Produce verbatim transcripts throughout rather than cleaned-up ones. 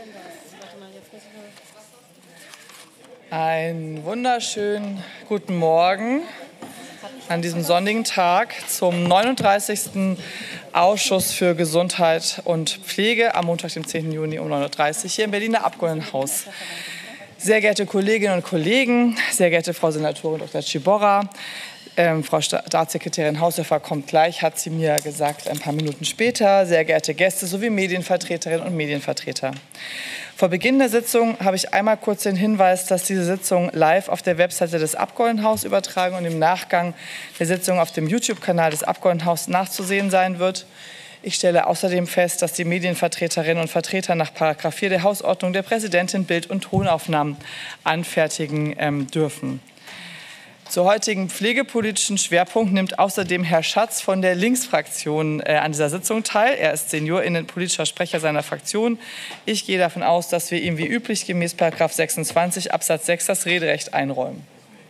Einen wunderschönen guten Morgen an diesem sonnigen Tag zum neununddreißigsten Ausschuss für Gesundheit und Pflege am Montag, dem zehnten Juni um neun Uhr dreißig hier im Berliner Abgeordnetenhaus. Sehr geehrte Kolleginnen und Kollegen, sehr geehrte Frau Senatorin Doktor Ciborra, ähm, Frau Staatssekretärin Haushofer kommt gleich, hat sie mir gesagt, ein paar Minuten später, sehr geehrte Gäste sowie Medienvertreterinnen und Medienvertreter. Vor Beginn der Sitzung habe ich einmal kurz den Hinweis, dass diese Sitzung live auf der Webseite des Abgeordnetenhauses übertragen und im Nachgang der Sitzung auf dem YouTube-Kanal des Abgeordnetenhauses nachzusehen sein wird. Ich stelle außerdem fest, dass die Medienvertreterinnen und Vertreter nach Paragraph vier der Hausordnung der Präsidentin Bild- und Tonaufnahmen anfertigen ähm, dürfen. Zur heutigen pflegepolitischen Schwerpunkt nimmt außerdem Herr Schatz von der Linksfraktion äh, an dieser Sitzung teil. Er ist seniorinnenpolitischer Sprecher seiner Fraktion. Ich gehe davon aus, dass wir ihm wie üblich gemäß Paragraph sechsundzwanzig Absatz sechs das Rederecht einräumen.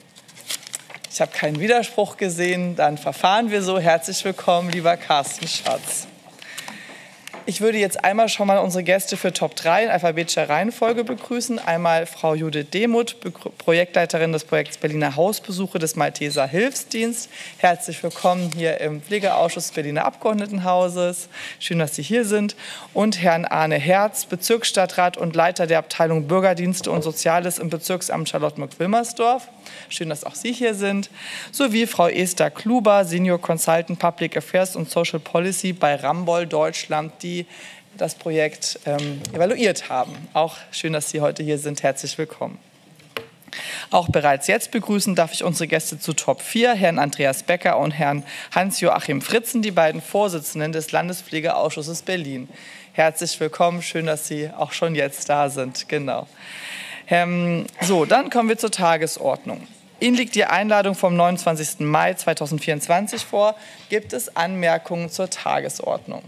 Ich habe keinen Widerspruch gesehen, dann verfahren wir so. Herzlich willkommen, lieber Carsten Schatz. Ich würde jetzt einmal schon mal unsere Gäste für Top drei in alphabetischer Reihenfolge begrüßen. Einmal Frau Judith Demuth, Projektleiterin des Projekts Berliner Hausbesuche des Malteser Hilfsdienst. Herzlich willkommen hier im Pflegeausschuss des Berliner Abgeordnetenhauses. Schön, dass Sie hier sind. Und Herrn Arne Herz, Bezirksstadtrat und Leiter der Abteilung Bürgerdienste und Soziales im Bezirksamt Charlottenburg-Wilmersdorf. Schön, dass auch Sie hier sind. Sowie Frau Esther Kluber, Senior Consultant Public Affairs und Social Policy bei Ramboll Deutschland, die das Projekt ähm, evaluiert haben. Auch schön, dass Sie heute hier sind. Herzlich willkommen. Auch bereits jetzt begrüßen darf ich unsere Gäste zu Top vier, Herrn Andreas Becker und Herrn Hans-Joachim Fritzen, die beiden Vorsitzenden des Landespflegeausschusses Berlin. Herzlich willkommen. Schön, dass Sie auch schon jetzt da sind. Genau. Ähm, so, dann kommen wir zur Tagesordnung. Ihnen liegt die Einladung vom neunundzwanzigsten Mai zweitausendvierundzwanzig vor. Gibt es Anmerkungen zur Tagesordnung?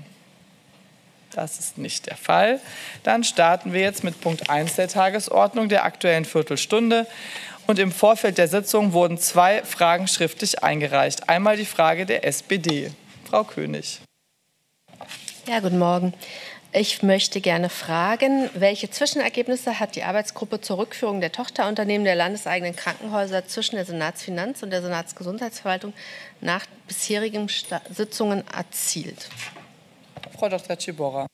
Das ist nicht der Fall. Dann starten wir jetzt mit Punkt eins der Tagesordnung, der Aktuellen Viertelstunde. Und im Vorfeld der Sitzung wurden zwei Fragen schriftlich eingereicht. Einmal die Frage der S P D. Frau König. Ja, guten Morgen. Ich möchte gerne fragen, welche Zwischenergebnisse hat die Arbeitsgruppe zur Rückführung der Tochterunternehmen der landeseigenen Krankenhäuser zwischen der Senatsfinanz- und der Senatsgesundheitsverwaltung nach bisherigen Sitzungen erzielt? Frau Doktor Ciborra.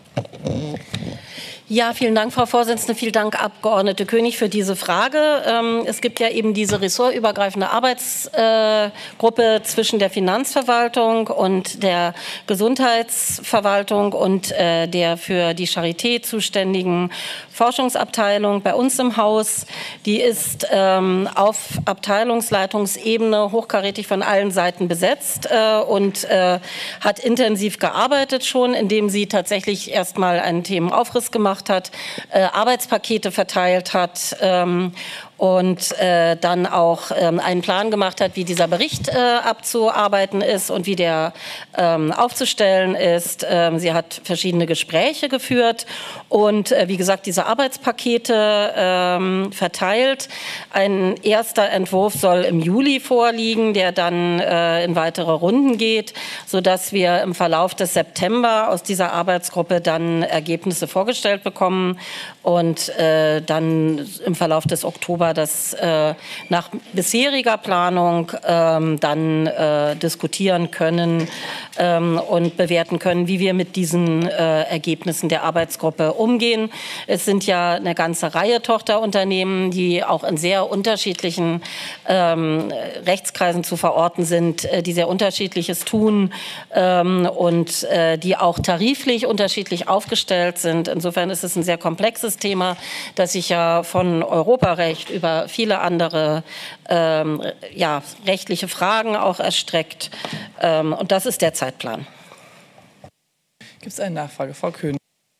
Ja, vielen Dank, Frau Vorsitzende. Vielen Dank, Abgeordnete König, für diese Frage. Es gibt ja eben diese ressortübergreifende Arbeitsgruppe zwischen der Finanzverwaltung und der Gesundheitsverwaltung und der für die Charité zuständigen Forschungsabteilung bei uns im Haus. Die ist auf Abteilungsleitungsebene hochkarätig von allen Seiten besetzt und hat intensiv gearbeitet schon, indem sie tatsächlich erstmal einen Themenaufriss gemacht hat, äh, Arbeitspakete verteilt hat ähm, und äh, dann auch ähm, einen Plan gemacht hat, wie dieser Bericht äh, abzuarbeiten ist und wie der ähm, aufzustellen ist. Ähm, sie hat verschiedene Gespräche geführt und äh, wie gesagt diese Arbeitspakete ähm, verteilt. Ein erster Entwurf soll im Juli vorliegen, der dann äh, in weitere Runden geht, sodass wir im Verlauf des September aus dieser Arbeitsgruppe dann Ergebnisse vorgestellt bekommen und äh, dann im Verlauf des Oktober das äh, nach bisheriger Planung ähm, dann äh, diskutieren können ähm, und bewerten können, wie wir mit diesen äh, Ergebnissen der Arbeitsgruppe umgehen. Es sind ja eine ganze Reihe Tochterunternehmen, die auch in sehr unterschiedlichen ähm, Rechtskreisen zu verorten sind, äh, die sehr Unterschiedliches tun ähm, und äh, die auch tariflich unterschiedlich aufgestellt sind. Insofern ist es ein sehr komplexes Thema, das sich ja von Europarecht über viele andere ähm, ja, rechtliche Fragen auch erstreckt. Ähm, und das ist der Zeitplan. Gibt es eine Nachfrage? Frau König.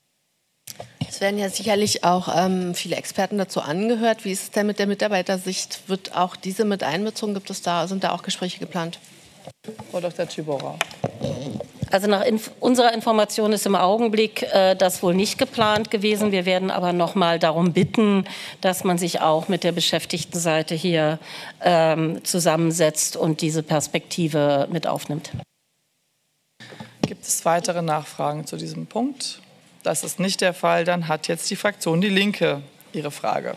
Es werden ja sicherlich auch ähm, viele Experten dazu angehört. Wie ist es denn mit der Mitarbeitersicht? Wird auch diese mit einbezogen? Gibt es da, sind da auch Gespräche geplant? Frau Doktor Ciborra. Also nach inf unserer Information ist im Augenblick äh, das wohl nicht geplant gewesen. Wir werden aber noch mal darum bitten, dass man sich auch mit der Beschäftigtenseite hier ähm, zusammensetzt und diese Perspektive mit aufnimmt. Gibt es weitere Nachfragen zu diesem Punkt? Das ist nicht der Fall. Dann hat jetzt die Fraktion Die Linke ihre Frage.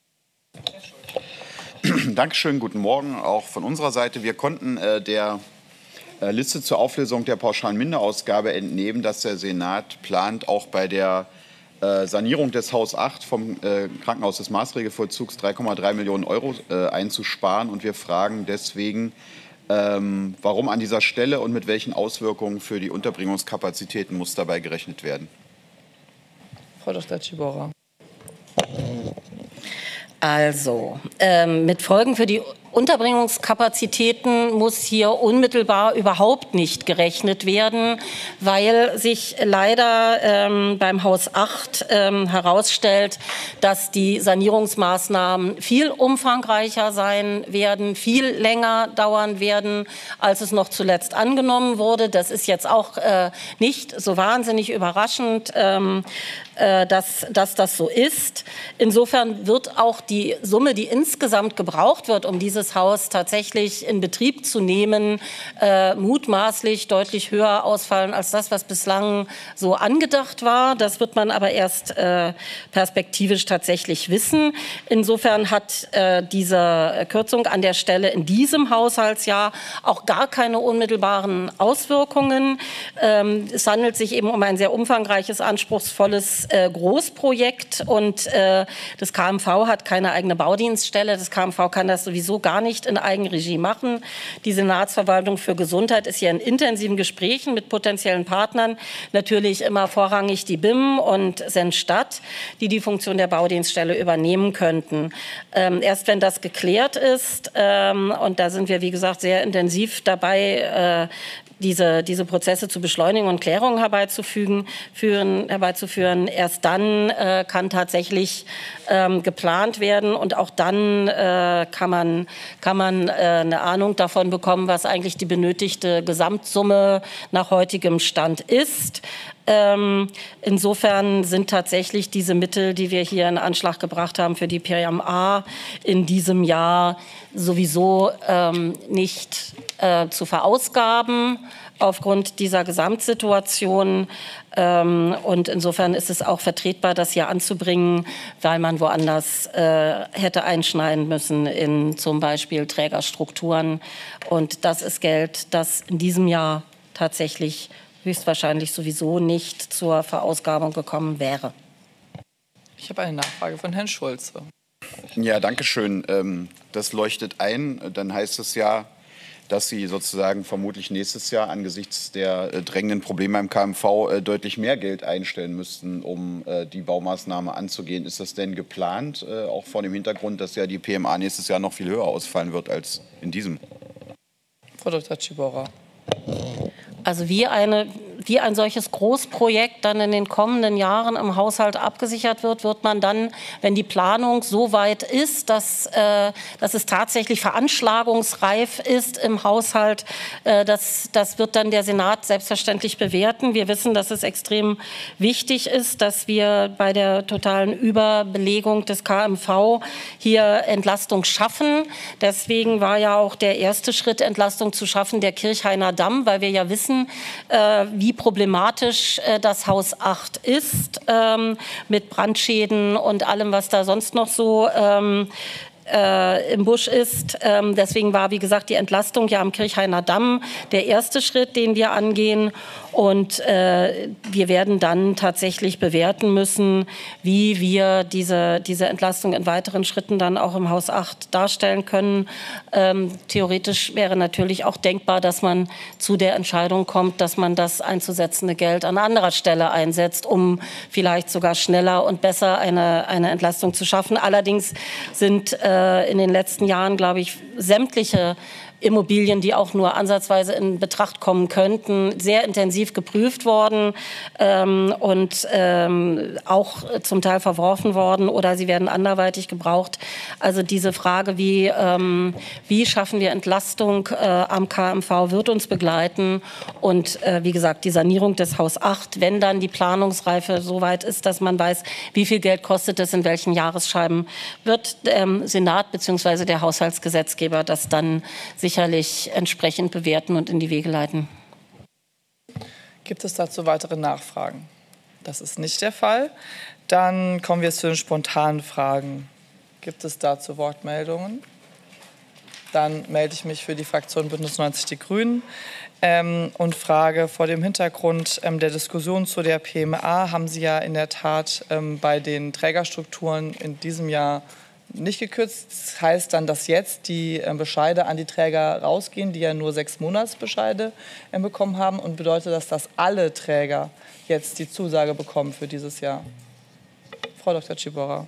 Dankeschön, guten Morgen auch von unserer Seite. Wir konnten äh, der äh, Liste zur Auflösung der pauschalen Minderausgabe entnehmen, dass der Senat plant, auch bei der äh, Sanierung des Haus acht vom äh, Krankenhaus des Maßregelvollzugs drei Komma drei Millionen Euro äh, einzusparen. Und wir fragen deswegen, ähm, warum an dieser Stelle und mit welchen Auswirkungen für die Unterbringungskapazitäten muss dabei gerechnet werden. Frau Doktor Ciborra. Also, ähm, mit Folgen für die Unterbringungskapazitäten muss hier unmittelbar überhaupt nicht gerechnet werden, weil sich leider ähm, beim Haus acht ähm, herausstellt, dass die Sanierungsmaßnahmen viel umfangreicher sein werden, viel länger dauern werden, als es noch zuletzt angenommen wurde. Das ist jetzt auch äh, nicht so wahnsinnig überraschend, ähm, äh, dass, dass das so ist. Insofern wird auch die Summe, die insgesamt gebraucht wird, um dieses Haus tatsächlich in Betrieb zu nehmen, äh, mutmaßlich deutlich höher ausfallen als das, was bislang so angedacht war. Das wird man aber erst äh, perspektivisch tatsächlich wissen. Insofern hat äh, diese Kürzung an der Stelle in diesem Haushaltsjahr auch gar keine unmittelbaren Auswirkungen. Ähm, es handelt sich eben um ein sehr umfangreiches, anspruchsvolles äh, Großprojekt und äh, das K M V hat keine eigene Baudienststelle. Das K M V kann das sowieso gar nicht in Eigenregie machen. Die Senatsverwaltung für Gesundheit ist hier in intensiven Gesprächen mit potenziellen Partnern. Natürlich immer vorrangig die B I M und Senstadt, die die Funktion der Baudienststelle übernehmen könnten. Ähm, erst wenn das geklärt ist, ähm, und da sind wir, wie gesagt, sehr intensiv dabei, äh, Diese, diese Prozesse zu beschleunigen und Klärungen herbeizufügen, führen, herbeizuführen. Erst dann äh, kann tatsächlich ähm, geplant werden und auch dann äh, kann man, kann man äh, eine Ahnung davon bekommen, was eigentlich die benötigte Gesamtsumme nach heutigem Stand ist. Ähm, insofern sind tatsächlich diese Mittel, die wir hier in Anschlag gebracht haben für die P M A in diesem Jahr sowieso ähm, nicht äh, zu verausgaben aufgrund dieser Gesamtsituation. Ähm, und insofern ist es auch vertretbar, das hier anzubringen, weil man woanders äh, hätte einschneiden müssen in zum Beispiel Trägerstrukturen. Und das ist Geld, das in diesem Jahr tatsächlich höchstwahrscheinlich sowieso nicht zur Verausgabung gekommen wäre. Ich habe eine Nachfrage von Herrn Schulze. Ja, danke schön. Das leuchtet ein. Dann heißt es ja, dass Sie sozusagen vermutlich nächstes Jahr angesichts der drängenden Probleme im K M V deutlich mehr Geld einstellen müssten, um die Baumaßnahme anzugehen. Ist das denn geplant, auch vor dem Hintergrund, dass ja die P M A nächstes Jahr noch viel höher ausfallen wird als in diesem? Frau Doktor Ciborra. Also wie, eine, wie ein solches Großprojekt dann in den kommenden Jahren im Haushalt abgesichert wird, wird man dann, wenn die Planung so weit ist, dass, äh, dass es tatsächlich veranschlagungsreif ist im Haushalt, äh, das, das wird dann der Senat selbstverständlich bewerten. Wir wissen, dass es extrem wichtig ist, dass wir bei der totalen Überbelegung des K M V hier Entlastung schaffen. Deswegen war ja auch der erste Schritt, Entlastung zu schaffen, der Kirchhainer Damm, weil wir ja wissen, Äh, wie problematisch äh, das Haus acht ist, ähm, mit Brandschäden und allem, was da sonst noch so ähm, äh, im Busch ist. Ähm, deswegen war, wie gesagt, die Entlastung ja am Kirchhainer Damm der erste Schritt, den wir angehen. Und äh, wir werden dann tatsächlich bewerten müssen, wie wir diese, diese Entlastung in weiteren Schritten dann auch im Haus acht darstellen können. Ähm, theoretisch wäre natürlich auch denkbar, dass man zu der Entscheidung kommt, dass man das einzusetzende Geld an anderer Stelle einsetzt, um vielleicht sogar schneller und besser eine, eine Entlastung zu schaffen. Allerdings sind äh, in den letzten Jahren, glaube ich, sämtliche Immobilien, die auch nur ansatzweise in Betracht kommen könnten, sehr intensiv geprüft worden ähm, und ähm, auch zum Teil verworfen worden oder sie werden anderweitig gebraucht. Also diese Frage, wie, ähm, wie schaffen wir Entlastung äh, am K M V, wird uns begleiten. Und äh, wie gesagt, die Sanierung des Haus acht, wenn dann die Planungsreife so weit ist, dass man weiß, wie viel Geld kostet es in welchen Jahresscheiben, wird der ähm, Senat bzw. der Haushaltsgesetzgeber das dann sicherlich entsprechend bewerten und in die Wege leiten. Gibt es dazu weitere Nachfragen? Das ist nicht der Fall. Dann kommen wir jetzt zu den spontanen Fragen. Gibt es dazu Wortmeldungen? Dann melde ich mich für die Fraktion Bündnis neunzig Die Grünen ähm, und frage vor dem Hintergrund ähm, der Diskussion zu der P M A, haben Sie ja in der Tat ähm, bei den Trägerstrukturen in diesem Jahr nicht gekürzt. Das heißt dann, dass jetzt die äh, Bescheide an die Träger rausgehen, die ja nur sechs Monatsbescheide äh, bekommen haben, und bedeutet das, dass alle Träger jetzt die Zusage bekommen für dieses Jahr? Frau Doktor Ciborra.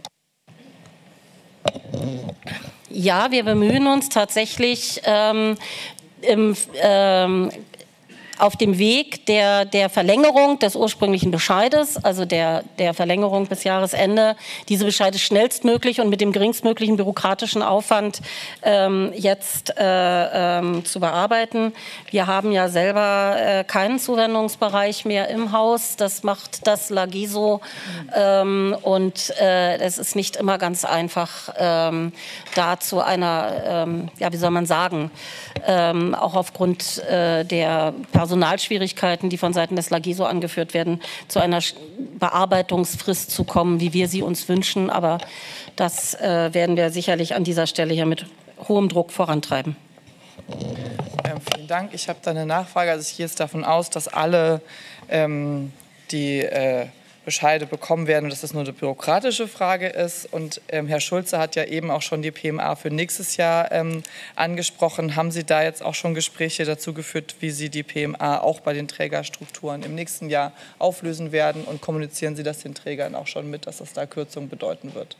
Ja, wir bemühen uns tatsächlich ähm, im, ähm, auf dem Weg der, der Verlängerung des ursprünglichen Bescheides, also der, der Verlängerung bis Jahresende, diese Bescheide schnellstmöglich und mit dem geringstmöglichen bürokratischen Aufwand ähm, jetzt äh, ähm, zu bearbeiten. Wir haben ja selber äh, keinen Zuwendungsbereich mehr im Haus. Das macht das LAGISO ähm, und äh, es ist nicht immer ganz einfach, ähm, da zu einer, ähm, ja, wie soll man sagen, ähm, auch aufgrund äh, der Personalschwierigkeiten, die von Seiten des LAGISO angeführt werden, zu einer Bearbeitungsfrist zu kommen, wie wir sie uns wünschen. Aber das äh, werden wir sicherlich an dieser Stelle hier mit hohem Druck vorantreiben. Ähm, vielen Dank. Ich habe da eine Nachfrage. Also ich gehe jetzt davon aus, dass alle ähm, die äh, Bescheide bekommen werden und dass das nur eine bürokratische Frage ist. Und ähm, Herr Schulze hat ja eben auch schon die P M A für nächstes Jahr ähm, angesprochen. Haben Sie da jetzt auch schon Gespräche dazu geführt, wie Sie die P M A auch bei den Trägerstrukturen im nächsten Jahr auflösen werden? Und kommunizieren Sie das den Trägern auch schon mit, dass das da Kürzungen bedeuten wird?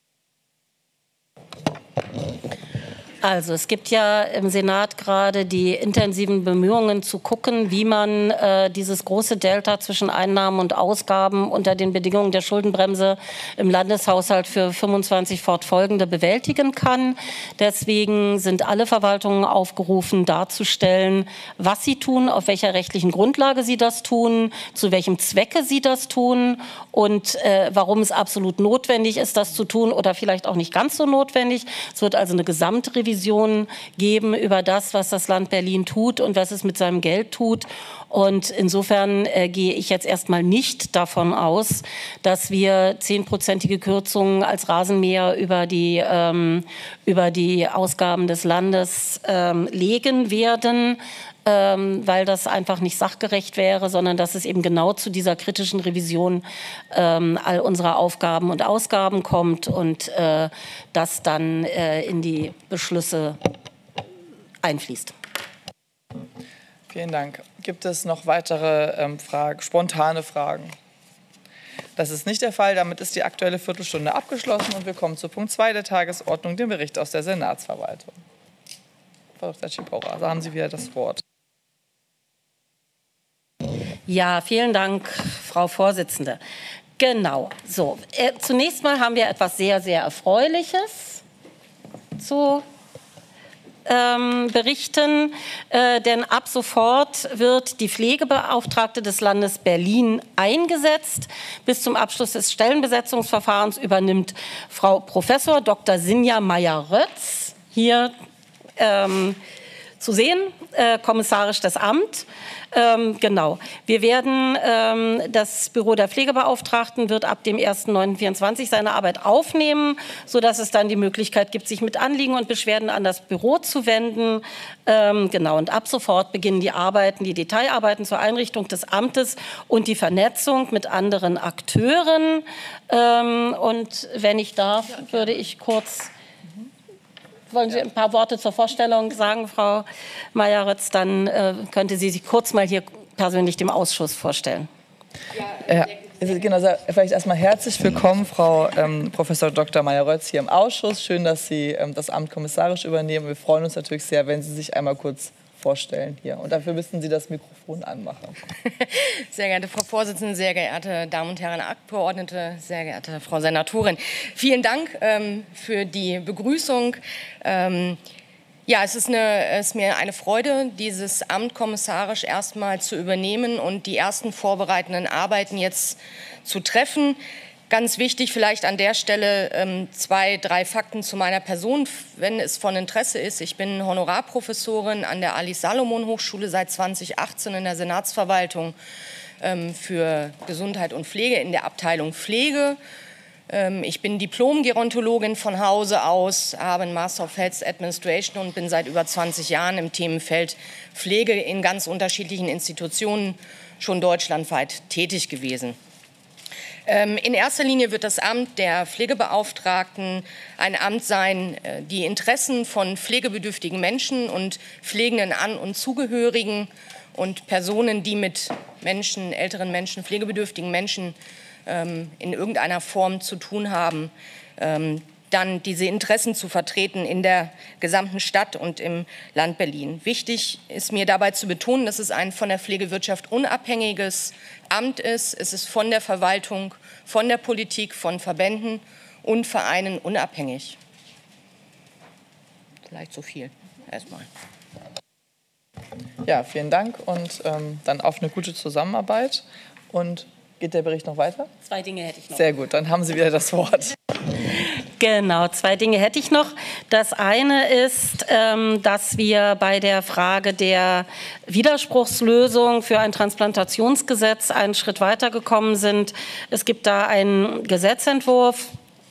Also es gibt ja im Senat gerade die intensiven Bemühungen zu gucken, wie man äh, dieses große Delta zwischen Einnahmen und Ausgaben unter den Bedingungen der Schuldenbremse im Landeshaushalt für fünfundzwanzig fortfolgende bewältigen kann. Deswegen sind alle Verwaltungen aufgerufen, darzustellen, was sie tun, auf welcher rechtlichen Grundlage sie das tun, zu welchem Zwecke sie das tun und äh, warum es absolut notwendig ist, das zu tun oder vielleicht auch nicht ganz so notwendig. Es wird also eine Gesamtrevision geben über das, was das Land Berlin tut und was es mit seinem Geld tut. Und insofern äh, gehe ich jetzt erstmal nicht davon aus, dass wir zehnprozentige Kürzungen als Rasenmäher über die, ähm, über die Ausgaben des Landes ähm, legen werden, ähm, weil das einfach nicht sachgerecht wäre, sondern dass es eben genau zu dieser kritischen Revision ähm, all unserer Aufgaben und Ausgaben kommt und äh, das dann äh, in die Beschlüsse einfließt. Vielen Dank. Gibt es noch weitere ähm, Fragen, spontane Fragen? Das ist nicht der Fall. Damit ist die Aktuelle Viertelstunde abgeschlossen und wir kommen zu Punkt zwei der Tagesordnung, dem Bericht aus der Senatsverwaltung. Frau Doktor Ciborra, da haben Sie wieder das Wort. Ja, vielen Dank, Frau Vorsitzende. Genau, so. Äh, zunächst mal haben wir etwas sehr, sehr Erfreuliches zu ähm, berichten, äh, denn ab sofort wird die Pflegebeauftragte des Landes Berlin eingesetzt. Bis zum Abschluss des Stellenbesetzungsverfahrens übernimmt Frau Professor Doktor Sinja Meyer-Rötz hier ähm, zu sehen, äh, kommissarisch das Amt. Ähm, genau. Wir werden, ähm, das Büro der Pflegebeauftragten wird ab dem ersten neunten vierundzwanzig seine Arbeit aufnehmen, sodass es dann die Möglichkeit gibt, sich mit Anliegen und Beschwerden an das Büro zu wenden. Ähm, genau. Und ab sofort beginnen die Arbeiten, die Detailarbeiten zur Einrichtung des Amtes und die Vernetzung mit anderen Akteuren. Ähm, und wenn ich darf, würde ich kurz... Wollen Sie ein paar Worte zur Vorstellung sagen, Frau Meyer-Rötz? Dann äh, könnte sie sich kurz mal hier persönlich dem Ausschuss vorstellen. Ja, genau, vielleicht erstmal herzlich willkommen, Frau ähm, Professor Doktor Meyer-Rötz hier im Ausschuss. Schön, dass Sie ähm, das Amt kommissarisch übernehmen. Wir freuen uns natürlich sehr, wenn Sie sich einmal kurz vorstellen hier. Und dafür müssen Sie das Mikrofon anmachen. Sehr geehrte Frau Vorsitzende, sehr geehrte Damen und Herren Abgeordnete, sehr geehrte Frau Senatorin. Vielen Dank ähm, für die Begrüßung. Ähm, ja, es ist, eine, es ist mir eine Freude, dieses Amt kommissarisch erstmal zu übernehmen und die ersten vorbereitenden Arbeiten jetzt zu treffen. Ganz wichtig vielleicht an der Stelle ähm, zwei, drei Fakten zu meiner Person, wenn es von Interesse ist. Ich bin Honorarprofessorin an der Alice-Salomon-Hochschule seit zweitausendachtzehn in der Senatsverwaltung ähm, für Gesundheit und Pflege in der Abteilung Pflege. Ähm, ich bin Diplom-Gerontologin von Hause aus, habe einen Master of Health Administration und bin seit über zwanzig Jahren im Themenfeld Pflege in ganz unterschiedlichen Institutionen schon deutschlandweit tätig gewesen. In erster Linie wird das Amt der Pflegebeauftragten ein Amt sein, die Interessen von pflegebedürftigen Menschen und pflegenden An- und Zugehörigen und Personen, die mit Menschen, älteren Menschen, pflegebedürftigen Menschen in irgendeiner Form zu tun haben, dann diese Interessen zu vertreten in der gesamten Stadt und im Land Berlin. Wichtig ist mir dabei zu betonen, dass es ein von der Pflegewirtschaft unabhängiges Amt ist. Es ist von der Verwaltung, von der Politik, von Verbänden und Vereinen unabhängig. Vielleicht so viel erstmal. Ja, vielen Dank und ähm, dann auf eine gute Zusammenarbeit. Und geht der Bericht noch weiter? Zwei Dinge hätte ich noch. Sehr gut, dann haben Sie wieder das Wort. Genau, zwei Dinge hätte ich noch. Das eine ist, ähm, dass wir bei der Frage der Widerspruchslösung für ein Transplantationsgesetz einen Schritt weitergekommen sind. Es gibt da einen Gesetzentwurf.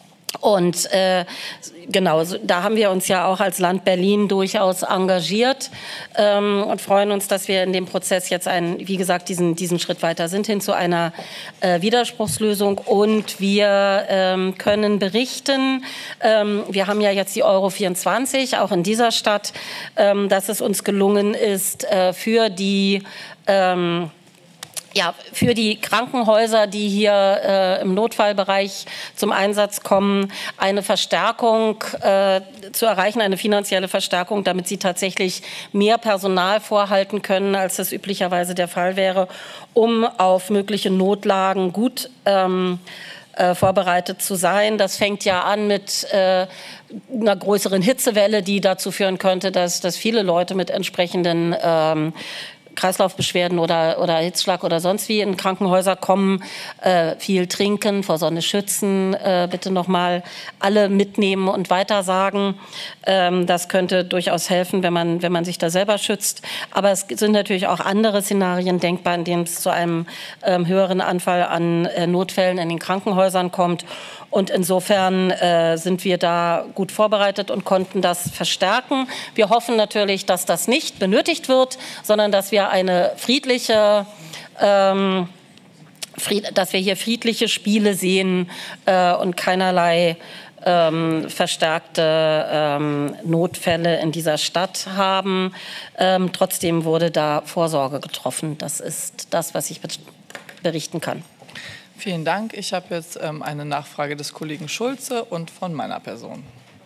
Und äh, genau, da haben wir uns ja auch als Land Berlin durchaus engagiert ähm, und freuen uns, dass wir in dem Prozess jetzt, einen, wie gesagt, diesen, diesen Schritt weiter sind hin zu einer äh, Widerspruchslösung. Und wir ähm, können berichten, ähm, wir haben ja jetzt die Euro vierundzwanzig, auch in dieser Stadt, ähm, dass es uns gelungen ist, äh, für die ähm, Ja, für die Krankenhäuser, die hier äh, im Notfallbereich zum Einsatz kommen, eine Verstärkung äh, zu erreichen, eine finanzielle Verstärkung, damit sie tatsächlich mehr Personal vorhalten können, als das üblicherweise der Fall wäre, um auf mögliche Notlagen gut ähm, äh, vorbereitet zu sein. Das fängt ja an mit äh, einer größeren Hitzewelle, die dazu führen könnte, dass, dass viele Leute mit entsprechenden ähm, Kreislaufbeschwerden oder, oder Hitzschlag oder sonst wie in Krankenhäuser kommen, äh, viel trinken, vor Sonne schützen, äh, bitte nochmal alle mitnehmen und weitersagen. Ähm, das könnte durchaus helfen, wenn man, wenn man sich da selber schützt. Aber es sind natürlich auch andere Szenarien denkbar, in denen es zu einem ähm, höheren Anfall an äh, Notfällen in den Krankenhäusern kommt. Und insofern äh, sind wir da gut vorbereitet und konnten das verstärken. Wir hoffen natürlich, dass das nicht benötigt wird, sondern dass wir eine friedliche, ähm, Fried, dass wir hier friedliche Spiele sehen äh, und keinerlei ähm, verstärkte ähm, Notfälle in dieser Stadt haben. Ähm, trotzdem wurde da Vorsorge getroffen. Das ist das, was ich berichten kann. Vielen Dank. Ich habe jetzt ähm, eine Nachfrage des Kollegen Schulze und von meiner Person.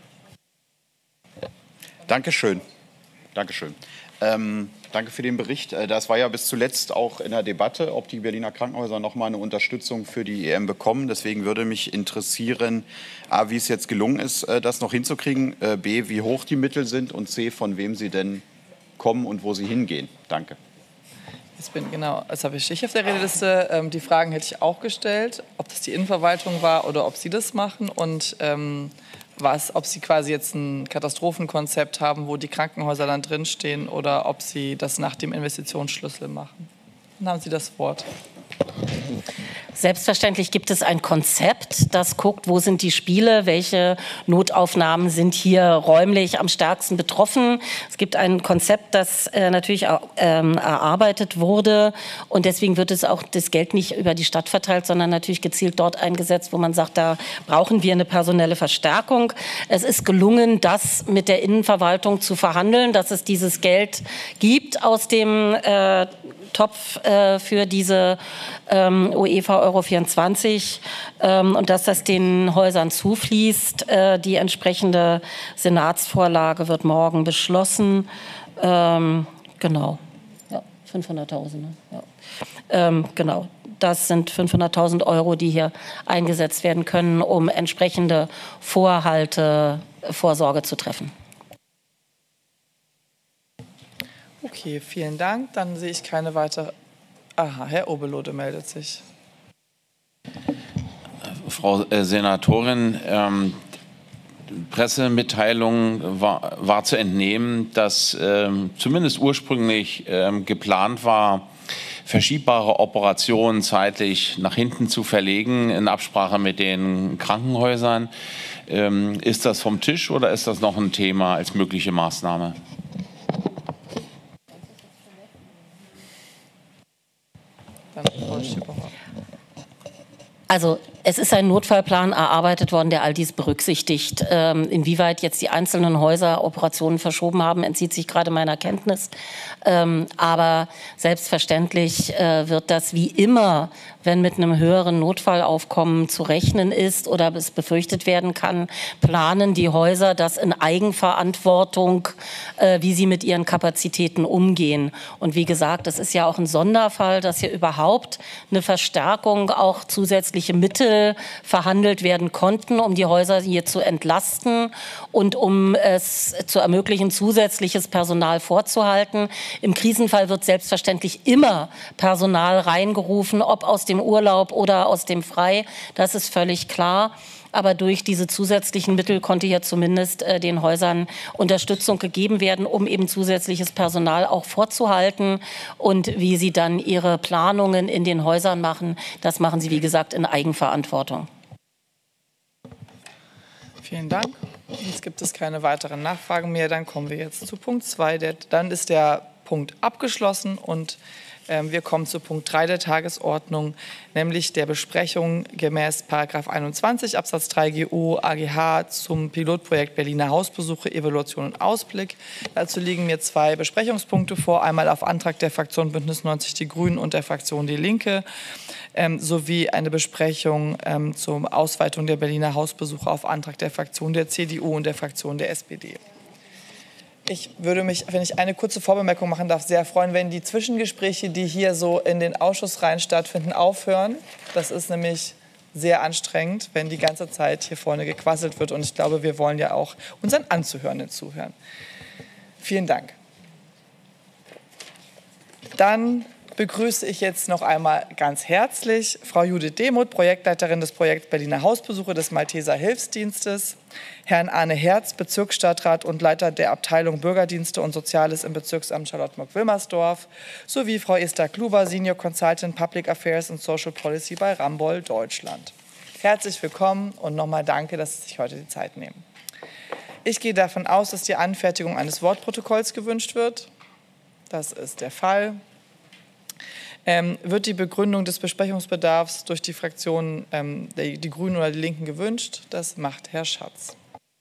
Dankeschön. Dankeschön. Ähm, danke für den Bericht. Das war ja bis zuletzt auch in der Debatte, ob die Berliner Krankenhäuser noch mal eine Unterstützung für die E M bekommen. Deswegen würde mich interessieren, A, wie es jetzt gelungen ist, das noch hinzukriegen, B, wie hoch die Mittel sind und C, von wem sie denn kommen und wo sie hingehen. Danke. Jetzt bin, genau, jetzt habe ich dich auf der Redeliste. Ähm, die Fragen hätte ich auch gestellt, ob das die Innenverwaltung war oder ob Sie das machen und ähm, was, ob Sie quasi jetzt ein Katastrophenkonzept haben, wo die Krankenhäuser dann drinstehen oder ob Sie das nach dem Investitionsschlüssel machen. Dann haben Sie das Wort. Selbstverständlich gibt es ein Konzept, das guckt, wo sind die Spiele, welche Notaufnahmen sind hier räumlich am stärksten betroffen. Es gibt ein Konzept, das äh, natürlich auch, ähm, erarbeitet wurde und deswegen wird es auch das Geld nicht über die Stadt verteilt, sondern natürlich gezielt dort eingesetzt, wo man sagt, da brauchen wir eine personelle Verstärkung. Es ist gelungen, das mit der Innenverwaltung zu verhandeln, dass es dieses Geld gibt aus dem äh, Topf äh, für diese ähm, UEFA Euro vierundzwanzig ähm, und dass das den Häusern zufließt. Äh, die entsprechende Senatsvorlage wird morgen beschlossen. Ähm, genau, ja, fünfhunderttausend. Ne? Ja. Ähm, genau, das sind fünfhunderttausend Euro, die hier eingesetzt werden können, um entsprechende Vorhalte, Vorsorge zu treffen. Okay, vielen Dank. Dann sehe ich keine weitere. Aha, Herr Oberlode meldet sich. Frau äh, Senatorin, ähm, Pressemitteilung war, war zu entnehmen, dass ähm, zumindest ursprünglich ähm, geplant war, verschiebbare Operationen zeitlich nach hinten zu verlegen in Absprache mit den Krankenhäusern. Ähm, ist das vom Tisch oder ist das noch ein Thema als mögliche Maßnahme? Also es ist ein Notfallplan erarbeitet worden, der all dies berücksichtigt. Ähm, inwieweit jetzt die einzelnen Häuser Operationen verschoben haben, entzieht sich gerade meiner Kenntnis. Ähm, aber selbstverständlich äh, wird das wie immer, wenn mit einem höheren Notfallaufkommen zu rechnen ist oder es befürchtet werden kann, planen die Häuser das in Eigenverantwortung, äh, wie sie mit ihren Kapazitäten umgehen. Und wie gesagt, es ist ja auch ein Sonderfall, dass hier überhaupt eine Verstärkung, auch zusätzliche Mittel verhandelt werden konnten, um die Häuser hier zu entlasten und um es zu ermöglichen, zusätzliches Personal vorzuhalten. Im Krisenfall wird selbstverständlich immer Personal reingerufen, ob aus dem Urlaub oder aus dem Frei, das ist völlig klar. Aber durch diese zusätzlichen Mittel konnte ja zumindest äh, den Häusern Unterstützung gegeben werden, um eben zusätzliches Personal auch vorzuhalten. Und wie sie dann ihre Planungen in den Häusern machen, das machen sie, wie gesagt, in Eigenverantwortung. Vielen Dank. Jetzt gibt es keine weiteren Nachfragen mehr. Dann kommen wir jetzt zu Punkt zwei. Dann ist der Punkt abgeschlossen und wir kommen zu Punkt drei der Tagesordnung, nämlich der Besprechung gemäß Paragraph einundzwanzig Absatz drei G O A G H zum Pilotprojekt Berliner Hausbesuche, Evaluation und Ausblick. Dazu liegen mir zwei Besprechungspunkte vor, einmal auf Antrag der Fraktion Bündnis neunzig Die Grünen und der Fraktion Die Linke, ähm, sowie eine Besprechung ähm, zur Ausweitung der Berliner Hausbesuche auf Antrag der Fraktion der C D U und der Fraktion der S P D. Ich würde mich, wenn ich eine kurze Vorbemerkung machen darf, sehr freuen, wenn die Zwischengespräche, die hier so in den Ausschussreihen stattfinden, aufhören. Das ist nämlich sehr anstrengend, wenn die ganze Zeit hier vorne gequasselt wird. Und ich glaube, wir wollen ja auch unseren Anzuhörenden zuhören. Vielen Dank. Dann begrüße ich jetzt noch einmal ganz herzlich Frau Judith Demuth, Projektleiterin des Projekts Berliner Hausbesuche des Malteser Hilfsdienstes, Herrn Arne Herz, Bezirksstadtrat und Leiter der Abteilung Bürgerdienste und Soziales im Bezirksamt Charlottenburg-Wilmersdorf, sowie Frau Esther Kluber, Senior Consultant Public Affairs and Social Policy bei Ramboll Deutschland. Herzlich willkommen und nochmal danke, dass Sie sich heute die Zeit nehmen. Ich gehe davon aus, dass die Anfertigung eines Wortprotokolls gewünscht wird. Das ist der Fall. Ähm, wird die Begründung des Besprechungsbedarfs durch die Fraktionen ähm, die, die Grünen oder die Linken gewünscht? Das macht Herr Schatz.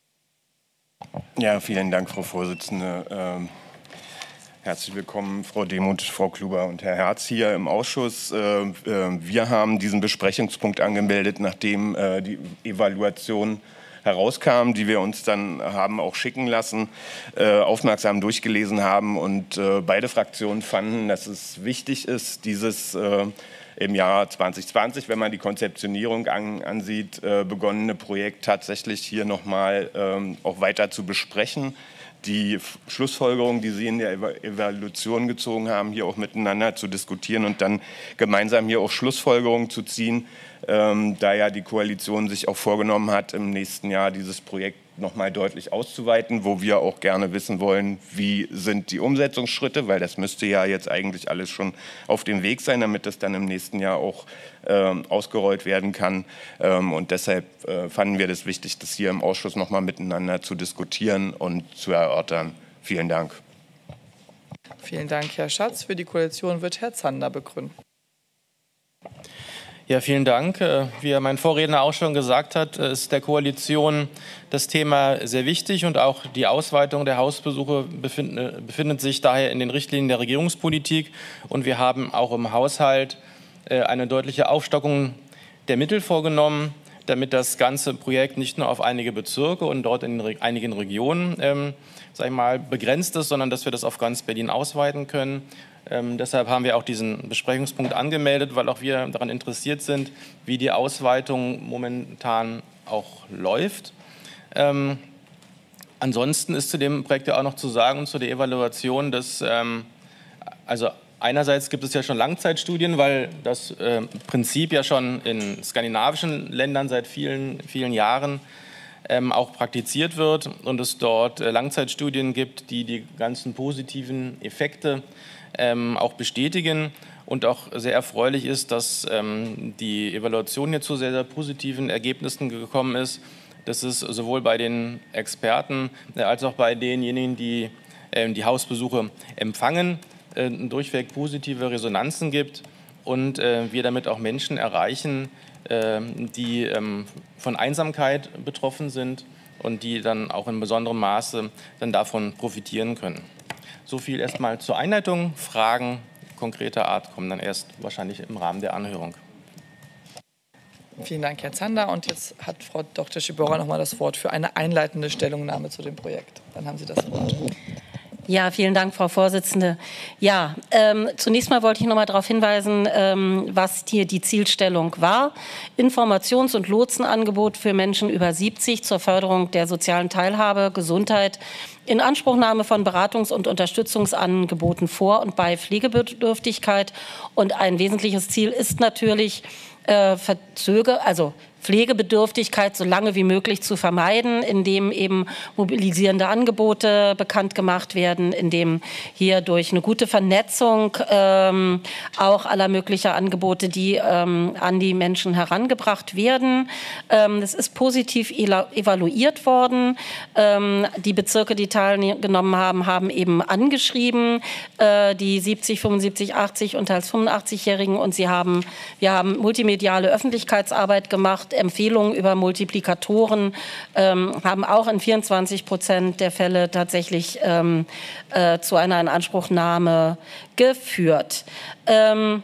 Ja, vielen Dank, Frau Vorsitzende. Ähm, herzlich willkommen, Frau Demuth, Frau Kluber und Herr Herz hier im Ausschuss. Äh, äh, wir haben diesen Besprechungspunkt angemeldet, nachdem äh, die Evaluation herauskam, die wir uns dann haben auch schicken lassen, äh, aufmerksam durchgelesen haben. Und äh, beide Fraktionen fanden, dass es wichtig ist, dieses äh, im Jahr zwanzig zwanzig, wenn man die Konzeptionierung an, ansieht, äh, begonnene Projekt tatsächlich hier nochmal ähm, auch weiter zu besprechen. Die Schlussfolgerungen, die Sie in der Evaluation gezogen haben, hier auch miteinander zu diskutieren und dann gemeinsam hier auch Schlussfolgerungen zu ziehen, ähm, da ja die Koalition sich auch vorgenommen hat, im nächsten Jahr dieses Projekt noch mal deutlich auszuweiten, wo wir auch gerne wissen wollen, wie sind die Umsetzungsschritte, weil das müsste ja jetzt eigentlich alles schon auf dem Weg sein, damit das dann im nächsten Jahr auch ähm, ausgerollt werden kann. Ähm, und deshalb äh, fanden wir das wichtig, das hier im Ausschuss noch mal miteinander zu diskutieren und zu erörtern. Vielen Dank. Vielen Dank, Herr Schatz. Für die Koalition wird Herr Zander begründen. Ja, vielen Dank. Wie mein Vorredner auch schon gesagt hat, ist der Koalition das Thema sehr wichtig und auch die Ausweitung der Hausbesuche befindet, befindet sich daher in den Richtlinien der Regierungspolitik. Und wir haben auch im Haushalt eine deutliche Aufstockung der Mittel vorgenommen, damit das ganze Projekt nicht nur auf einige Bezirke und dort in einigen Regionen ähm, sag ich mal, begrenzt ist, sondern dass wir das auf ganz Berlin ausweiten können. Ähm, deshalb haben wir auch diesen Besprechungspunkt angemeldet, weil auch wir daran interessiert sind, wie die Ausweitung momentan auch läuft. Ähm, ansonsten ist zu dem Projekt ja auch noch zu sagen und zu der Evaluation, dass ähm, also einerseits gibt es ja schon Langzeitstudien, weil das äh, Prinzip ja schon in skandinavischen Ländern seit vielen, vielen Jahren ähm, auch praktiziert wird und es dort äh, Langzeitstudien gibt, die die ganzen positiven Effekte ähm, auch bestätigen. Und auch sehr erfreulich ist, dass ähm, die Evaluation jetzt zu sehr, sehr positiven Ergebnissen gekommen ist. Dass es sowohl bei den Experten äh, als auch bei denjenigen, die äh, die Hausbesuche empfangen, äh, durchweg positive Resonanzen gibt und äh, wir damit auch Menschen erreichen, äh, die ähm, von Einsamkeit betroffen sind und die dann auch in besonderem Maße dann davon profitieren können. So viel erstmal zur Einleitung. Fragen konkreter Art kommen dann erst wahrscheinlich im Rahmen der Anhörung. Vielen Dank, Herr Zander. Und jetzt hat Frau Doktor Schiebauer noch mal das Wort für eine einleitende Stellungnahme zu dem Projekt. Dann haben Sie das Wort. Ja, vielen Dank, Frau Vorsitzende. Ja, ähm, zunächst mal wollte ich noch mal darauf hinweisen, ähm, was hier die Zielstellung war. Informations- und Lotsenangebot für Menschen über siebzig zur Förderung der sozialen Teilhabe, Gesundheit, Inanspruchnahme von Beratungs- und Unterstützungsangeboten vor und bei Pflegebedürftigkeit. Und ein wesentliches Ziel ist natürlich, äh, Verzöger, also Pflegebedürftigkeit so lange wie möglich zu vermeiden, indem eben mobilisierende Angebote bekannt gemacht werden, indem hier durch eine gute Vernetzung ähm, auch aller möglicher Angebote, die ähm, an die Menschen herangebracht werden. Ähm, das ist positiv evaluiert worden. Ähm, die Bezirke, die teilgenommen haben, haben eben angeschrieben, äh, die siebzig, fünfundsiebzig, achtzig und teils fünfundachtzig-Jährigen, und sie haben, wir haben multimediale Öffentlichkeitsarbeit gemacht, Empfehlungen über Multiplikatoren, ähm, haben auch in vierundzwanzig Prozent der Fälle tatsächlich ähm, äh, zu einer Inanspruchnahme geführt. Ähm,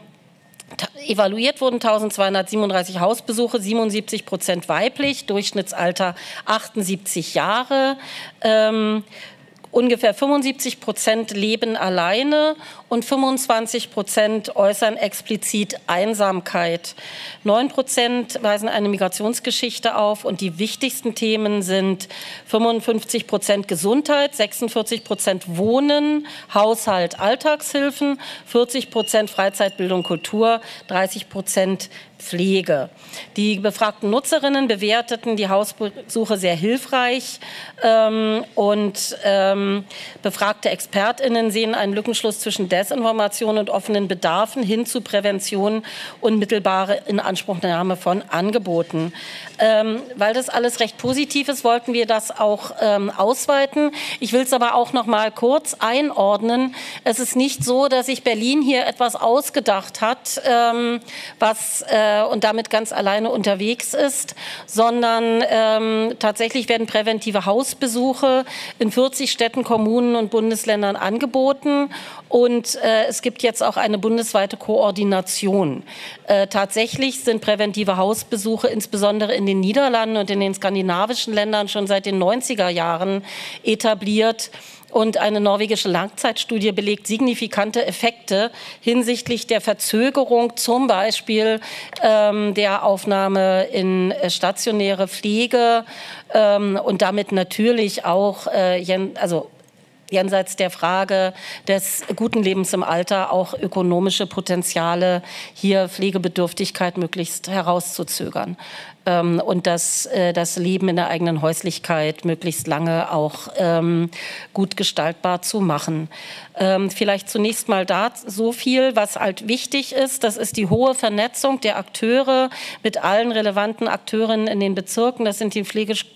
Evaluiert wurden eintausendzweihundertsiebenunddreißig Hausbesuche, siebenundsiebzig Prozent weiblich, Durchschnittsalter achtundsiebzig Jahre. Ähm, Ungefähr fünfundsiebzig Prozent leben alleine und fünfundzwanzig Prozent äußern explizit Einsamkeit. neun Prozent weisen eine Migrationsgeschichte auf und die wichtigsten Themen sind fünfundfünfzig Prozent Gesundheit, sechsundvierzig Prozent Wohnen, Haushalt, Alltagshilfen, vierzig Prozent Freizeitbildung, Kultur, dreißig Prozent Pflege. Die befragten Nutzerinnen bewerteten die Hausbesuche sehr hilfreich ähm, und ähm, befragte ExpertInnen sehen einen Lückenschluss zwischen Desinformation und offenen Bedarfen hin zu Prävention und mittelbare Inanspruchnahme von Angeboten. Ähm, weil das alles recht positiv ist, wollten wir das auch ähm, ausweiten. Ich will es aber auch noch mal kurz einordnen. Es ist nicht so, dass sich Berlin hier etwas ausgedacht hat, ähm, was äh, und damit ganz alleine unterwegs ist, sondern ähm, tatsächlich werden präventive Hausbesuche in vierzig Städten, Kommunen und Bundesländern angeboten. Und äh, es gibt jetzt auch eine bundesweite Koordination. Äh, tatsächlich sind präventive Hausbesuche insbesondere in den Niederlanden und in den skandinavischen Ländern schon seit den neunziger Jahren etabliert. Und eine norwegische Langzeitstudie belegt signifikante Effekte hinsichtlich der Verzögerung, zum Beispiel ähm, der Aufnahme in äh, stationäre Pflege ähm, und damit natürlich auch, äh, also jenseits der Frage des guten Lebens im Alter auch ökonomische Potenziale, hier Pflegebedürftigkeit möglichst herauszuzögern. Ähm, und das, äh, das Leben in der eigenen Häuslichkeit möglichst lange auch ähm, gut gestaltbar zu machen. Ähm, vielleicht zunächst mal da so viel, was halt wichtig ist. Das ist die hohe Vernetzung der Akteure mit allen relevanten Akteurinnen in den Bezirken. Das sind die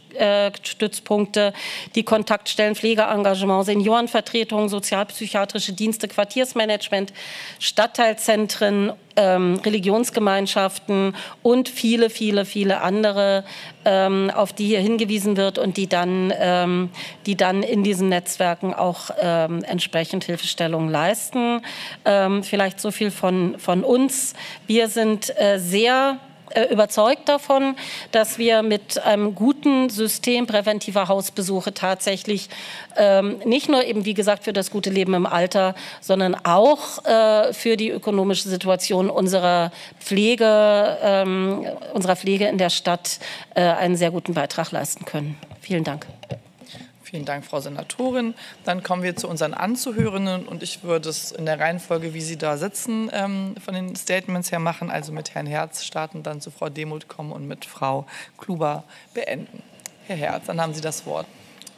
Pflegestützpunkte, die Kontaktstellen, Pflegeengagement, Seniorenvertretungen, sozialpsychiatrische Dienste, Quartiersmanagement, Stadtteilzentren, ähm, Religionsgemeinschaften und viele, viele, viele andere, ähm, auf die hier hingewiesen wird und die dann, ähm, die dann in diesen Netzwerken auch ähm, entsprechend Hilfestellung leisten. Ähm, vielleicht so viel von, von uns. Wir sind äh, sehr überzeugt davon, dass wir mit einem guten System präventiver Hausbesuche tatsächlich ähm, nicht nur eben, wie gesagt, für das gute Leben im Alter, sondern auch äh, für die ökonomische Situation unserer Pflege, ähm, unserer Pflege in der Stadt äh, einen sehr guten Beitrag leisten können. Vielen Dank. Vielen Dank, Frau Senatorin. Dann kommen wir zu unseren Anzuhörenden und ich würde es in der Reihenfolge, wie Sie da sitzen, ähm, von den Statements her machen, also mit Herrn Herz starten, dann zu Frau Demuth kommen und mit Frau Kluber beenden. Herr Herz, dann haben Sie das Wort.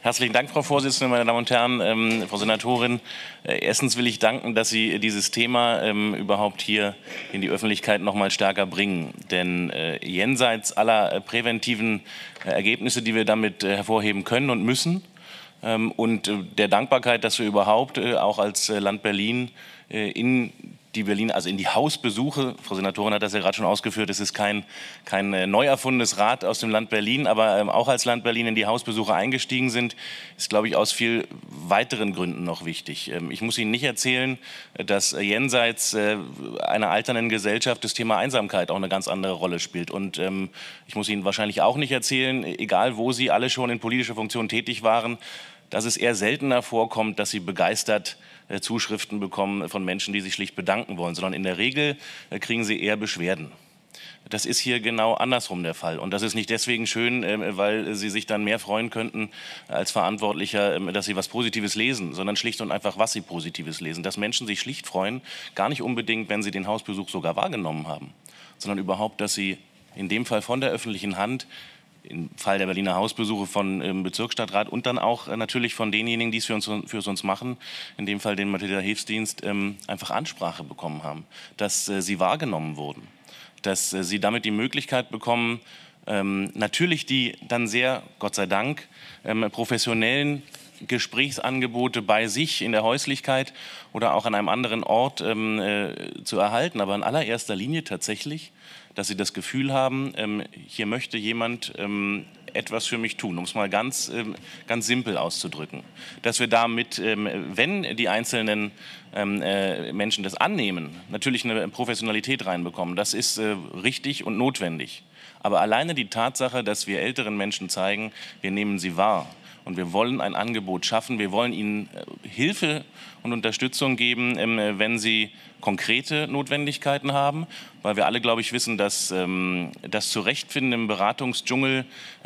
Herzlichen Dank, Frau Vorsitzende, meine Damen und Herren, ähm, Frau Senatorin. Äh, erstens will ich danken, dass Sie dieses Thema ähm, überhaupt hier in die Öffentlichkeit noch mal stärker bringen. Denn äh, jenseits aller äh, präventiven äh, Ergebnisse, die wir damit äh, hervorheben können und müssen, ähm, und äh, der Dankbarkeit, dass wir überhaupt äh, auch als äh, Land Berlin äh, in die Berlin, also in die Hausbesuche, Frau Senatorin hat das ja gerade schon ausgeführt, es ist kein, kein äh, neu erfundenes Rad aus dem Land Berlin, aber ähm, auch als Land Berlin in die Hausbesuche eingestiegen sind, ist, glaube ich, aus viel weiteren Gründen noch wichtig. Ähm, ich muss Ihnen nicht erzählen, dass äh, jenseits äh, einer alternden Gesellschaft das Thema Einsamkeit auch eine ganz andere Rolle spielt. Und ähm, ich muss Ihnen wahrscheinlich auch nicht erzählen, egal wo Sie alle schon in politischer Funktion tätig waren, dass es eher seltener vorkommt, dass Sie begeistert äh, Zuschriften bekommen von Menschen, die sich schlicht bedanken wollen, sondern in der Regel äh, kriegen Sie eher Beschwerden. Das ist hier genau andersrum der Fall. Und das ist nicht deswegen schön, äh, weil Sie sich dann mehr freuen könnten als Verantwortlicher, äh, dass Sie was Positives lesen, sondern schlicht und einfach, was Sie Positives lesen. Dass Menschen sich schlicht freuen, gar nicht unbedingt, wenn sie den Hausbesuch sogar wahrgenommen haben, sondern überhaupt, dass Sie in dem Fall von der öffentlichen Hand, im Fall der Berliner Hausbesuche von ähm, Bezirksstadtrat und dann auch äh, natürlich von denjenigen, die es für uns, für uns machen, in dem Fall den Malteser Hilfsdienst, ähm, einfach Ansprache bekommen haben, dass äh, sie wahrgenommen wurden, dass äh, sie damit die Möglichkeit bekommen, ähm, natürlich die dann sehr, Gott sei Dank, ähm, professionellen Gesprächsangebote bei sich in der Häuslichkeit oder auch an einem anderen Ort ähm, äh, zu erhalten, aber in allererster Linie tatsächlich, dass sie das Gefühl haben, ähm, hier möchte jemand ähm, etwas für mich tun, um es mal ganz, ähm, ganz simpel auszudrücken. Dass wir damit, ähm, wenn die einzelnen ähm, äh, Menschen das annehmen, natürlich eine Professionalität reinbekommen. Das ist äh, richtig und notwendig. Aber alleine die Tatsache, dass wir älteren Menschen zeigen, wir nehmen sie wahr. Und wir wollen ein Angebot schaffen. Wir wollen ihnen Hilfe und Unterstützung geben, wenn sie konkrete Notwendigkeiten haben. Weil wir alle, glaube ich, wissen, dass das Zurechtfinden im Beratungsdschungel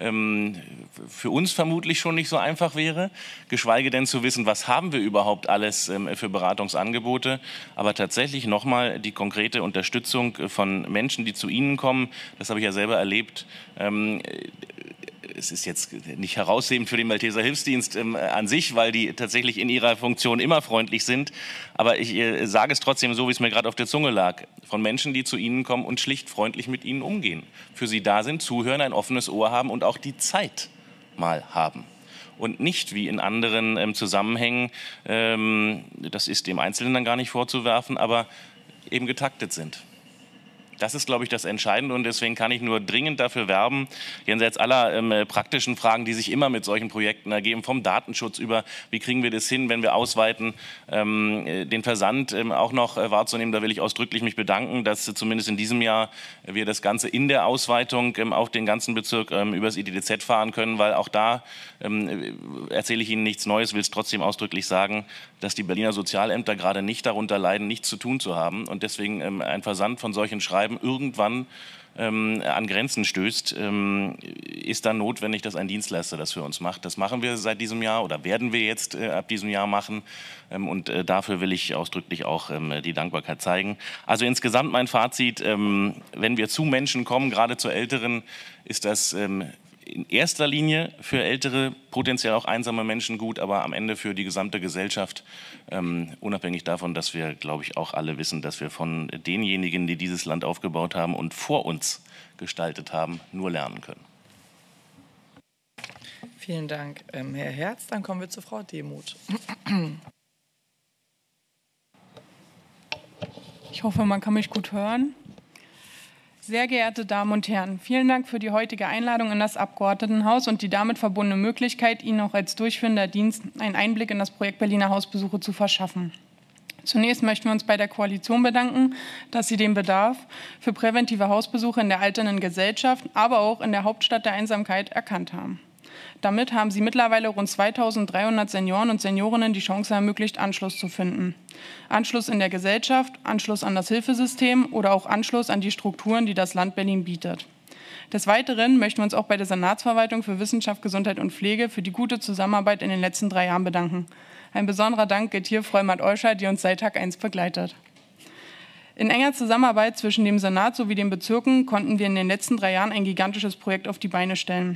für uns vermutlich schon nicht so einfach wäre. Geschweige denn zu wissen, was haben wir überhaupt alles für Beratungsangebote. Aber tatsächlich nochmal die konkrete Unterstützung von Menschen, die zu Ihnen kommen. Das habe ich ja selber erlebt. Es ist jetzt nicht heraushebend für den Malteser Hilfsdienst ähm, an sich, weil die tatsächlich in ihrer Funktion immer freundlich sind. Aber ich äh, sage es trotzdem so, wie es mir gerade auf der Zunge lag. Von Menschen, die zu Ihnen kommen und schlicht freundlich mit Ihnen umgehen. Für Sie da sind, zuhören, ein offenes Ohr haben und auch die Zeit mal haben. Und nicht wie in anderen ähm, Zusammenhängen, ähm, das ist dem Einzelnen dann gar nicht vorzuwerfen, aber eben getaktet sind. Das ist, glaube ich, das Entscheidende und deswegen kann ich nur dringend dafür werben, jenseits aller ähm, praktischen Fragen, die sich immer mit solchen Projekten ergeben, vom Datenschutz über, wie kriegen wir das hin, wenn wir ausweiten, ähm, den Versand ähm, auch noch äh, wahrzunehmen. Da will ich ausdrücklich mich bedanken, dass äh, zumindest in diesem Jahr äh, wir das Ganze in der Ausweitung ähm, auf den ganzen Bezirk ähm, über das I D D Z fahren können, weil auch da ähm, erzähle ich Ihnen nichts Neues, will es trotzdem ausdrücklich sagen, dass die Berliner Sozialämter gerade nicht darunter leiden, nichts zu tun zu haben und deswegen ähm, ein Versand von solchen Schreiben irgendwann ähm, an Grenzen stößt, ähm, ist dann notwendig, dass ein Dienstleister das für uns macht. Das machen wir seit diesem Jahr oder werden wir jetzt äh, ab diesem Jahr machen ähm, und äh, dafür will ich ausdrücklich auch ähm, die Dankbarkeit zeigen. Also insgesamt mein Fazit, ähm, wenn wir zu Menschen kommen, gerade zu Älteren, ist das ähm, in erster Linie für ältere, potenziell auch einsame Menschen gut, aber am Ende für die gesamte Gesellschaft, ähm, unabhängig davon, dass wir, glaube ich, auch alle wissen, dass wir von denjenigen, die dieses Land aufgebaut haben und vor uns gestaltet haben, nur lernen können. Vielen Dank, ähm, Herr Herz. Dann kommen wir zu Frau Demuth. Ich hoffe, man kann mich gut hören. Sehr geehrte Damen und Herren, vielen Dank für die heutige Einladung in das Abgeordnetenhaus und die damit verbundene Möglichkeit, Ihnen auch als durchführender Dienst einen Einblick in das Projekt Berliner Hausbesuche zu verschaffen. Zunächst möchten wir uns bei der Koalition bedanken, dass sie den Bedarf für präventive Hausbesuche in der alternden Gesellschaft, aber auch in der Hauptstadt der Einsamkeit erkannt haben. Damit haben sie mittlerweile rund zweitausenddreihundert Senioren und Seniorinnen die Chance ermöglicht, Anschluss zu finden. Anschluss in der Gesellschaft, Anschluss an das Hilfesystem oder auch Anschluss an die Strukturen, die das Land Berlin bietet. Des Weiteren möchten wir uns auch bei der Senatsverwaltung für Wissenschaft, Gesundheit und Pflege für die gute Zusammenarbeit in den letzten drei Jahren bedanken. Ein besonderer Dank gilt hier Frau Matt-Euscher, die uns seit Tag eins begleitet. In enger Zusammenarbeit zwischen dem Senat sowie den Bezirken konnten wir in den letzten drei Jahren ein gigantisches Projekt auf die Beine stellen.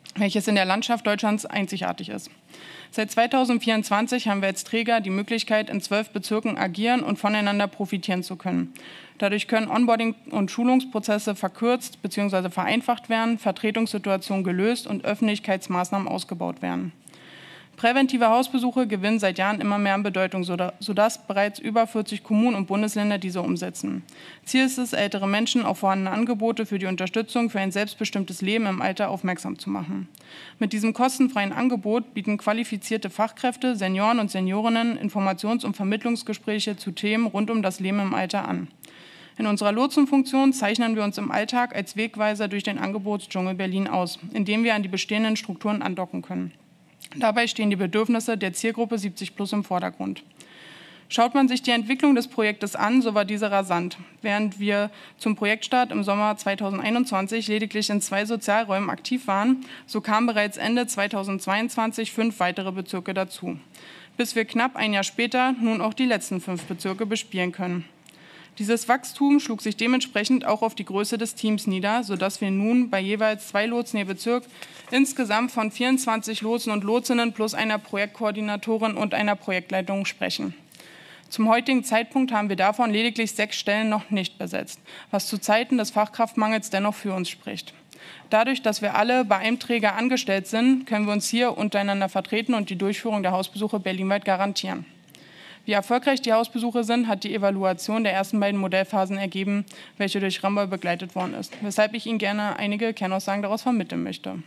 welches in der Landschaft Deutschlands einzigartig ist. Seit zweitausendvierundzwanzig haben wir als Träger die Möglichkeit, in zwölf Bezirken agieren und voneinander profitieren zu können. Dadurch können Onboarding- und Schulungsprozesse verkürzt bzw. vereinfacht werden, Vertretungssituationen gelöst und Öffentlichkeitsmaßnahmen ausgebaut werden. Präventive Hausbesuche gewinnen seit Jahren immer mehr an Bedeutung, sodass bereits über vierzig Kommunen und Bundesländer diese umsetzen. Ziel ist es, ältere Menschen auf vorhandene Angebote für die Unterstützung für ein selbstbestimmtes Leben im Alter aufmerksam zu machen. Mit diesem kostenfreien Angebot bieten qualifizierte Fachkräfte, Senioren und Seniorinnen Informations- und Vermittlungsgespräche zu Themen rund um das Leben im Alter an. In unserer Lotsenfunktion zeichnen wir uns im Alltag als Wegweiser durch den Angebotsdschungel Berlin aus, indem wir an die bestehenden Strukturen andocken können. Dabei stehen die Bedürfnisse der Zielgruppe siebzig plus im Vordergrund. Schaut man sich die Entwicklung des Projektes an, so war diese rasant. Während wir zum Projektstart im Sommer zweitausendeinundzwanzig lediglich in zwei Sozialräumen aktiv waren, so kamen bereits Ende zweitausendzweiundzwanzig fünf weitere Bezirke dazu, bis wir knapp ein Jahr später nun auch die letzten fünf Bezirke bespielen können. Dieses Wachstum schlug sich dementsprechend auch auf die Größe des Teams nieder, sodass wir nun bei jeweils zwei Lotsen je Bezirk insgesamt von vierundzwanzig Lotsen und Lotsinnen plus einer Projektkoordinatorin und einer Projektleitung sprechen. Zum heutigen Zeitpunkt haben wir davon lediglich sechs Stellen noch nicht besetzt, was zu Zeiten des Fachkraftmangels dennoch für uns spricht. Dadurch, dass wir alle bei einem Träger angestellt sind, können wir uns hier untereinander vertreten und die Durchführung der Hausbesuche berlinweit garantieren. Wie erfolgreich die Hausbesuche sind, hat die Evaluation der ersten beiden Modellphasen ergeben, welche durch Ramboll begleitet worden ist, weshalb ich Ihnen gerne einige Kernaussagen daraus vermitteln möchte.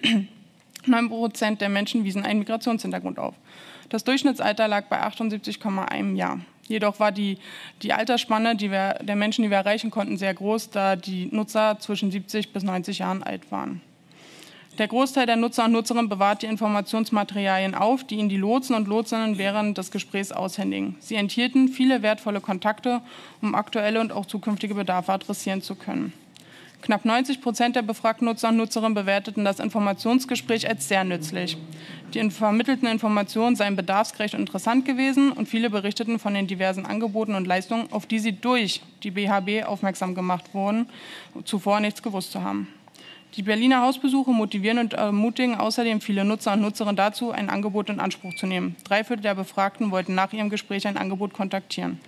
neun Prozent der Menschen wiesen einen Migrationshintergrund auf. Das Durchschnittsalter lag bei achtundsiebzig Komma eins Jahr. Jedoch war die, die Altersspanne die wir, der Menschen, die wir erreichen konnten, sehr groß, da die Nutzer zwischen siebzig bis neunzig Jahren alt waren. Der Großteil der Nutzer und Nutzerinnen bewahrt die Informationsmaterialien auf, die ihnen die Lotsen und Lotsinnen während des Gesprächs aushändigen. Sie enthielten viele wertvolle Kontakte, um aktuelle und auch zukünftige Bedarfe adressieren zu können. Knapp neunzig Prozent der befragten Nutzer und Nutzerinnen bewerteten das Informationsgespräch als sehr nützlich. Die vermittelten Informationen seien bedarfsgerecht und interessant gewesen und viele berichteten von den diversen Angeboten und Leistungen, auf die sie durch die B H B aufmerksam gemacht wurden, zuvor nichts gewusst zu haben. Die Berliner Hausbesuche motivieren und ermutigen außerdem viele Nutzer und Nutzerinnen dazu, ein Angebot in Anspruch zu nehmen. Drei Viertel der Befragten wollten nach ihrem Gespräch ein Angebot kontaktieren.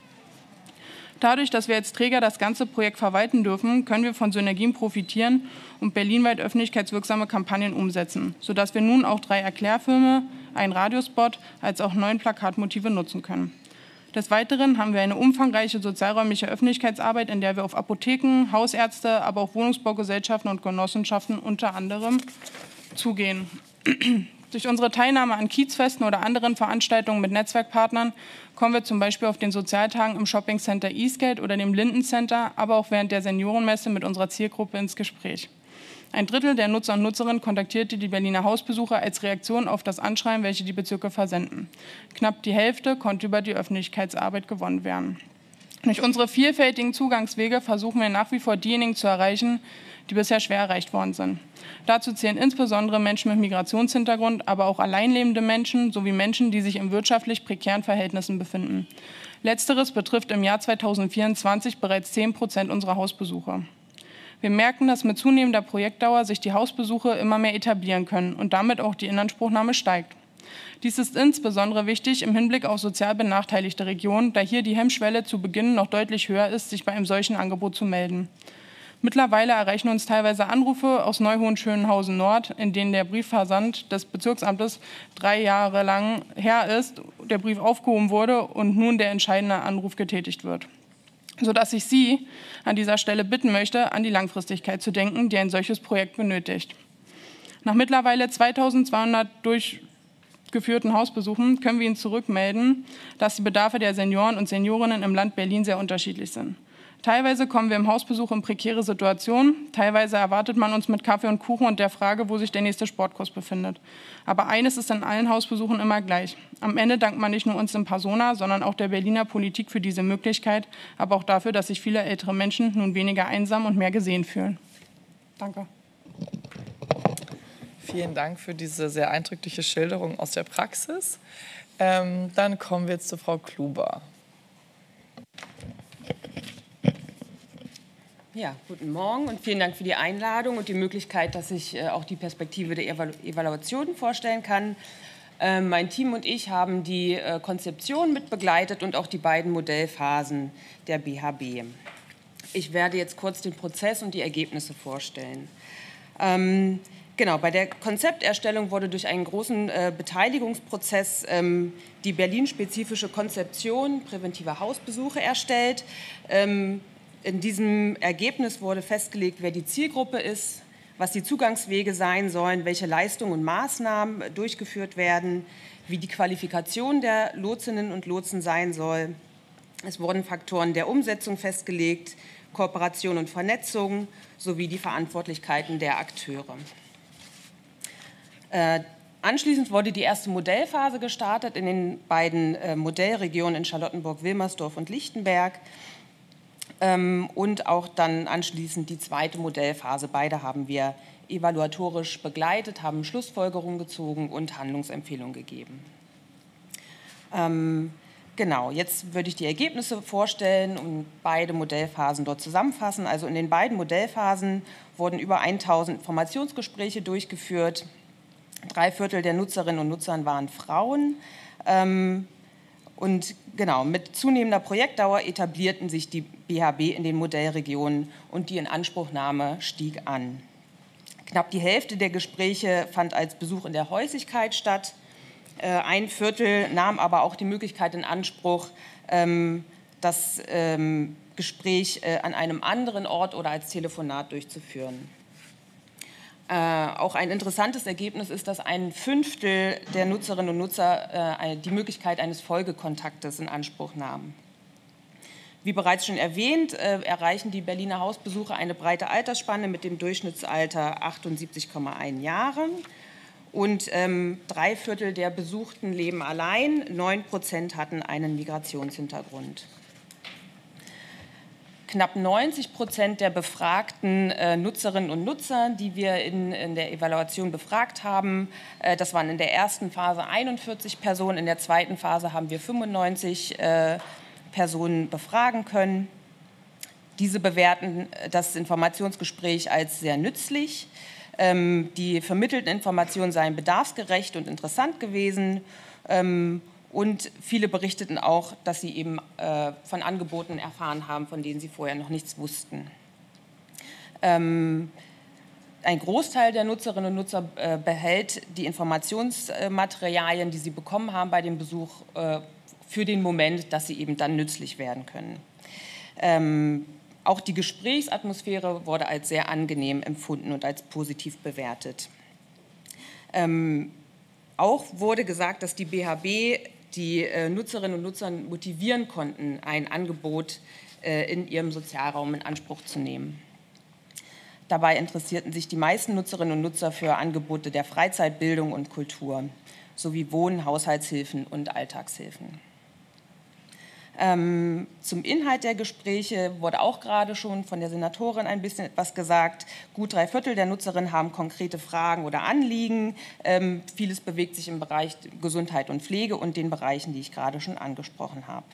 Dadurch, dass wir als Träger das ganze Projekt verwalten dürfen, können wir von Synergien profitieren und berlinweit öffentlichkeitswirksame Kampagnen umsetzen, sodass wir nun auch drei Erklärfilme, einen Radiospot als auch neun Plakatmotive nutzen können. Des Weiteren haben wir eine umfangreiche sozialräumliche Öffentlichkeitsarbeit, in der wir auf Apotheken, Hausärzte, aber auch Wohnungsbaugesellschaften und Genossenschaften unter anderem zugehen. Durch unsere Teilnahme an Kiezfesten oder anderen Veranstaltungen mit Netzwerkpartnern kommen wir zum Beispiel auf den Sozialtagen im Shoppingcenter Eastgate oder dem Linden Center, aber auch während der Seniorenmesse mit unserer Zielgruppe ins Gespräch. Ein Drittel der Nutzer und Nutzerinnen kontaktierte die Berliner Hausbesucher als Reaktion auf das Anschreiben, welche die Bezirke versenden. Knapp die Hälfte konnte über die Öffentlichkeitsarbeit gewonnen werden. Durch unsere vielfältigen Zugangswege versuchen wir nach wie vor diejenigen zu erreichen, die bisher schwer erreicht worden sind. Dazu zählen insbesondere Menschen mit Migrationshintergrund, aber auch alleinlebende Menschen sowie Menschen, die sich in wirtschaftlich prekären Verhältnissen befinden. Letzteres betrifft im Jahr zweitausendvierundzwanzig bereits zehn Prozent unserer Hausbesuche. Wir merken, dass mit zunehmender Projektdauer sich die Hausbesuche immer mehr etablieren können und damit auch die Inanspruchnahme steigt. Dies ist insbesondere wichtig im Hinblick auf sozial benachteiligte Regionen, da hier die Hemmschwelle zu Beginn noch deutlich höher ist, sich bei einem solchen Angebot zu melden. Mittlerweile erreichen uns teilweise Anrufe aus Neuhohenschönhausen Nord, in denen der Briefversand des Bezirksamtes drei Jahre lang her ist, der Brief aufgehoben wurde und nun der entscheidende Anruf getätigt wird. Sodass ich Sie an dieser Stelle bitten möchte, an die Langfristigkeit zu denken, die ein solches Projekt benötigt. Nach mittlerweile zweitausendzweihundert durchgeführten Hausbesuchen können wir Ihnen zurückmelden, dass die Bedarfe der Senioren und Seniorinnen im Land Berlin sehr unterschiedlich sind. Teilweise kommen wir im Hausbesuch in prekäre Situationen, teilweise erwartet man uns mit Kaffee und Kuchen und der Frage, wo sich der nächste Sportkurs befindet. Aber eines ist in allen Hausbesuchen immer gleich. Am Ende dankt man nicht nur uns in Persona, sondern auch der Berliner Politik für diese Möglichkeit, aber auch dafür, dass sich viele ältere Menschen nun weniger einsam und mehr gesehen fühlen. Danke. Vielen Dank für diese sehr eindrückliche Schilderung aus der Praxis. Ähm, dann kommen wir jetzt zu Frau Kluber. Ja, guten Morgen und vielen Dank für die Einladung und die Möglichkeit, dass ich äh, auch die Perspektive der Evalu Evaluation vorstellen kann. Äh, mein Team und ich haben die äh, Konzeption mit begleitet und auch die beiden Modellphasen der B H B. Ich werde jetzt kurz den Prozess und die Ergebnisse vorstellen. Ähm, genau, bei der Konzepterstellung wurde durch einen großen äh, Beteiligungsprozess ähm, die Berlin-spezifische Konzeption präventiver Hausbesuche erstellt. Ähm, In diesem Ergebnis wurde festgelegt, wer die Zielgruppe ist, was die Zugangswege sein sollen, welche Leistungen und Maßnahmen durchgeführt werden, wie die Qualifikation der Lotsinnen und Lotsen sein soll. Es wurden Faktoren der Umsetzung festgelegt, Kooperation und Vernetzung sowie die Verantwortlichkeiten der Akteure. Äh, Anschließend wurde die erste Modellphase gestartet in den beiden äh, Modellregionen in Charlottenburg-Wilmersdorf und Lichtenberg. Und auch dann anschließend die zweite Modellphase. Beide haben wir evaluatorisch begleitet, haben Schlussfolgerungen gezogen und Handlungsempfehlungen gegeben. Ähm, genau, jetzt würde ich die Ergebnisse vorstellen und beide Modellphasen dort zusammenfassen. Also in den beiden Modellphasen wurden über tausend Informationsgespräche durchgeführt. Drei Viertel der Nutzerinnen und Nutzer waren Frauen. Ähm, Und genau, mit zunehmender Projektdauer etablierten sich die B H B in den Modellregionen und die Inanspruchnahme stieg an. Knapp die Hälfte der Gespräche fand als Besuch in der Häuslichkeit statt. Ein Viertel nahm aber auch die Möglichkeit in Anspruch, das Gespräch an einem anderen Ort oder als Telefonat durchzuführen. Äh, auch ein interessantes Ergebnis ist, dass ein Fünftel der Nutzerinnen und Nutzer äh, die Möglichkeit eines Folgekontaktes in Anspruch nahmen. Wie bereits schon erwähnt, äh, erreichen die Berliner Hausbesuche eine breite Altersspanne mit dem Durchschnittsalter achtundsiebzig Komma eins Jahre. Und ähm, drei Viertel der Besuchten leben allein, neun Prozent hatten einen Migrationshintergrund. Knapp neunzig Prozent der befragten äh, Nutzerinnen und Nutzer, die wir in, in der Evaluation befragt haben, äh, das waren in der ersten Phase einundvierzig Personen, in der zweiten Phase haben wir fünfundneunzig äh, Personen befragen können. Diese bewerten das Informationsgespräch als sehr nützlich. Ähm, die vermittelten Informationen seien bedarfsgerecht und interessant gewesen. Ähm, Und viele berichteten auch, dass sie eben äh, von Angeboten erfahren haben, von denen sie vorher noch nichts wussten. Ähm, ein Großteil der Nutzerinnen und Nutzer äh, behält die Informationsmaterialien, die sie bekommen haben bei dem Besuch, äh, für den Moment, dass sie eben dann nützlich werden können. Ähm, auch die Gesprächsatmosphäre wurde als sehr angenehm empfunden und als positiv bewertet. Ähm, auch wurde gesagt, dass die B H B die äh, Nutzerinnen und Nutzer motivieren konnten, ein Angebot äh, in ihrem Sozialraum in Anspruch zu nehmen. Dabei interessierten sich die meisten Nutzerinnen und Nutzer für Angebote der Freizeitbildung und Kultur sowie Wohnen, Haushaltshilfen und Alltagshilfen. Ähm, zum Inhalt der Gespräche wurde auch gerade schon von der Senatorin ein bisschen etwas gesagt. Gut drei Viertel der Nutzerinnen haben konkrete Fragen oder Anliegen. Ähm, vieles bewegt sich im Bereich Gesundheit und Pflege und den Bereichen, die ich gerade schon angesprochen habe.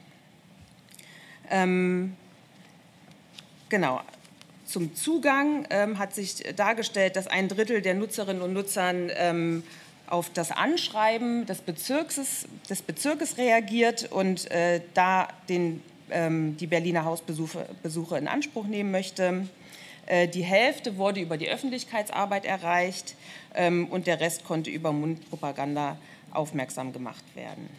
Ähm, genau. Zum Zugang ähm, hat sich dargestellt, dass ein Drittel der Nutzerinnen und Nutzer ähm, auf das Anschreiben des Bezirkes, des Bezirkes reagiert und äh, da den, ähm, die Berliner Hausbesuche Besuche in Anspruch nehmen möchte. Äh, die Hälfte wurde über die Öffentlichkeitsarbeit erreicht ähm, und der Rest konnte über Mundpropaganda aufmerksam gemacht werden.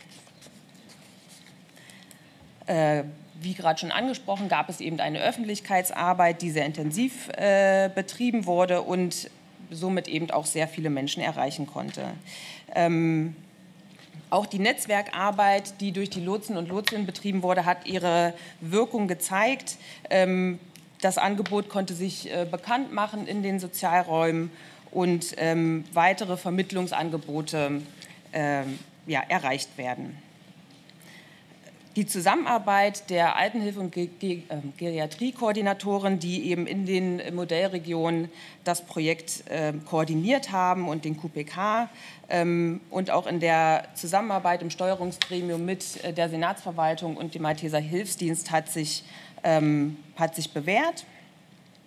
Äh, wie gerade schon angesprochen, gab es eben eine Öffentlichkeitsarbeit, die sehr intensiv äh, betrieben wurde und somit eben auch sehr viele Menschen erreichen konnte. Ähm, auch die Netzwerkarbeit, die durch die Lotsen und Lotsinnen betrieben wurde, hat ihre Wirkung gezeigt. Ähm, das Angebot konnte sich äh, bekannt machen in den Sozialräumen und ähm, weitere Vermittlungsangebote äh, ja, erreicht werden. Die Zusammenarbeit der Altenhilfe- und Geriatriekoordinatoren, die eben in den Modellregionen das Projekt äh, koordiniert haben und den Q P K ähm, und auch in der Zusammenarbeit im Steuerungsgremium mit äh, der Senatsverwaltung und dem Malteser Hilfsdienst hat sich, ähm, hat sich bewährt.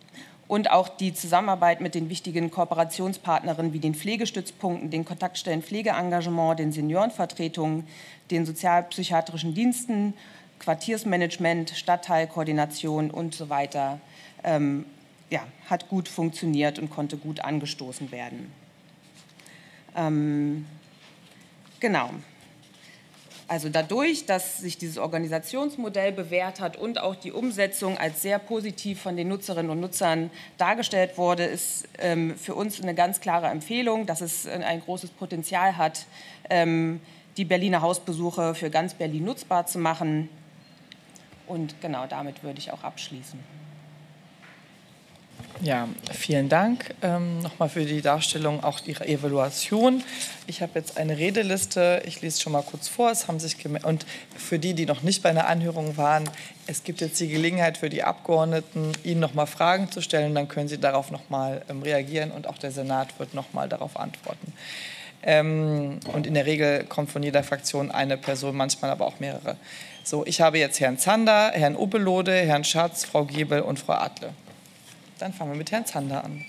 und auch die Zusammenarbeit mit den wichtigen Kooperationspartnerinnen wie den Pflegestützpunkten, den Kontaktstellen Pflegeengagement, den Seniorenvertretungen, den sozialpsychiatrischen Diensten, Quartiersmanagement, Stadtteilkoordination und so weiter, ähm, ja, hat gut funktioniert und konnte gut angestoßen werden. Ähm, genau. Also dadurch, dass sich dieses Organisationsmodell bewährt hat und auch die Umsetzung als sehr positiv von den Nutzerinnen und Nutzern dargestellt wurde, ist ähm, für uns eine ganz klare Empfehlung, dass es ein großes Potenzial hat, ähm, die Berliner Hausbesuche für ganz Berlin nutzbar zu machen. Und genau damit würde ich auch abschließen. Ja, vielen Dank ähm, nochmal für die Darstellung auch Ihrer Evaluation. Ich habe jetzt eine Redeliste, ich lese schon mal kurz vor. Es haben sich und für die, die noch nicht bei einer Anhörung waren, es gibt jetzt die Gelegenheit für die Abgeordneten, Ihnen nochmal Fragen zu stellen. Dann können Sie darauf nochmal ähm, reagieren und auch der Senat wird nochmal darauf antworten. Ähm, und in der Regel kommt von jeder Fraktion eine Person, manchmal aber auch mehrere. So, ich habe jetzt Herrn Zander, Herrn Ubelode, Herrn Schatz, Frau Gebel und Frau Adle. Dann fangen wir mit Herrn Zander an.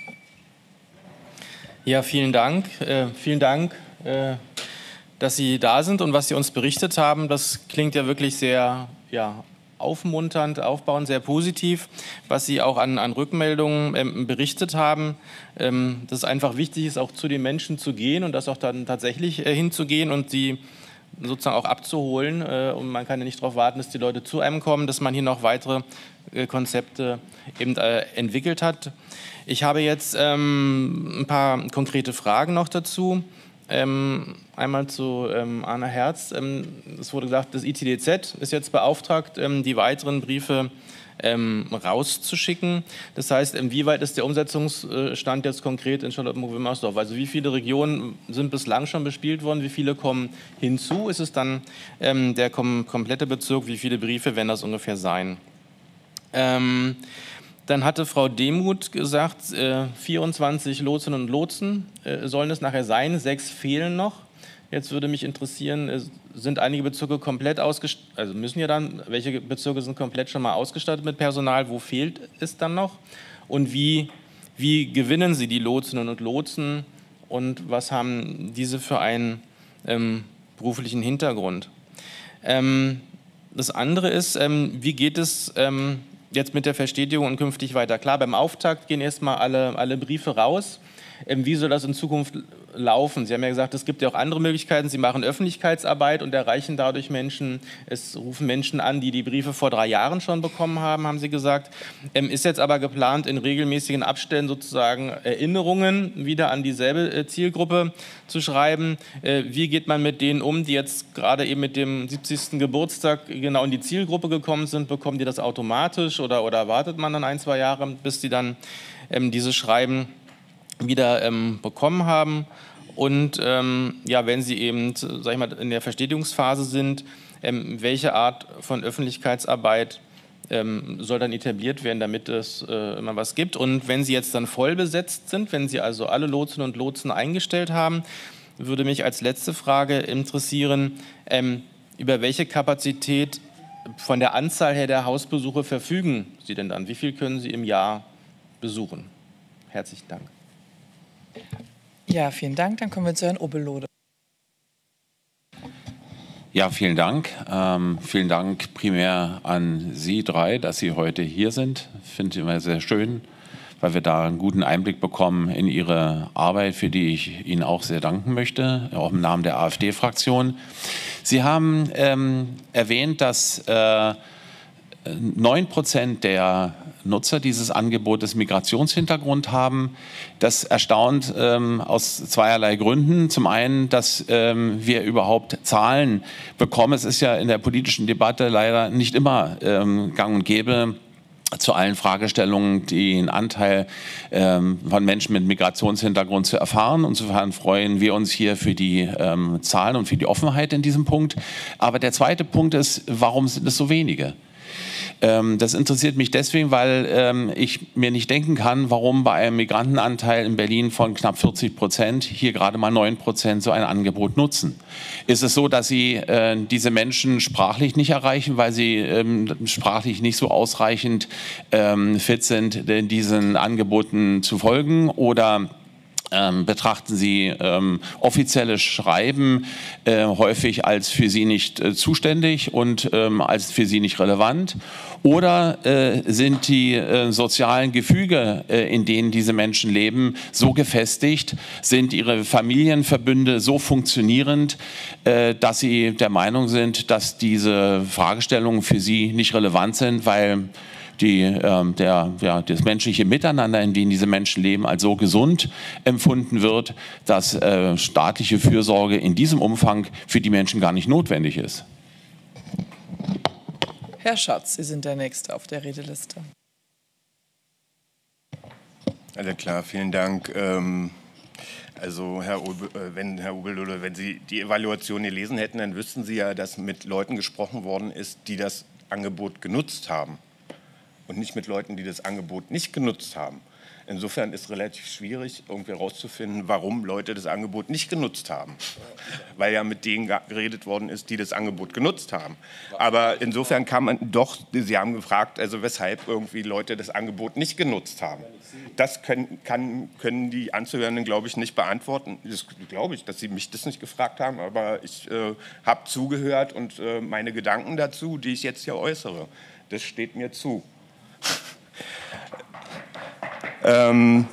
Ja, vielen Dank. Äh, vielen Dank, äh, dass Sie da sind und was Sie uns berichtet haben. Das klingt ja wirklich sehr ja, aufmunternd, aufbauend, sehr positiv, was Sie auch an, an Rückmeldungen ähm, berichtet haben. Ähm, dass es einfach wichtig ist, auch zu den Menschen zu gehen und das auch dann tatsächlich äh, hinzugehen und sie sozusagen auch abzuholen. Äh, und man kann ja nicht darauf warten, dass die Leute zu einem kommen, dass man hier noch weitere äh, Konzepte eben äh, entwickelt hat. Ich habe jetzt ähm, ein paar konkrete Fragen noch dazu. Ähm, einmal zu ähm, Anna Herz. Ähm, es wurde gesagt, das I T D Z ist jetzt beauftragt, ähm, die weiteren Briefe ähm, rauszuschicken. Das heißt, inwieweit ist der Umsetzungsstand jetzt konkret in Charlottenburg-Wilmersdorf? Also wie viele Regionen sind bislang schon bespielt worden? Wie viele kommen hinzu? Ist es dann ähm, der kom komplette Bezirk? Wie viele Briefe werden das ungefähr sein? Ähm, Dann hatte Frau Demuth gesagt, äh, vierundzwanzig Lotsinnen und Lotsen äh, sollen es nachher sein, sechs fehlen noch. Jetzt würde mich interessieren, äh, sind einige Bezirke komplett ausgestattet, also müssen ja dann, welche Bezirke sind komplett schon mal ausgestattet mit Personal, wo fehlt es dann noch? Und wie, wie gewinnen Sie die Lotsinnen und Lotsen und was haben diese für einen ähm, beruflichen Hintergrund? Ähm, das andere ist, ähm, wie geht es ähm, jetzt mit der Verstetigung und künftig weiter? Klar, beim Auftakt gehen erstmal alle, alle Briefe raus. Ähm, wie soll das in Zukunft laufen? Sie haben ja gesagt, es gibt ja auch andere Möglichkeiten. Sie machen Öffentlichkeitsarbeit und erreichen dadurch Menschen. Es rufen Menschen an, die die Briefe vor drei Jahren schon bekommen haben, haben Sie gesagt. Ähm, ist jetzt aber geplant, in regelmäßigen Abständen sozusagen Erinnerungen wieder an dieselbe äh, Zielgruppe zu schreiben. Äh, wie geht man mit denen um, die jetzt gerade eben mit dem siebzigsten Geburtstag genau in die Zielgruppe gekommen sind? Bekommen die das automatisch oder, oder wartet man dann ein, zwei Jahre, bis die dann ähm, diese Schreiben wieder ähm, bekommen haben? Und ähm, ja, wenn Sie eben, sag ich mal, in der Verstetigungsphase sind, ähm, welche Art von Öffentlichkeitsarbeit ähm, soll dann etabliert werden, damit es äh, immer was gibt? Und wenn Sie jetzt dann voll besetzt sind, wenn Sie also alle Lotsinnen und Lotsen eingestellt haben, würde mich als letzte Frage interessieren, ähm, über welche Kapazität von der Anzahl her der Hausbesuche verfügen Sie denn dann? Wie viel können Sie im Jahr besuchen? Herzlichen Dank. Ja, vielen Dank. Dann kommen wir zu Herrn Ubelode. Ja, vielen Dank. Ähm, vielen Dank primär an Sie drei, dass Sie heute hier sind. Finde ich immer sehr schön, weil wir da einen guten Einblick bekommen in Ihre Arbeit, für die ich Ihnen auch sehr danken möchte, auch im Namen der AfD-Fraktion. Sie haben ähm, erwähnt, dass äh, neun Prozent der Nutzer dieses Angebotes Migrationshintergrund haben. Das erstaunt ähm, aus zweierlei Gründen. Zum einen, dass ähm, wir überhaupt Zahlen bekommen. Es ist ja in der politischen Debatte leider nicht immer ähm, gang und gäbe, zu allen Fragestellungen den Anteil ähm, von Menschen mit Migrationshintergrund zu erfahren. Insofern freuen wir uns hier für die ähm, Zahlen und für die Offenheit in diesem Punkt. Aber der zweite Punkt ist, warum sind es so wenige? Ähm, das interessiert mich deswegen, weil ähm, ich mir nicht denken kann, warum bei einem Migrantenanteil in Berlin von knapp vierzig Prozent hier gerade mal neun Prozent so ein Angebot nutzen. Ist es so, dass Sie äh, diese Menschen sprachlich nicht erreichen, weil sie ähm, sprachlich nicht so ausreichend ähm, fit sind, diesen Angeboten zu folgen? Oder Ähm, betrachten Sie ähm, offizielle Schreiben äh, häufig als für Sie nicht äh, zuständig und ähm, als für Sie nicht relevant? Oder äh, sind die äh, sozialen Gefüge, äh, in denen diese Menschen leben, so gefestigt, sind ihre Familienverbünde so funktionierend, äh, dass Sie der Meinung sind, dass diese Fragestellungen für Sie nicht relevant sind, weil Die, äh, der, ja, das menschliche Miteinander, in dem diese Menschen leben, als so gesund empfunden wird, dass äh, staatliche Fürsorge in diesem Umfang für die Menschen gar nicht notwendig ist. Herr Schatz, Sie sind der Nächste auf der Redeliste. Alles klar, vielen Dank. Ähm Also Herr Obel, wenn, Herr Obel, oder wenn Sie die Evaluation gelesen hätten, dann wüssten Sie ja, dass mit Leuten gesprochen worden ist, die das Angebot genutzt haben. Und nicht mit Leuten, die das Angebot nicht genutzt haben. Insofern ist es relativ schwierig, irgendwie herauszufinden, warum Leute das Angebot nicht genutzt haben. Weil ja mit denen geredet worden ist, die das Angebot genutzt haben. Aber insofern kann man doch, Sie haben gefragt, also weshalb irgendwie Leute das Angebot nicht genutzt haben. Das können, kann, können die Anzuhörenden, glaube ich, nicht beantworten. Das glaube ich, dass Sie mich das nicht gefragt haben, aber ich äh, habe zugehört und äh, meine Gedanken dazu, die ich jetzt hier äußere, das steht mir zu. ähm,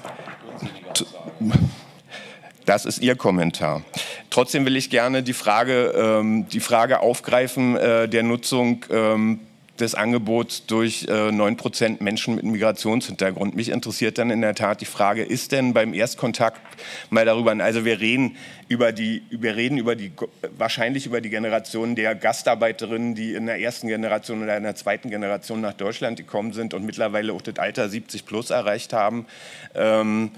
das ist Ihr Kommentar. Trotzdem will ich gerne die Frage, ähm, die Frage aufgreifen äh, der Nutzung ähm, des Angebots durch äh, neun Prozent Menschen mit Migrationshintergrund. Mich interessiert dann in der Tat die Frage, ist denn beim Erstkontakt mal darüber, also wir reden über die, wir reden über die, wahrscheinlich über die Generation der Gastarbeiterinnen, die in der ersten Generation oder in der zweiten Generation nach Deutschland gekommen sind und mittlerweile auch das Alter siebzig plus erreicht haben. Ähm,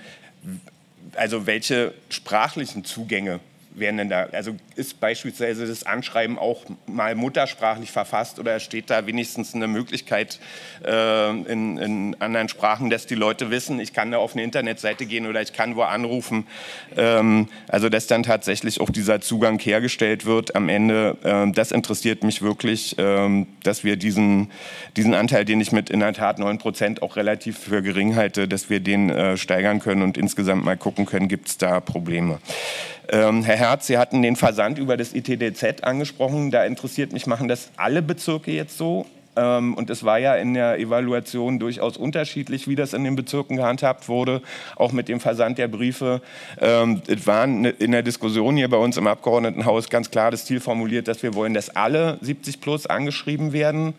also welche sprachlichen Zugänge werden denn da, also ist beispielsweise das Anschreiben auch mal muttersprachlich verfasst oder steht da wenigstens eine Möglichkeit äh, in, in anderen Sprachen, dass die Leute wissen, ich kann da auf eine Internetseite gehen oder ich kann wo anrufen, ähm, also dass dann tatsächlich auch dieser Zugang hergestellt wird am Ende. Ähm, das interessiert mich wirklich, ähm, dass wir diesen, diesen Anteil, den ich mit in der Tat neun Prozent auch relativ für gering halte, dass wir den äh, steigern können und insgesamt mal gucken können, gibt es da Probleme. Ähm, Herr Herz, Sie hatten den Versand über das I T D Z angesprochen. Da interessiert mich, machen das alle Bezirke jetzt so? Ähm, und es war ja in der Evaluation durchaus unterschiedlich, wie das in den Bezirken gehandhabt wurde, auch mit dem Versand der Briefe. Ähm, es war in der Diskussion hier bei uns im Abgeordnetenhaus ganz klar das Ziel formuliert, dass wir wollen, dass alle siebzig plus angeschrieben werden.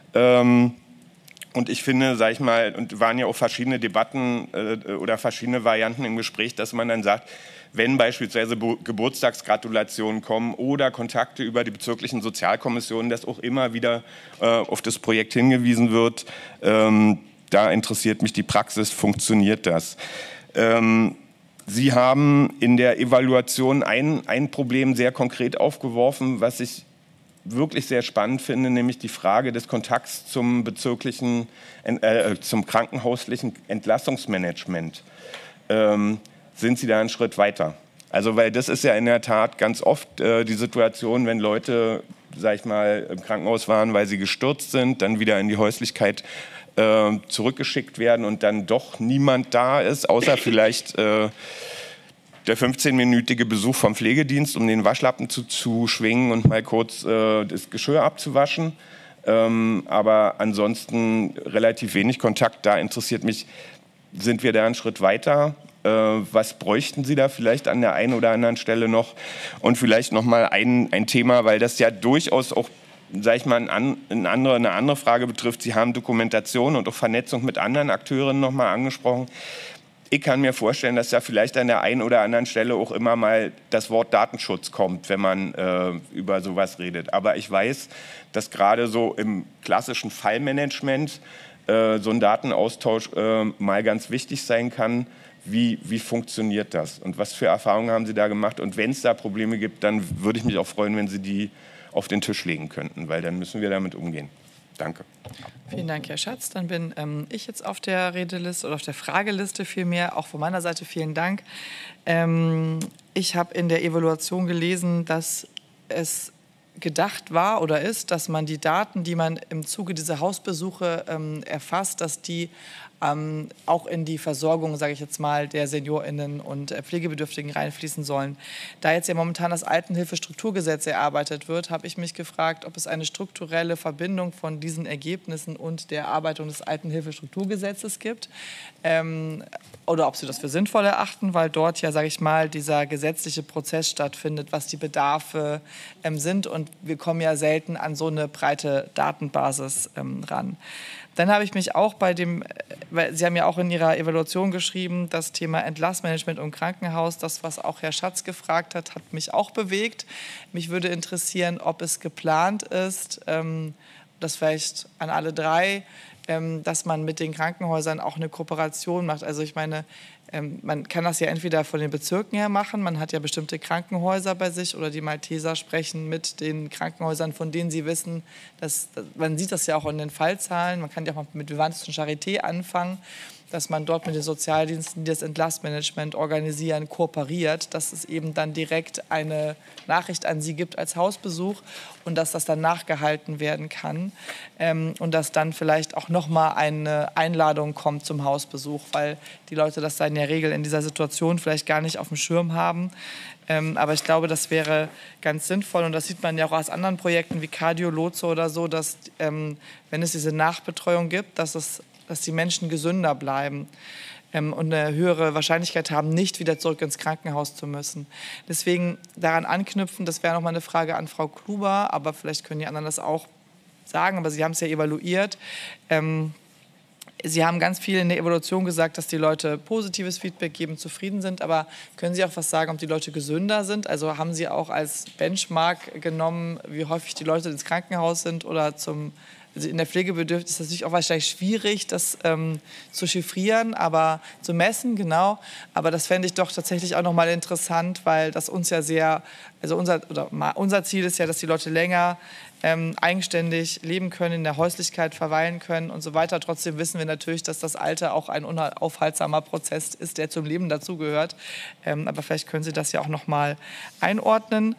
Ähm, Und ich finde, sage ich mal, und waren ja auch verschiedene Debatten äh, oder verschiedene Varianten im Gespräch, dass man dann sagt, wenn beispielsweise Geburtstagsgratulationen kommen oder Kontakte über die bezirklichen Sozialkommissionen, dass auch immer wieder äh, auf das Projekt hingewiesen wird. Ähm, da interessiert mich die Praxis, funktioniert das? Ähm, Sie haben in der Evaluation ein, ein Problem sehr konkret aufgeworfen, was ich wirklich sehr spannend finde, nämlich die Frage des Kontakts zum bezirklichen, äh, zum krankenhauslichen Entlassungsmanagement. Ähm, sind Sie da einen Schritt weiter? Also, weil das ist ja in der Tat ganz oft äh, die Situation, wenn Leute, sag ich mal, im Krankenhaus waren, weil sie gestürzt sind, dann wieder in die Häuslichkeit äh, zurückgeschickt werden und dann doch niemand da ist, außer vielleicht äh, der fünfzehnminütige Besuch vom Pflegedienst, um den Waschlappen zu, zu schwingen und mal kurz äh, das Geschirr abzuwaschen. Ähm, aber ansonsten relativ wenig Kontakt. Da interessiert mich, sind wir da einen Schritt weiter? Äh, was bräuchten Sie da vielleicht an der einen oder anderen Stelle noch? Und vielleicht noch mal ein, ein Thema, weil das ja durchaus auch, sage ich mal, ein, ein andere, eine andere Frage betrifft. Sie haben Dokumentation und auch Vernetzung mit anderen Akteurinnen noch mal angesprochen. Ich kann mir vorstellen, dass da vielleicht an der einen oder anderen Stelle auch immer mal das Wort Datenschutz kommt, wenn man äh, über sowas redet. Aber ich weiß, dass gerade so im klassischen Fallmanagement äh, so ein Datenaustausch äh, mal ganz wichtig sein kann. Wie, wie funktioniert das? Und was für Erfahrungen haben Sie da gemacht? Und wenn es da Probleme gibt, dann würde ich mich auch freuen, wenn Sie die auf den Tisch legen könnten, weil dann müssen wir damit umgehen. Danke. Vielen Dank, Herr Schatz. Dann bin ähm, ich jetzt auf der Redeliste oder auf der Frageliste vielmehr. Auch von meiner Seite vielen Dank. Ähm, ich habe in der Evaluation gelesen, dass es gedacht war oder ist, dass man die Daten, die man im Zuge dieser Hausbesuche ähm, erfasst, dass die ähm, auch in die Versorgung, sage ich jetzt mal, der SeniorInnen und äh, Pflegebedürftigen reinfließen sollen. Da jetzt ja momentan das Altenhilfestrukturgesetz erarbeitet wird, habe ich mich gefragt, ob es eine strukturelle Verbindung von diesen Ergebnissen und der Erarbeitung des Altenhilfestrukturgesetzes gibt. Ähm, oder ob Sie das für sinnvoll erachten, weil dort ja, sage ich mal, dieser gesetzliche Prozess stattfindet, was die Bedarfe ähm, sind. Und wir kommen ja selten an so eine breite Datenbasis ähm, ran. Dann habe ich mich auch bei dem, weil Sie haben ja auch in Ihrer Evaluation geschrieben, das Thema Entlassmanagement und Krankenhaus, das, was auch Herr Schatz gefragt hat, hat mich auch bewegt. Mich würde interessieren, ob es geplant ist, ähm, das vielleicht an alle drei, ähm, dass man mit den Krankenhäusern auch eine Kooperation macht. Also ich meine, ähm, man kann das ja entweder von den Bezirken her machen, man hat ja bestimmte Krankenhäuser bei sich oder die Malteser sprechen mit den Krankenhäusern, von denen sie wissen, dass, man sieht das ja auch in den Fallzahlen, man kann ja auch mal mit Vivantes und Charité anfangen, dass man dort mit den Sozialdiensten, die das Entlassmanagement organisieren, kooperiert, dass es eben dann direkt eine Nachricht an sie gibt als Hausbesuch und dass das dann nachgehalten werden kann ähm, und dass dann vielleicht auch noch mal eine Einladung kommt zum Hausbesuch, weil die Leute das dann in der Regel in dieser Situation vielleicht gar nicht auf dem Schirm haben. Ähm, aber ich glaube, das wäre ganz sinnvoll und das sieht man ja auch aus anderen Projekten wie Cardioloze oder so, dass ähm, wenn es diese Nachbetreuung gibt, dass es dass die Menschen gesünder bleiben ähm, und eine höhere Wahrscheinlichkeit haben, nicht wieder zurück ins Krankenhaus zu müssen. Deswegen daran anknüpfen, das wäre noch mal eine Frage an Frau Kluber, aber vielleicht können die anderen das auch sagen, aber Sie haben es ja evaluiert. Ähm, Sie haben ganz viel in der Evaluation gesagt, dass die Leute positives Feedback geben, zufrieden sind. Aber können Sie auch was sagen, ob die Leute gesünder sind? Also haben Sie auch als Benchmark genommen, wie häufig die Leute ins Krankenhaus sind oder zum Also in der Pflegebedürftigkeit ist es natürlich auch wahrscheinlich schwierig, das ähm, zu chiffrieren, aber zu messen, genau. Aber das fände ich doch tatsächlich auch noch mal interessant, weil das uns ja sehr, also unser, oder mal, unser Ziel ist ja, dass die Leute länger ähm, eigenständig leben können, in der Häuslichkeit verweilen können und so weiter. Trotzdem wissen wir natürlich, dass das Alter auch ein unaufhaltsamer Prozess ist, der zum Leben dazugehört. Ähm, aber vielleicht können Sie das ja auch noch mal einordnen.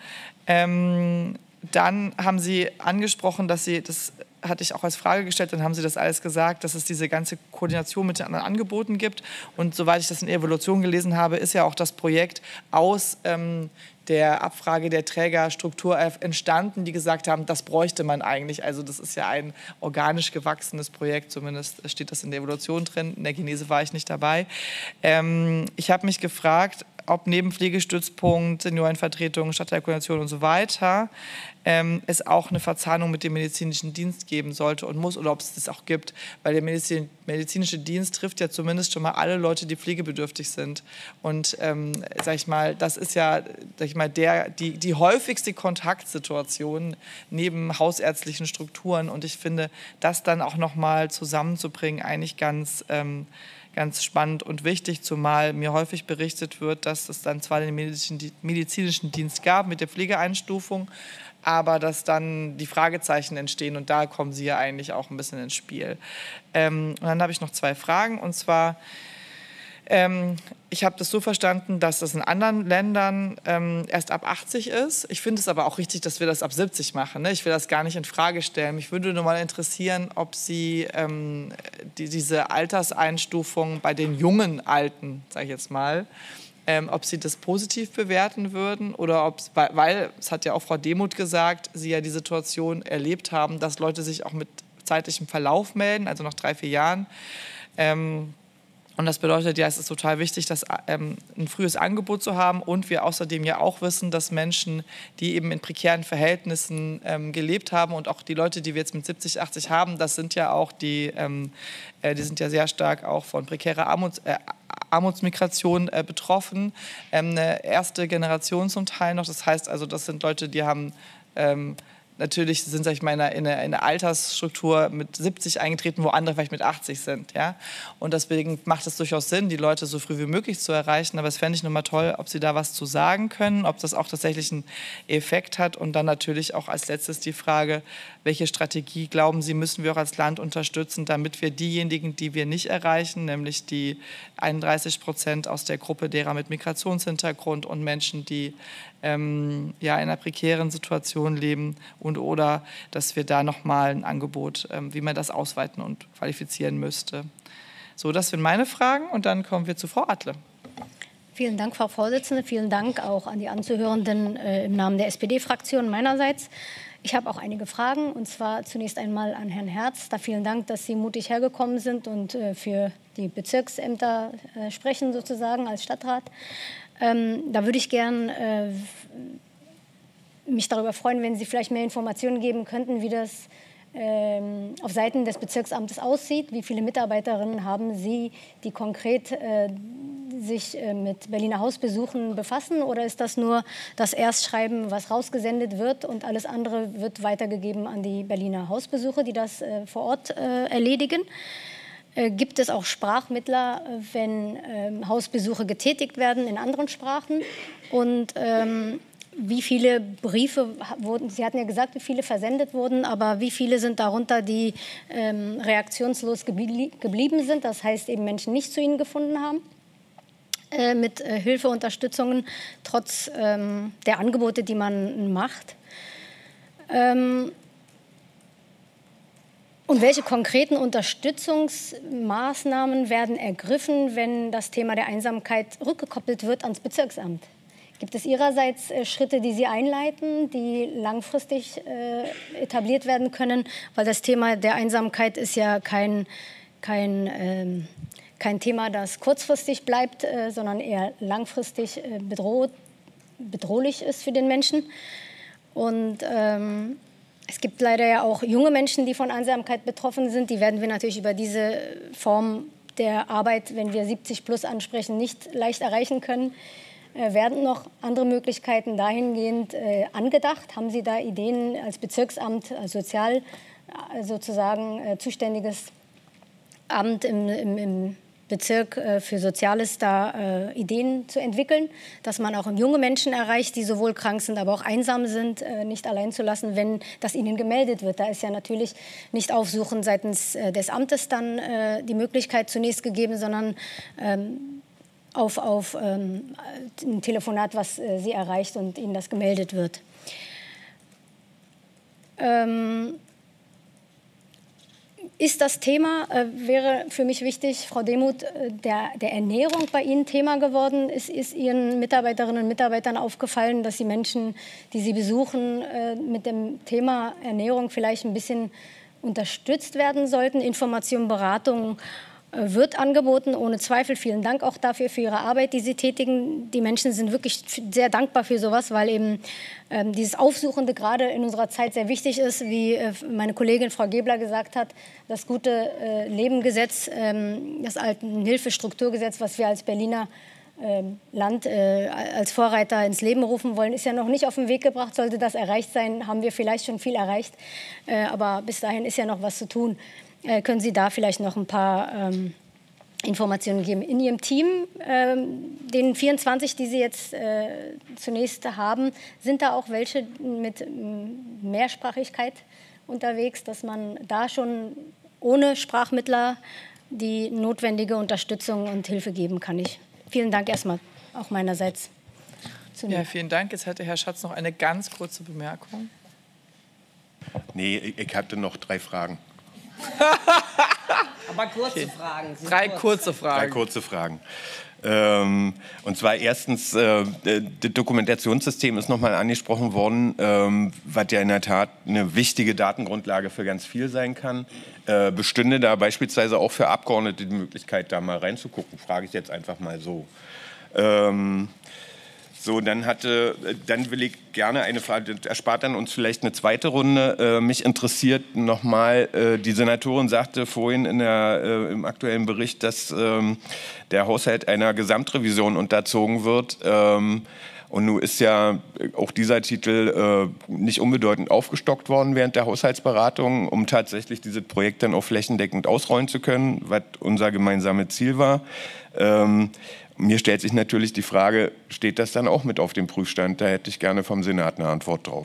Ähm, dann haben Sie angesprochen, dass Sie das hatte ich auch als Frage gestellt, dann haben Sie das alles gesagt, dass es diese ganze Koordination mit den anderen Angeboten gibt. Und soweit ich das in der Evaluation gelesen habe, ist ja auch das Projekt aus ähm, der Abfrage der Trägerstruktur entstanden, die gesagt haben, das bräuchte man eigentlich. Also das ist ja ein organisch gewachsenes Projekt, zumindest steht das in der Evaluation drin. In der Genese war ich nicht dabei. Ähm, ich habe mich gefragt, ob neben Pflegestützpunkt, Seniorenvertretung, Stadtteilkoordination und so weiter ähm, es auch eine Verzahnung mit dem medizinischen Dienst geben sollte und muss oder ob es das auch gibt, weil der Medizin, medizinische Dienst trifft ja zumindest schon mal alle Leute, die pflegebedürftig sind. Und ähm, sag ich mal, das ist ja, sag ich mal, der, die, die häufigste Kontaktsituation neben hausärztlichen Strukturen. Und ich finde, das dann auch noch mal zusammenzubringen, eigentlich ganz ähm, ganz spannend und wichtig, zumal mir häufig berichtet wird, dass es dann zwar den medizinischen Dienst gab mit der Pflegeeinstufung, aber dass dann die Fragezeichen entstehen und da kommen Sie ja eigentlich auch ein bisschen ins Spiel. Ähm, und dann habe ich noch zwei Fragen und zwar, ähm, ich habe das so verstanden, dass das in anderen Ländern ähm, erst ab achtzig ist. Ich finde es aber auch richtig, dass wir das ab siebzig machen. Ne? Ich will das gar nicht in Frage stellen. Mich würde nur mal interessieren, ob Sie ähm, die, diese Alterseinstufung bei den jungen Alten, sage ich jetzt mal, ähm, ob Sie das positiv bewerten würden oder ob, weil, weil, es hat ja auch Frau Demuth gesagt, Sie ja die Situation erlebt haben, dass Leute sich auch mit zeitlichem Verlauf melden, also nach drei, vier Jahren. Ähm, Und das bedeutet ja, es ist total wichtig, das, ähm, ein frühes Angebot zu haben. Und wir außerdem ja auch wissen, dass Menschen, die eben in prekären Verhältnissen ähm, gelebt haben und auch die Leute, die wir jetzt mit siebzig, achtzig haben, das sind ja auch die, ähm, äh, die sind ja sehr stark auch von prekärer Armuts, äh, Armutsmigration äh, betroffen. Ähm, eine erste Generation zum Teil noch. Das heißt also, das sind Leute, die haben ähm, natürlich sind, sag ich mal, in einer, in einer Altersstruktur mit siebzig eingetreten, wo andere vielleicht mit achtzig sind. Ja? Und deswegen macht es durchaus Sinn, die Leute so früh wie möglich zu erreichen. Aber es fände ich nochmal toll, ob Sie da was zu sagen können, ob das auch tatsächlich einen Effekt hat. Und dann natürlich auch als letztes die Frage, welche Strategie, glauben Sie, müssen wir auch als Land unterstützen, damit wir diejenigen, die wir nicht erreichen, nämlich die einunddreißig Prozent aus der Gruppe derer mit Migrationshintergrund und Menschen, die ähm, ja, in einer prekären Situation leben, und oder dass wir da nochmal ein Angebot, ähm, wie man das ausweiten und qualifizieren müsste. So, das sind meine Fragen, und dann kommen wir zu Frau Adle. Vielen Dank, Frau Vorsitzende. Vielen Dank auch an die Anzuhörenden äh, im Namen der S P D-Fraktion meinerseits. Ich habe auch einige Fragen, und zwar zunächst einmal an Herrn Herz. Da vielen Dank, dass Sie mutig hergekommen sind und äh, für die Bezirksämter äh, sprechen, sozusagen als Stadtrat. Ähm, da würde ich gern äh, mich darüber freuen, wenn Sie vielleicht mehr Informationen geben könnten, wie das ähm, auf Seiten des Bezirksamtes aussieht. Wie viele Mitarbeiterinnen haben Sie, die konkret äh, sich äh, mit Berliner Hausbesuchen befassen? Oder ist das nur das Erstschreiben, was rausgesendet wird, und alles andere wird weitergegeben an die Berliner Hausbesuche, die das äh, vor Ort äh, erledigen? Äh, gibt es auch Sprachmittler, wenn äh, Hausbesuche getätigt werden in anderen Sprachen? Und ähm, wie viele Briefe wurden, Sie hatten ja gesagt, wie viele versendet wurden, aber wie viele sind darunter, die ähm, reaktionslos geblie geblieben sind, das heißt eben Menschen nicht zu Ihnen gefunden haben, äh, mit äh, Hilfe, Unterstützungen, trotz ähm, der Angebote, die man macht? Ähm, Und welche konkreten Unterstützungsmaßnahmen werden ergriffen, wenn das Thema der Einsamkeit rückgekoppelt wird ans Bezirksamt? Gibt es Ihrerseits äh, Schritte, die Sie einleiten, die langfristig äh, etabliert werden können? Weil das Thema der Einsamkeit ist ja kein, kein, ähm, kein Thema, das kurzfristig bleibt, äh, sondern eher langfristig äh, bedroht, bedrohlich ist für den Menschen. Und ähm, es gibt leider ja auch junge Menschen, die von Einsamkeit betroffen sind. Die werden wir natürlich über diese Form der Arbeit, wenn wir siebzig plus ansprechen, nicht leicht erreichen können. Äh, werden noch andere Möglichkeiten dahingehend äh, angedacht? Haben Sie da Ideen als Bezirksamt, als sozial äh, sozusagen äh, zuständiges Amt im, im, im Bezirk äh, für Soziales, da äh, Ideen zu entwickeln, dass man auch junge Menschen erreicht, die sowohl krank sind, aber auch einsam sind, äh, nicht allein zu lassen, wenn das ihnen gemeldet wird. Da ist ja natürlich nicht Aufsuchen seitens äh, des Amtes dann äh, die Möglichkeit zunächst gegeben, sondern ähm, auf, auf ähm, ein Telefonat, was äh, Sie erreicht und Ihnen das gemeldet wird. Ähm, Ist das Thema, äh, wäre für mich wichtig, Frau Demuth, äh, der, der Ernährung bei Ihnen Thema geworden? Ist, ist Ihren Mitarbeiterinnen und Mitarbeitern aufgefallen, dass die Menschen, die Sie besuchen, äh, mit dem Thema Ernährung vielleicht ein bisschen unterstützt werden sollten? Information, Beratung äh, wird angeboten, ohne Zweifel. Vielen Dank auch dafür, für Ihre Arbeit, die Sie tätigen. Die Menschen sind wirklich sehr dankbar für sowas, weil eben ähm, dieses Aufsuchende gerade in unserer Zeit sehr wichtig ist, wie äh, meine Kollegin Frau Gebler gesagt hat. Das gute äh, Lebengesetz, ähm, das Altenhilfestrukturgesetz, was wir als Berliner ähm, Land äh, als Vorreiter ins Leben rufen wollen, ist ja noch nicht auf den Weg gebracht. Sollte das erreicht sein, haben wir vielleicht schon viel erreicht. Äh, aber bis dahin ist ja noch was zu tun. Äh, können Sie da vielleicht noch ein paar ähm, Informationen geben? In Ihrem Team, ähm, den vierundzwanzig, die Sie jetzt äh, zunächst haben, sind da auch welche mit ähm, Mehrsprachigkeit unterwegs, dass man da schon ohne Sprachmittler die notwendige Unterstützung und Hilfe geben kann? Ich, vielen Dank erstmal auch meinerseits. Ja, vielen Dank. Jetzt hatte Herr Schatz noch eine ganz kurze Bemerkung. Nee, ich hatte noch drei Fragen. Aber kurze Okay. Fragen. sind Drei kurz. kurze Fragen. Drei kurze Fragen. Ähm, und zwar erstens, äh, das Dokumentationssystem ist nochmal angesprochen worden, ähm, was ja in der Tat eine wichtige Datengrundlage für ganz viel sein kann. Äh, bestünde da beispielsweise auch für Abgeordnete die Möglichkeit, da mal reinzugucken? Frage ich jetzt einfach mal so. Ähm, So, dann hatte, dann will ich gerne eine Frage, das erspart dann uns vielleicht eine zweite Runde. Äh, mich interessiert nochmal, äh, die Senatorin sagte vorhin in der, äh, im aktuellen Bericht, dass ähm, der Haushalt einer Gesamtrevision unterzogen wird. Ähm, Und nun ist ja auch dieser Titel äh, nicht unbedeutend aufgestockt worden während der Haushaltsberatung, um tatsächlich dieses Projekt dann auch flächendeckend ausrollen zu können, was unser gemeinsames Ziel war. Ähm, mir stellt sich natürlich die Frage, steht das dann auch mit auf dem Prüfstand? Da hätte ich gerne vom Senat eine Antwort drauf.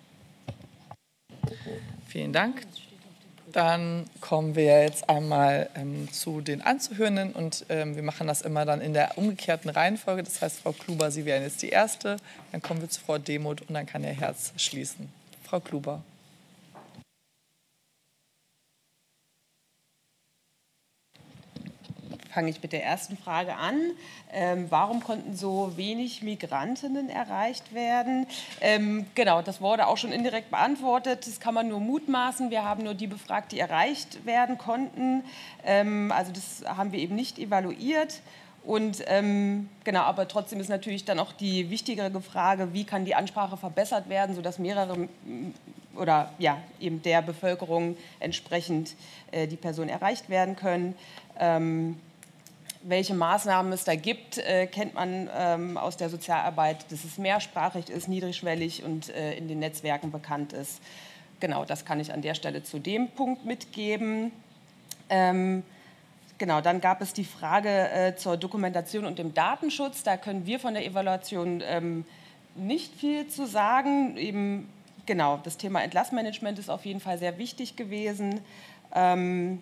Vielen Dank. Dann kommen wir jetzt einmal ähm, zu den Anzuhörenden und ähm, wir machen das immer dann in der umgekehrten Reihenfolge. Das heißt, Frau Kluber, Sie wären jetzt die Erste, dann kommen wir zu Frau Demuth und dann kann Herr Herz schließen. Frau Kluber. Fange ich mit der ersten Frage an. Ähm, warum konnten so wenig Migrantinnen erreicht werden? Ähm, genau, das wurde auch schon indirekt beantwortet. Das kann man nur mutmaßen. Wir haben nur die befragt, die erreicht werden konnten. Ähm, also das haben wir eben nicht evaluiert. Und ähm, genau, aber trotzdem ist natürlich dann auch die wichtigere Frage, wie kann die Ansprache verbessert werden, sodass mehrere oder ja eben der Bevölkerung entsprechend äh, die Personen erreicht werden können. Ähm, Welche Maßnahmen es da gibt, äh, kennt man ähm, aus der Sozialarbeit, dass es mehrsprachig ist, niedrigschwellig und äh, in den Netzwerken bekannt ist. Genau, das kann ich an der Stelle zu dem Punkt mitgeben. Ähm, genau, dann gab es die Frage äh, zur Dokumentation und dem Datenschutz. Da können wir von der Evaluation ähm, nicht viel zu sagen. Eben, genau, das Thema Entlassmanagement ist auf jeden Fall sehr wichtig gewesen. Ähm,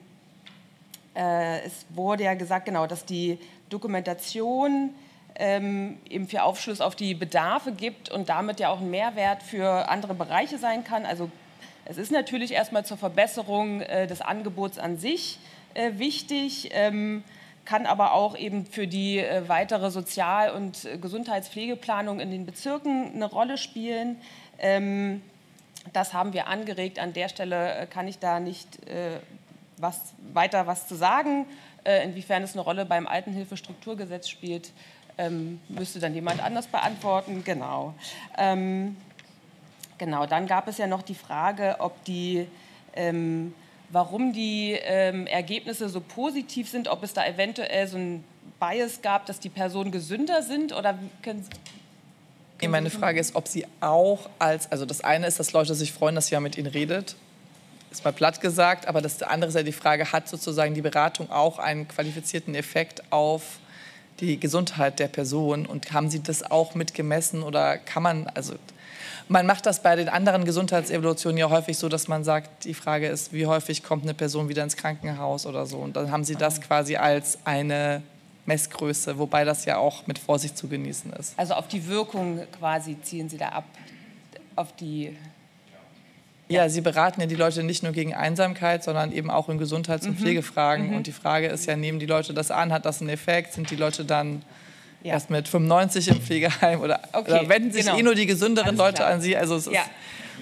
Es wurde ja gesagt, genau, dass die Dokumentation ähm, eben für Aufschluss auf die Bedarfe gibt und damit ja auch ein Mehrwert für andere Bereiche sein kann. Also es ist natürlich erstmal zur Verbesserung äh, des Angebots an sich äh, wichtig, ähm, kann aber auch eben für die äh, weitere Sozial- und äh, Gesundheitspflegeplanung in den Bezirken eine Rolle spielen. Ähm, das haben wir angeregt. An der Stelle äh, kann ich da nicht äh, was, weiter was zu sagen. Äh, inwiefern es eine Rolle beim Altenhilfestrukturgesetz spielt, ähm, müsste dann jemand anders beantworten. Genau. Ähm, genau. Dann gab es ja noch die Frage, ob die, ähm, warum die ähm, Ergebnisse so positiv sind, ob es da eventuell so ein Bias gab, dass die Personen gesünder sind oder können, können Meine Frage ist, ob Sie auch als, also das eine ist, dass Leute sich freuen, dass jemand mit ihnen redet. Ist mal platt gesagt, aber das andere ist ja die Frage, hat sozusagen die Beratung auch einen qualifizierten Effekt auf die Gesundheit der Person und haben Sie das auch mitgemessen oder kann man, also man macht das bei den anderen Gesundheitsevaluationen ja häufig so, dass man sagt, die Frage ist, wie häufig kommt eine Person wieder ins Krankenhaus oder so und dann haben Sie das quasi als eine Messgröße, wobei das ja auch mit Vorsicht zu genießen ist. Also auf die Wirkung quasi ziehen Sie da ab, auf die... Ja, Sie beraten ja die Leute nicht nur gegen Einsamkeit, sondern eben auch in Gesundheits- und mhm. Pflegefragen. Mhm. Und die Frage ist ja, nehmen die Leute das an, hat das einen Effekt? Sind die Leute dann ja. erst mit fünfundneunzig im Pflegeheim? Oder, okay, oder wenden sich genau. eh nur die gesünderen Leute klar. an Sie? Also es ja.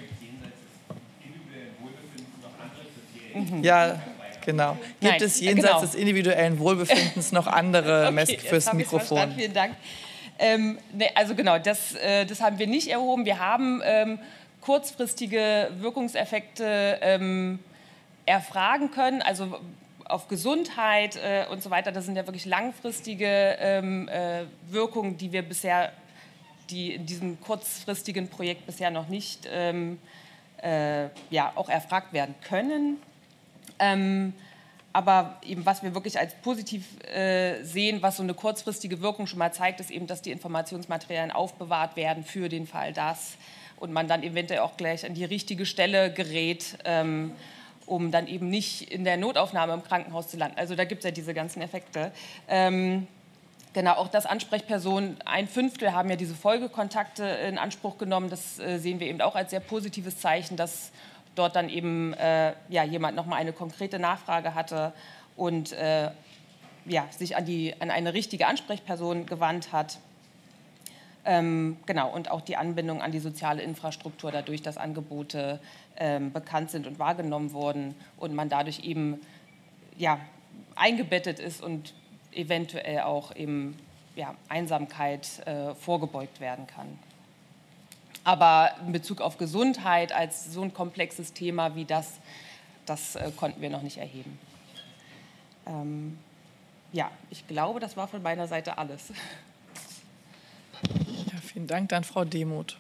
ist mhm. ja, genau. Gibt Nein, es jenseits genau. des individuellen Wohlbefindens noch andere okay, Mess fürs Mikrofon? Vielen Dank. Ähm, ne, also genau, das, äh, das haben wir nicht erhoben. Wir haben... Ähm, kurzfristige Wirkungseffekte ähm, erfragen können, also auf Gesundheit äh, und so weiter. Das sind ja wirklich langfristige ähm, äh, Wirkungen, die wir bisher, die in diesem kurzfristigen Projekt bisher noch nicht ähm, äh, ja, auch erfragt werden können. Ähm, aber eben, was wir wirklich als positiv äh, sehen, was so eine kurzfristige Wirkung schon mal zeigt, ist eben, dass die Informationsmaterialien aufbewahrt werden für den Fall, dass und man dann eventuell auch gleich an die richtige Stelle gerät, ähm, um dann eben nicht in der Notaufnahme im Krankenhaus zu landen. Also da gibt es ja diese ganzen Effekte. Ähm, genau, auch dass Ansprechpersonen, ein Fünftel haben ja diese Folgekontakte in Anspruch genommen. Das äh, sehen wir eben auch als sehr positives Zeichen, dass dort dann eben äh, ja, jemand nochmal eine konkrete Nachfrage hatte und äh, ja, sich an, die, an eine richtige Ansprechperson gewandt hat. Ähm, genau, und auch die Anbindung an die soziale Infrastruktur, dadurch, dass Angebote ähm, bekannt sind und wahrgenommen wurden und man dadurch eben ja, eingebettet ist und eventuell auch eben ja, Einsamkeit äh, vorgebeugt werden kann. Aber in Bezug auf Gesundheit als so ein komplexes Thema wie das, das äh, konnten wir noch nicht erheben. Ähm, ja, ich glaube, das war von meiner Seite alles. Ja, vielen Vielen Dank, dann Frau Demuth.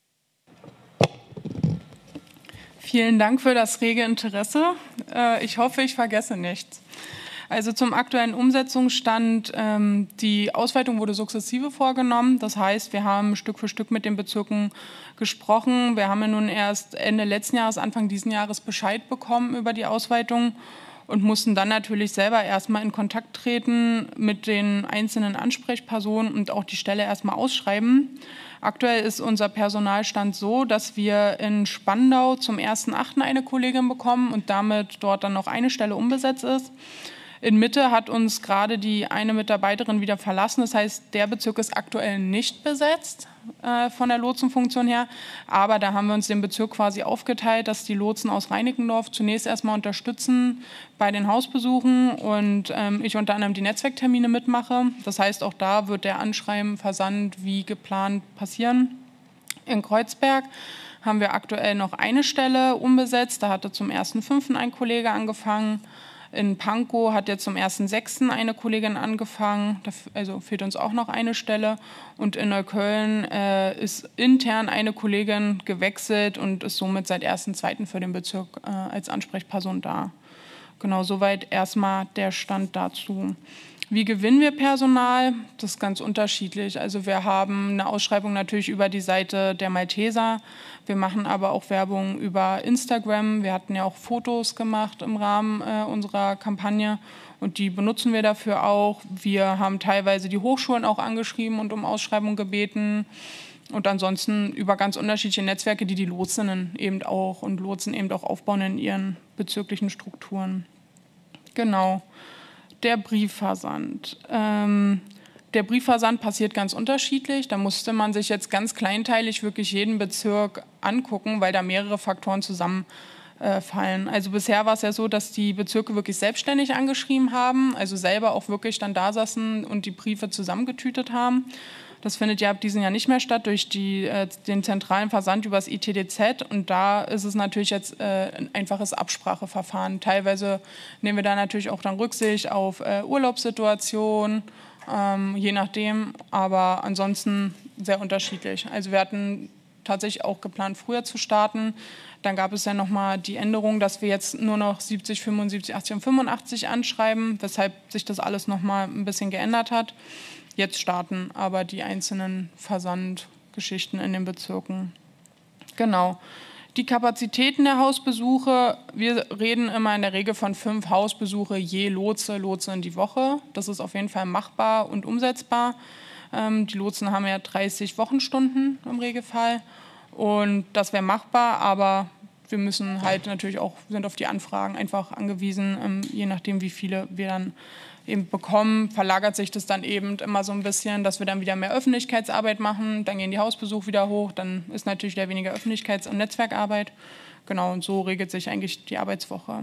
Vielen Dank für das rege Interesse. Ich hoffe, ich vergesse nichts. Also zum aktuellen Umsetzungsstand, ähm, die Ausweitung wurde sukzessive vorgenommen. Das heißt, wir haben Stück für Stück mit den Bezirken gesprochen. Wir haben ja nun erst Ende letzten Jahres, Anfang diesen Jahres Bescheid bekommen über die Ausweitung und mussten dann natürlich selber erstmal in Kontakt treten mit den einzelnen Ansprechpersonen und auch die Stelle erstmal ausschreiben. Aktuell ist unser Personalstand so, dass wir in Spandau zum ersten achten eine Kollegin bekommen und damit dort dann noch eine Stelle unbesetzt ist. In Mitte hat uns gerade die eine Mitarbeiterin wieder verlassen. Das heißt, der Bezirk ist aktuell nicht besetzt äh, von der Lotsenfunktion her. Aber da haben wir uns den Bezirk quasi aufgeteilt, dass die Lotsen aus Reinickendorf zunächst erstmal unterstützen bei den Hausbesuchen und ähm, ich unter anderem die Netzwerktermine mitmache. Das heißt, auch da wird der Anschreiben, Versand wie geplant passieren. In Kreuzberg haben wir aktuell noch eine Stelle unbesetzt. Da hatte zum ersten fünften ein Kollege angefangen. In Pankow hat jetzt zum ersten sechsten eine Kollegin angefangen, also fehlt uns auch noch eine Stelle. Und in Neukölln äh, ist intern eine Kollegin gewechselt und ist somit seit ersten zweiten für den Bezirk äh, als Ansprechperson da. Genau, soweit erstmal der Stand dazu. Wie gewinnen wir Personal? Das ist ganz unterschiedlich. Also wir haben eine Ausschreibung natürlich über die Seite der Malteser. Wir machen aber auch Werbung über Instagram. Wir hatten ja auch Fotos gemacht im Rahmen äh, unserer Kampagne und die benutzen wir dafür auch. Wir haben teilweise die Hochschulen auch angeschrieben und um Ausschreibung gebeten. Und ansonsten über ganz unterschiedliche Netzwerke, die die Lotsinnen eben auch und Lotsen eben auch aufbauen in ihren bezirklichen Strukturen. Genau. Der Briefversand. Ähm, der Briefversand passiert ganz unterschiedlich. Da musste man sich jetzt ganz kleinteilig wirklich jeden Bezirk angucken, weil da mehrere Faktoren zusammenfallen. Äh, also bisher war es ja so, dass die Bezirke wirklich selbstständig angeschrieben haben, also selber auch wirklich dann da saßen und die Briefe zusammengetütet haben. Das findet ja ab diesem Jahr nicht mehr statt durch die, äh, den zentralen Versand über das I T D Z. Und da ist es natürlich jetzt äh, ein einfaches Abspracheverfahren. Teilweise nehmen wir da natürlich auch dann Rücksicht auf äh, Urlaubssituationen, ähm, je nachdem. Aber ansonsten sehr unterschiedlich. Also wir hatten tatsächlich auch geplant, früher zu starten. Dann gab es ja nochmal die Änderung, dass wir jetzt nur noch siebzig, fünfundsiebzig, achtzig und fünfundachtzig anschreiben, weshalb sich das alles nochmal ein bisschen geändert hat. Jetzt starten aber die einzelnen Versandgeschichten in den Bezirken. Genau. Die Kapazitäten der Hausbesuche, wir reden immer in der Regel von fünf Hausbesuche je Lotse, Lotsin die Woche. Das ist auf jeden Fall machbar und umsetzbar. Ähm, die Lotsen haben ja dreißig Wochenstunden im Regelfall und das wäre machbar, aber wir müssen halt natürlich auch, sind auf die Anfragen einfach angewiesen, ähm, je nachdem wie viele wir dann eben bekommen, verlagert sich das dann eben immer so ein bisschen, dass wir dann wieder mehr Öffentlichkeitsarbeit machen, dann gehen die Hausbesuche wieder hoch, dann ist natürlich wieder weniger Öffentlichkeits- und Netzwerkarbeit. Genau, und so regelt sich eigentlich die Arbeitswoche.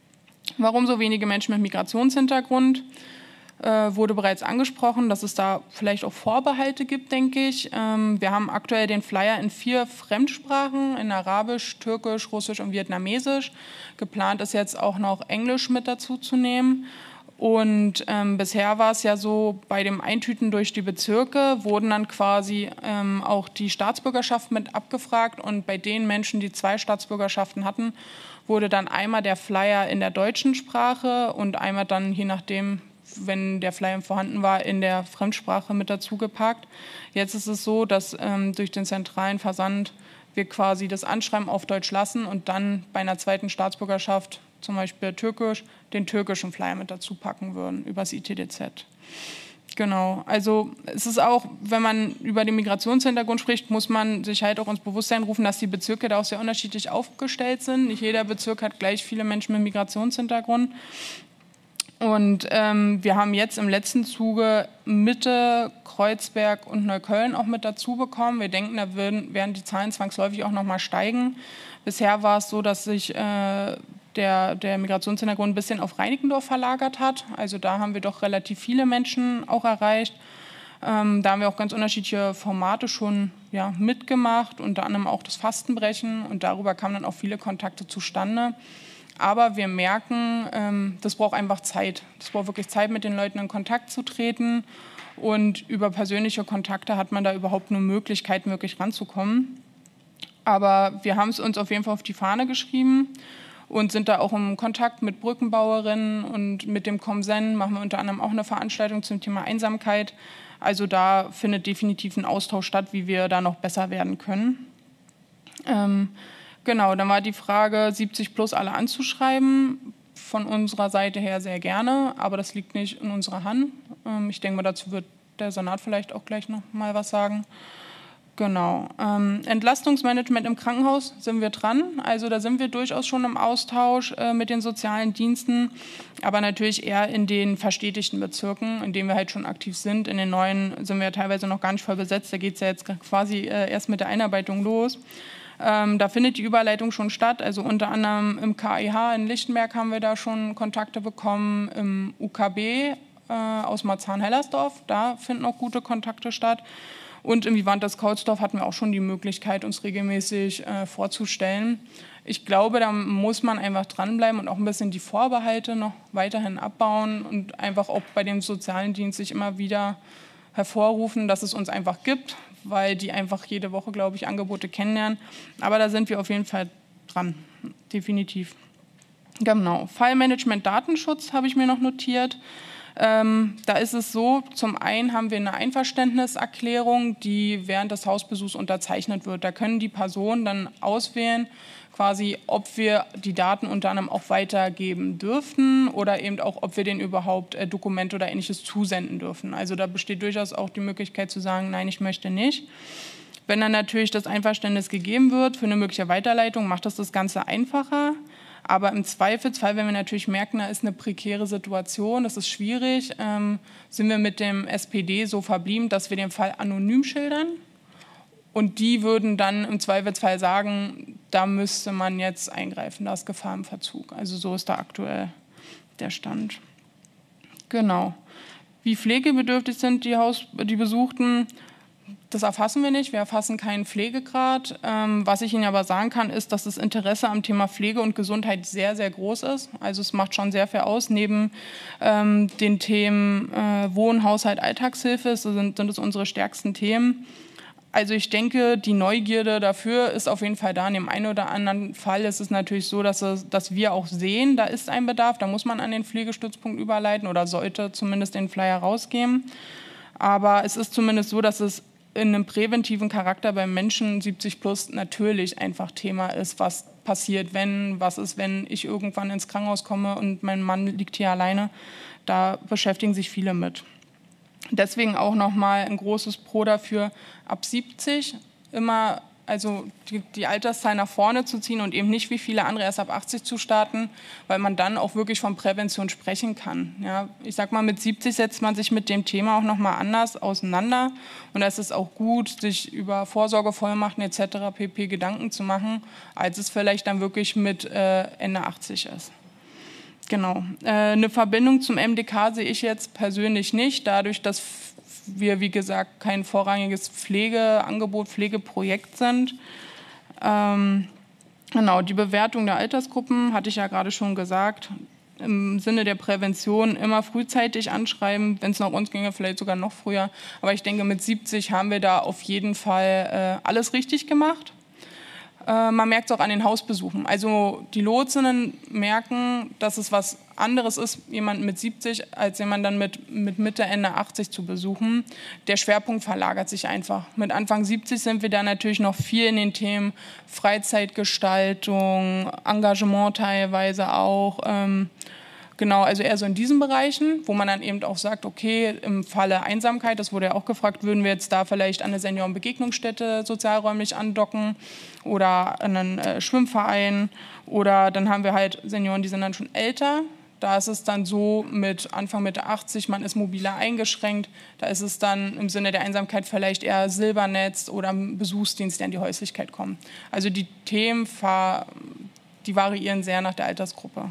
Warum so wenige Menschen mit Migrationshintergrund? Äh, wurde bereits angesprochen, dass es da vielleicht auch Vorbehalte gibt, denke ich. Ähm, wir haben aktuell den Flyer in vier Fremdsprachen, in Arabisch, Türkisch, Russisch und Vietnamesisch. Geplant ist jetzt auch noch Englisch mit dazu zu nehmen. Und ähm, bisher war es ja so, bei dem Eintüten durch die Bezirke wurden dann quasi ähm, auch die Staatsbürgerschaft mit abgefragt. Und bei den Menschen, die zwei Staatsbürgerschaften hatten, wurde dann einmal der Flyer in der deutschen Sprache und einmal dann, je nachdem, wenn der Flyer vorhanden war, in der Fremdsprache mit dazu gepackt. Jetzt ist es so, dass ähm, durch den zentralen Versand wir quasi das Anschreiben auf Deutsch lassen und dann bei einer zweiten Staatsbürgerschaft, zum Beispiel Türkisch, den türkischen Flyer mit dazu packen würden, übers I T D Z. Genau, also es ist auch, wenn man über den Migrationshintergrund spricht, muss man sich halt auch ins Bewusstsein rufen, dass die Bezirke da auch sehr unterschiedlich aufgestellt sind. Nicht jeder Bezirk hat gleich viele Menschen mit Migrationshintergrund. Und ähm, wir haben jetzt im letzten Zuge Mitte, Kreuzberg und Neukölln auch mit dazu bekommen. Wir denken, da werden, werden die Zahlen zwangsläufig auch noch mal steigen. Bisher war es so, dass sich äh, der, der Migrationshintergrund ein bisschen auf Reinickendorf verlagert hat. Also da haben wir doch relativ viele Menschen auch erreicht. Ähm, da haben wir auch ganz unterschiedliche Formate schon ja, mitgemacht, unter anderem auch das Fastenbrechen. Und darüber kamen dann auch viele Kontakte zustande. Aber wir merken, ähm, das braucht einfach Zeit. Das braucht wirklich Zeit, mit den Leuten in Kontakt zu treten. Und über persönliche Kontakte hat man da überhaupt nur Möglichkeiten, wirklich ranzukommen. Aber wir haben es uns auf jeden Fall auf die Fahne geschrieben und sind da auch im Kontakt mit Brückenbauerinnen und mit dem Comsen machen wir unter anderem auch eine Veranstaltung zum Thema Einsamkeit. Also da findet definitiv ein Austausch statt, wie wir da noch besser werden können. Ähm, genau, dann war die Frage, siebzig plus alle anzuschreiben. Von unserer Seite her sehr gerne, aber das liegt nicht in unserer Hand. Ähm, ich denke mal, dazu wird der Senat vielleicht auch gleich noch mal was sagen. Genau. Ähm, Entlastungsmanagement im Krankenhaus sind wir dran. Also da sind wir durchaus schon im Austausch äh, mit den sozialen Diensten, aber natürlich eher in den verstetigten Bezirken, in denen wir halt schon aktiv sind. In den neuen sind wir teilweise noch gar nicht voll besetzt. Da geht es ja jetzt quasi äh, erst mit der Einarbeitung los. Ähm, da findet die Überleitung schon statt. Also unter anderem im K I H in Lichtenberg haben wir da schon Kontakte bekommen, im U K B äh, aus Marzahn-Hellersdorf. Da finden auch gute Kontakte statt. Und im Vivantes Kautsdorf hatten wir auch schon die Möglichkeit, uns regelmäßig äh, vorzustellen. Ich glaube, da muss man einfach dranbleiben und auch ein bisschen die Vorbehalte noch weiterhin abbauen und einfach auch bei dem sozialen Dienst sich immer wieder hervorrufen, dass es uns einfach gibt, weil die einfach jede Woche, glaube ich, Angebote kennenlernen. Aber da sind wir auf jeden Fall dran, definitiv. Genau. Fallmanagement, Datenschutz habe ich mir noch notiert. Ähm, da ist es so, zum einen haben wir eine Einverständniserklärung, die während des Hausbesuchs unterzeichnet wird. Da können die Personen dann auswählen, quasi, ob wir die Daten unter anderem auch weitergeben dürfen oder eben auch, ob wir denen überhaupt äh, Dokumente oder Ähnliches zusenden dürfen. Also da besteht durchaus auch die Möglichkeit zu sagen, nein, ich möchte nicht. Wenn dann natürlich das Einverständnis gegeben wird für eine mögliche Weiterleitung, macht das das Ganze einfacher. Aber im Zweifelsfall, wenn wir natürlich merken, da ist eine prekäre Situation, das ist schwierig, ähm, sind wir mit dem S P D so verblieben, dass wir den Fall anonym schildern. Und die würden dann im Zweifelsfall sagen, da müsste man jetzt eingreifen, da ist Gefahr im Verzug. Also so ist da aktuell der Stand. Genau. Wie pflegebedürftig sind die, Haus-, die Besuchten? Das erfassen wir nicht, wir erfassen keinen Pflegegrad. Ähm, was ich Ihnen aber sagen kann, ist, dass das Interesse am Thema Pflege und Gesundheit sehr, sehr groß ist. Also es macht schon sehr viel aus. Neben ähm, den Themen äh, Wohnen, Haushalt, Alltagshilfe sind, sind es unsere stärksten Themen. Also ich denke, die Neugierde dafür ist auf jeden Fall da. In dem einen oder anderen Fall ist es natürlich so, dass, es, dass wir auch sehen, da ist ein Bedarf, da muss man an den Pflegestützpunkt überleiten oder sollte zumindest den Flyer rausgeben. Aber es ist zumindest so, dass es in einem präventiven Charakter beim Menschen siebzig plus natürlich einfach Thema ist, was passiert, wenn, was ist, wenn ich irgendwann ins Krankenhaus komme und mein Mann liegt hier alleine. Da beschäftigen sich viele mit. Deswegen auch nochmal ein großes Pro dafür, ab siebzig immer also die, die Alterszahl nach vorne zu ziehen und eben nicht wie viele andere erst ab achtzig zu starten, weil man dann auch wirklich von Prävention sprechen kann. Ja, ich sag mal, mit siebzig setzt man sich mit dem Thema auch noch mal anders auseinander und da ist es auch gut, sich über Vorsorgevollmachten et cetera pp. Gedanken zu machen, als es vielleicht dann wirklich mit äh, Ende achtzig ist. Genau. Äh, eine Verbindung zum M D K sehe ich jetzt persönlich nicht, dadurch, dass wir, wie gesagt, kein vorrangiges Pflegeangebot, Pflegeprojekt sind. Ähm, genau, die Bewertung der Altersgruppen hatte ich ja gerade schon gesagt. Im Sinne der Prävention immer frühzeitig anschreiben, wenn es nach uns ginge, vielleicht sogar noch früher. Aber ich denke, mit siebzig haben wir da auf jeden Fall äh, alles richtig gemacht. Äh, man merkt es auch an den Hausbesuchen. Also die Lotsinnen merken, dass es was anderes ist, jemanden mit siebzig, als jemanden dann mit, mit Mitte, Ende achtzig zu besuchen. Der Schwerpunkt verlagert sich einfach. Mit Anfang siebzig sind wir da natürlich noch viel in den Themen Freizeitgestaltung, Engagement teilweise auch. Ähm, genau, also eher so in diesen Bereichen, wo man dann eben auch sagt, okay, im Falle Einsamkeit, das wurde ja auch gefragt, würden wir jetzt da vielleicht an eine Seniorenbegegnungsstätte sozialräumlich andocken oder an einen äh, Schwimmverein oder dann haben wir halt Senioren, die sind dann schon älter. Da ist es dann so mit Anfang Mitte achtzig, man ist mobiler eingeschränkt. Da ist es dann im Sinne der Einsamkeit vielleicht eher Silbernetz oder Besuchsdienst, die an die Häuslichkeit kommen. Also die Themen, die variieren sehr nach der Altersgruppe.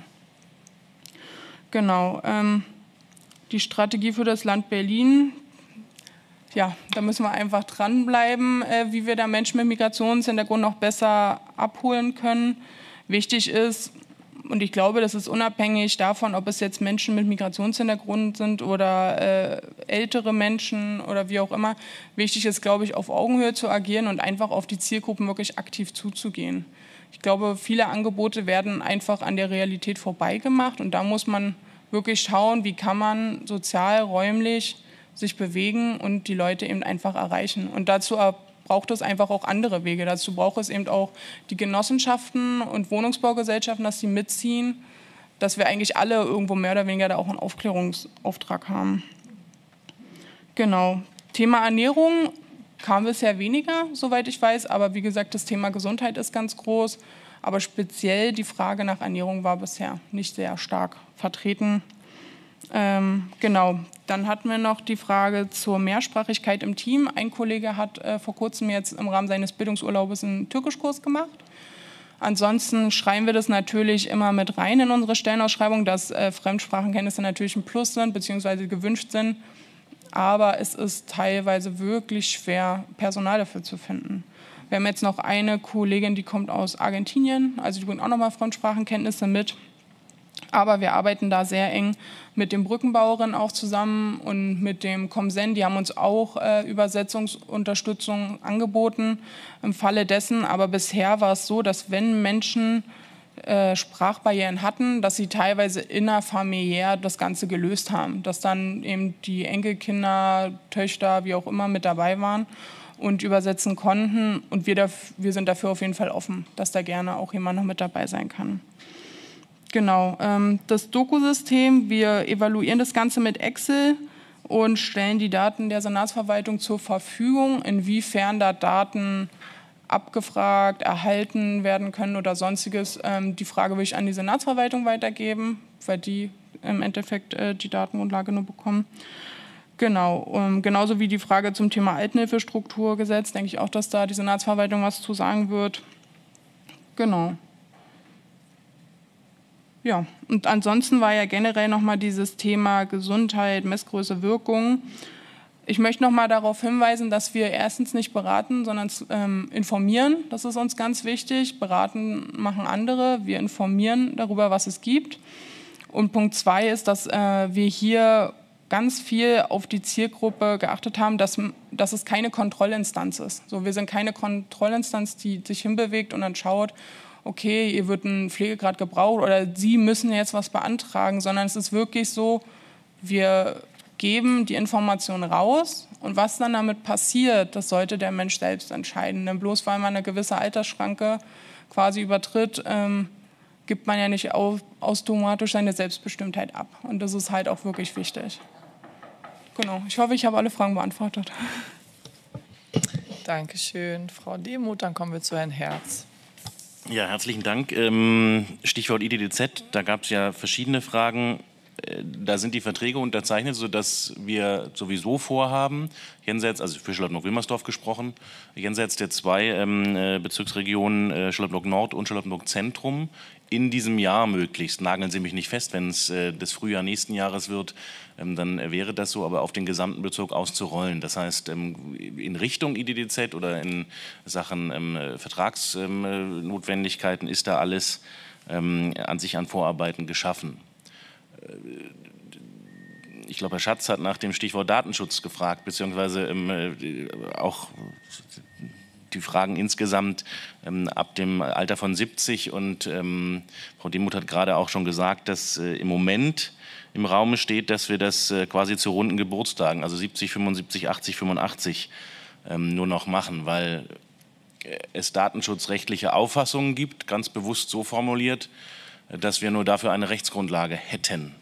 Genau. Ähm, die Strategie für das Land Berlin, ja, da müssen wir einfach dranbleiben, äh, wie wir da Menschen mit Migrationshintergrund noch besser abholen können. Wichtig ist, und ich glaube, das ist unabhängig davon, ob es jetzt Menschen mit Migrationshintergrund sind oder äh, ältere Menschen oder wie auch immer. Wichtig ist, glaube ich, auf Augenhöhe zu agieren und einfach auf die Zielgruppen wirklich aktiv zuzugehen. Ich glaube, viele Angebote werden einfach an der Realität vorbeigemacht und da muss man wirklich schauen, wie kann man sozial, räumlich sich bewegen und die Leute eben einfach erreichen. Und dazu braucht es einfach auch andere Wege. Dazu braucht es eben auch die Genossenschaften und Wohnungsbaugesellschaften, dass sie mitziehen, dass wir eigentlich alle irgendwo mehr oder weniger da auch einen Aufklärungsauftrag haben. Genau. Thema Ernährung kam bisher weniger, soweit ich weiß, aber wie gesagt, das Thema Gesundheit ist ganz groß. Aber speziell die Frage nach Ernährung war bisher nicht sehr stark vertreten. Ähm, genau, dann hatten wir noch die Frage zur Mehrsprachigkeit im Team. Ein Kollege hat äh, vor kurzem jetzt im Rahmen seines Bildungsurlaubes einen Türkischkurs gemacht. Ansonsten schreiben wir das natürlich immer mit rein in unsere Stellenausschreibung, dass äh, Fremdsprachenkenntnisse natürlich ein Plus sind bzw. gewünscht sind. Aber es ist teilweise wirklich schwer, Personal dafür zu finden. Wir haben jetzt noch eine Kollegin, die kommt aus Argentinien, also die bringt auch nochmal Fremdsprachenkenntnisse mit. Aber wir arbeiten da sehr eng mit den Brückenbauerinnen auch zusammen und mit dem Comsen. Die haben uns auch äh, Übersetzungsunterstützung angeboten im Falle dessen. Aber bisher war es so, dass wenn Menschen äh, Sprachbarrieren hatten, dass sie teilweise innerfamiliär das Ganze gelöst haben. Dass dann eben die Enkelkinder, Töchter, wie auch immer mit dabei waren und übersetzen konnten. Und wir, darf, wir sind dafür auf jeden Fall offen, dass da gerne auch jemand noch mit dabei sein kann. Genau, ähm, das Doku-System, wir evaluieren das Ganze mit Excel und stellen die Daten der Senatsverwaltung zur Verfügung, inwiefern da Daten abgefragt, erhalten werden können oder sonstiges. Ähm, die Frage will ich an die Senatsverwaltung weitergeben, weil die im Endeffekt äh, die Datengrundlage nur bekommen. Genau, ähm, genauso wie die Frage zum Thema Altenhilfestrukturgesetz, denke ich auch, dass da die Senatsverwaltung was zu sagen wird. Genau. Ja, und ansonsten war ja generell nochmal dieses Thema Gesundheit, Messgröße, Wirkung. Ich möchte nochmal darauf hinweisen, dass wir erstens nicht beraten, sondern ähm, informieren. Das ist uns ganz wichtig. Beraten machen andere. Wir informieren darüber, was es gibt. Und Punkt zwei ist, dass äh, wir hier ganz viel auf die Zielgruppe geachtet haben, dass, dass es keine Kontrollinstanz ist. So, wir sind keine Kontrollinstanz, die sich hinbewegt und dann schaut, okay, ihr wird ein Pflegegrad gebraucht oder Sie müssen jetzt was beantragen, sondern es ist wirklich so, wir geben die Information raus und was dann damit passiert, das sollte der Mensch selbst entscheiden. Denn bloß weil man eine gewisse Altersschranke quasi übertritt, ähm, gibt man ja nicht auf, automatisch seine Selbstbestimmtheit ab. Und das ist halt auch wirklich wichtig. Genau, ich hoffe, ich habe alle Fragen beantwortet. Dankeschön, Frau Demuth. Dann kommen wir zu Herrn Herz. Ja, herzlichen Dank. Stichwort I D D Z, da gab es ja verschiedene Fragen. Da sind die Verträge unterzeichnet, sodass wir sowieso vorhaben, jenseits, also für Charlottenburg-Wilmersdorf gesprochen, jenseits der zwei ähm, Bezirksregionen äh, Charlottenburg-Nord und Charlottenburg-Zentrum in diesem Jahr möglichst, nageln Sie mich nicht fest, wenn es äh, das Frühjahr nächsten Jahres wird, ähm, dann äh, wäre das so, aber auf den gesamten Bezirk auszurollen. Das heißt, ähm, in Richtung I D D Z oder in Sachen ähm, Vertragsnotwendigkeiten ähm, ist da alles ähm, an sich an Vorarbeiten geschaffen. Ich glaube, Herr Schatz hat nach dem Stichwort Datenschutz gefragt, beziehungsweise ähm, auch die Fragen insgesamt ähm, ab dem Alter von siebzig. Und ähm, Frau Demuth hat gerade auch schon gesagt, dass äh, im Moment im Raum steht, dass wir das äh, quasi zu runden Geburtstagen, also siebzig, fünfundsiebzig, achtzig, fünfundachtzig, ähm, nur noch machen, weil es datenschutzrechtliche Auffassungen gibt, ganz bewusst so formuliert, dass wir nur dafür eine Rechtsgrundlage hätten.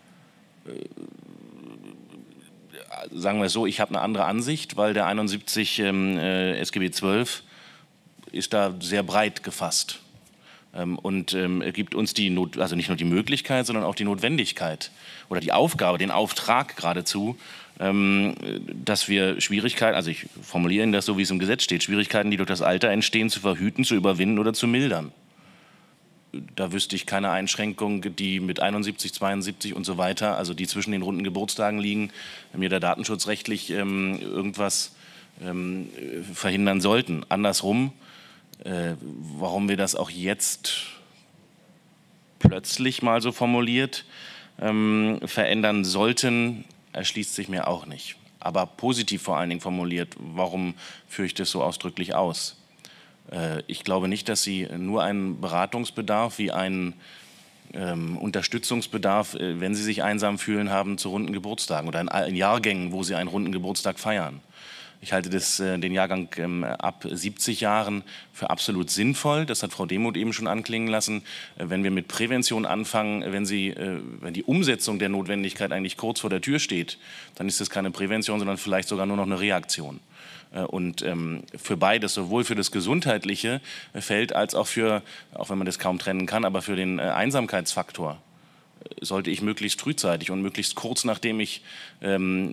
Sagen wir es so, ich habe eine andere Ansicht, weil der einundsiebzig ähm, äh, S G B zwölf ist da sehr breit gefasst ähm, und ähm, gibt uns die, Not also nicht nur die Möglichkeit, sondern auch die Notwendigkeit oder die Aufgabe, den Auftrag geradezu, ähm, dass wir Schwierigkeiten, also ich formuliere Ihnen das so, wie es im Gesetz steht, Schwierigkeiten, die durch das Alter entstehen, zu verhüten, zu überwinden oder zu mildern. Da wüsste ich keine Einschränkung, die mit einundsiebzig, zweiundsiebzig und so weiter, also die zwischen den runden Geburtstagen liegen, mir da datenschutzrechtlich ähm, irgendwas ähm, verhindern sollten. Andersrum, äh, warum wir das auch jetzt plötzlich mal so formuliert, ähm, verändern sollten, erschließt sich mir auch nicht. Aber positiv vor allen Dingen formuliert, warum führe ich das so ausdrücklich aus? Äh, ich glaube nicht, dass Sie nur einen Beratungsbedarf wie einen ähm, Unterstützungsbedarf, äh, wenn Sie sich einsam fühlen, haben zu runden Geburtstagen oder in, in Jahrgängen, wo Sie einen runden Geburtstag feiern. Ich halte das, äh, den Jahrgang ähm, ab siebzig Jahren für absolut sinnvoll. Das hat Frau Demuth eben schon anklingen lassen. Äh, wenn wir mit Prävention anfangen, wenn, sie, äh, wenn die Umsetzung der Notwendigkeit eigentlich kurz vor der Tür steht, dann ist das keine Prävention, sondern vielleicht sogar nur noch eine Reaktion. Äh, und ähm, für beides, sowohl für das gesundheitliche Feld als auch für, auch wenn man das kaum trennen kann, aber für den äh, Einsamkeitsfaktor, sollte ich möglichst frühzeitig und möglichst kurz, nachdem ich ähm,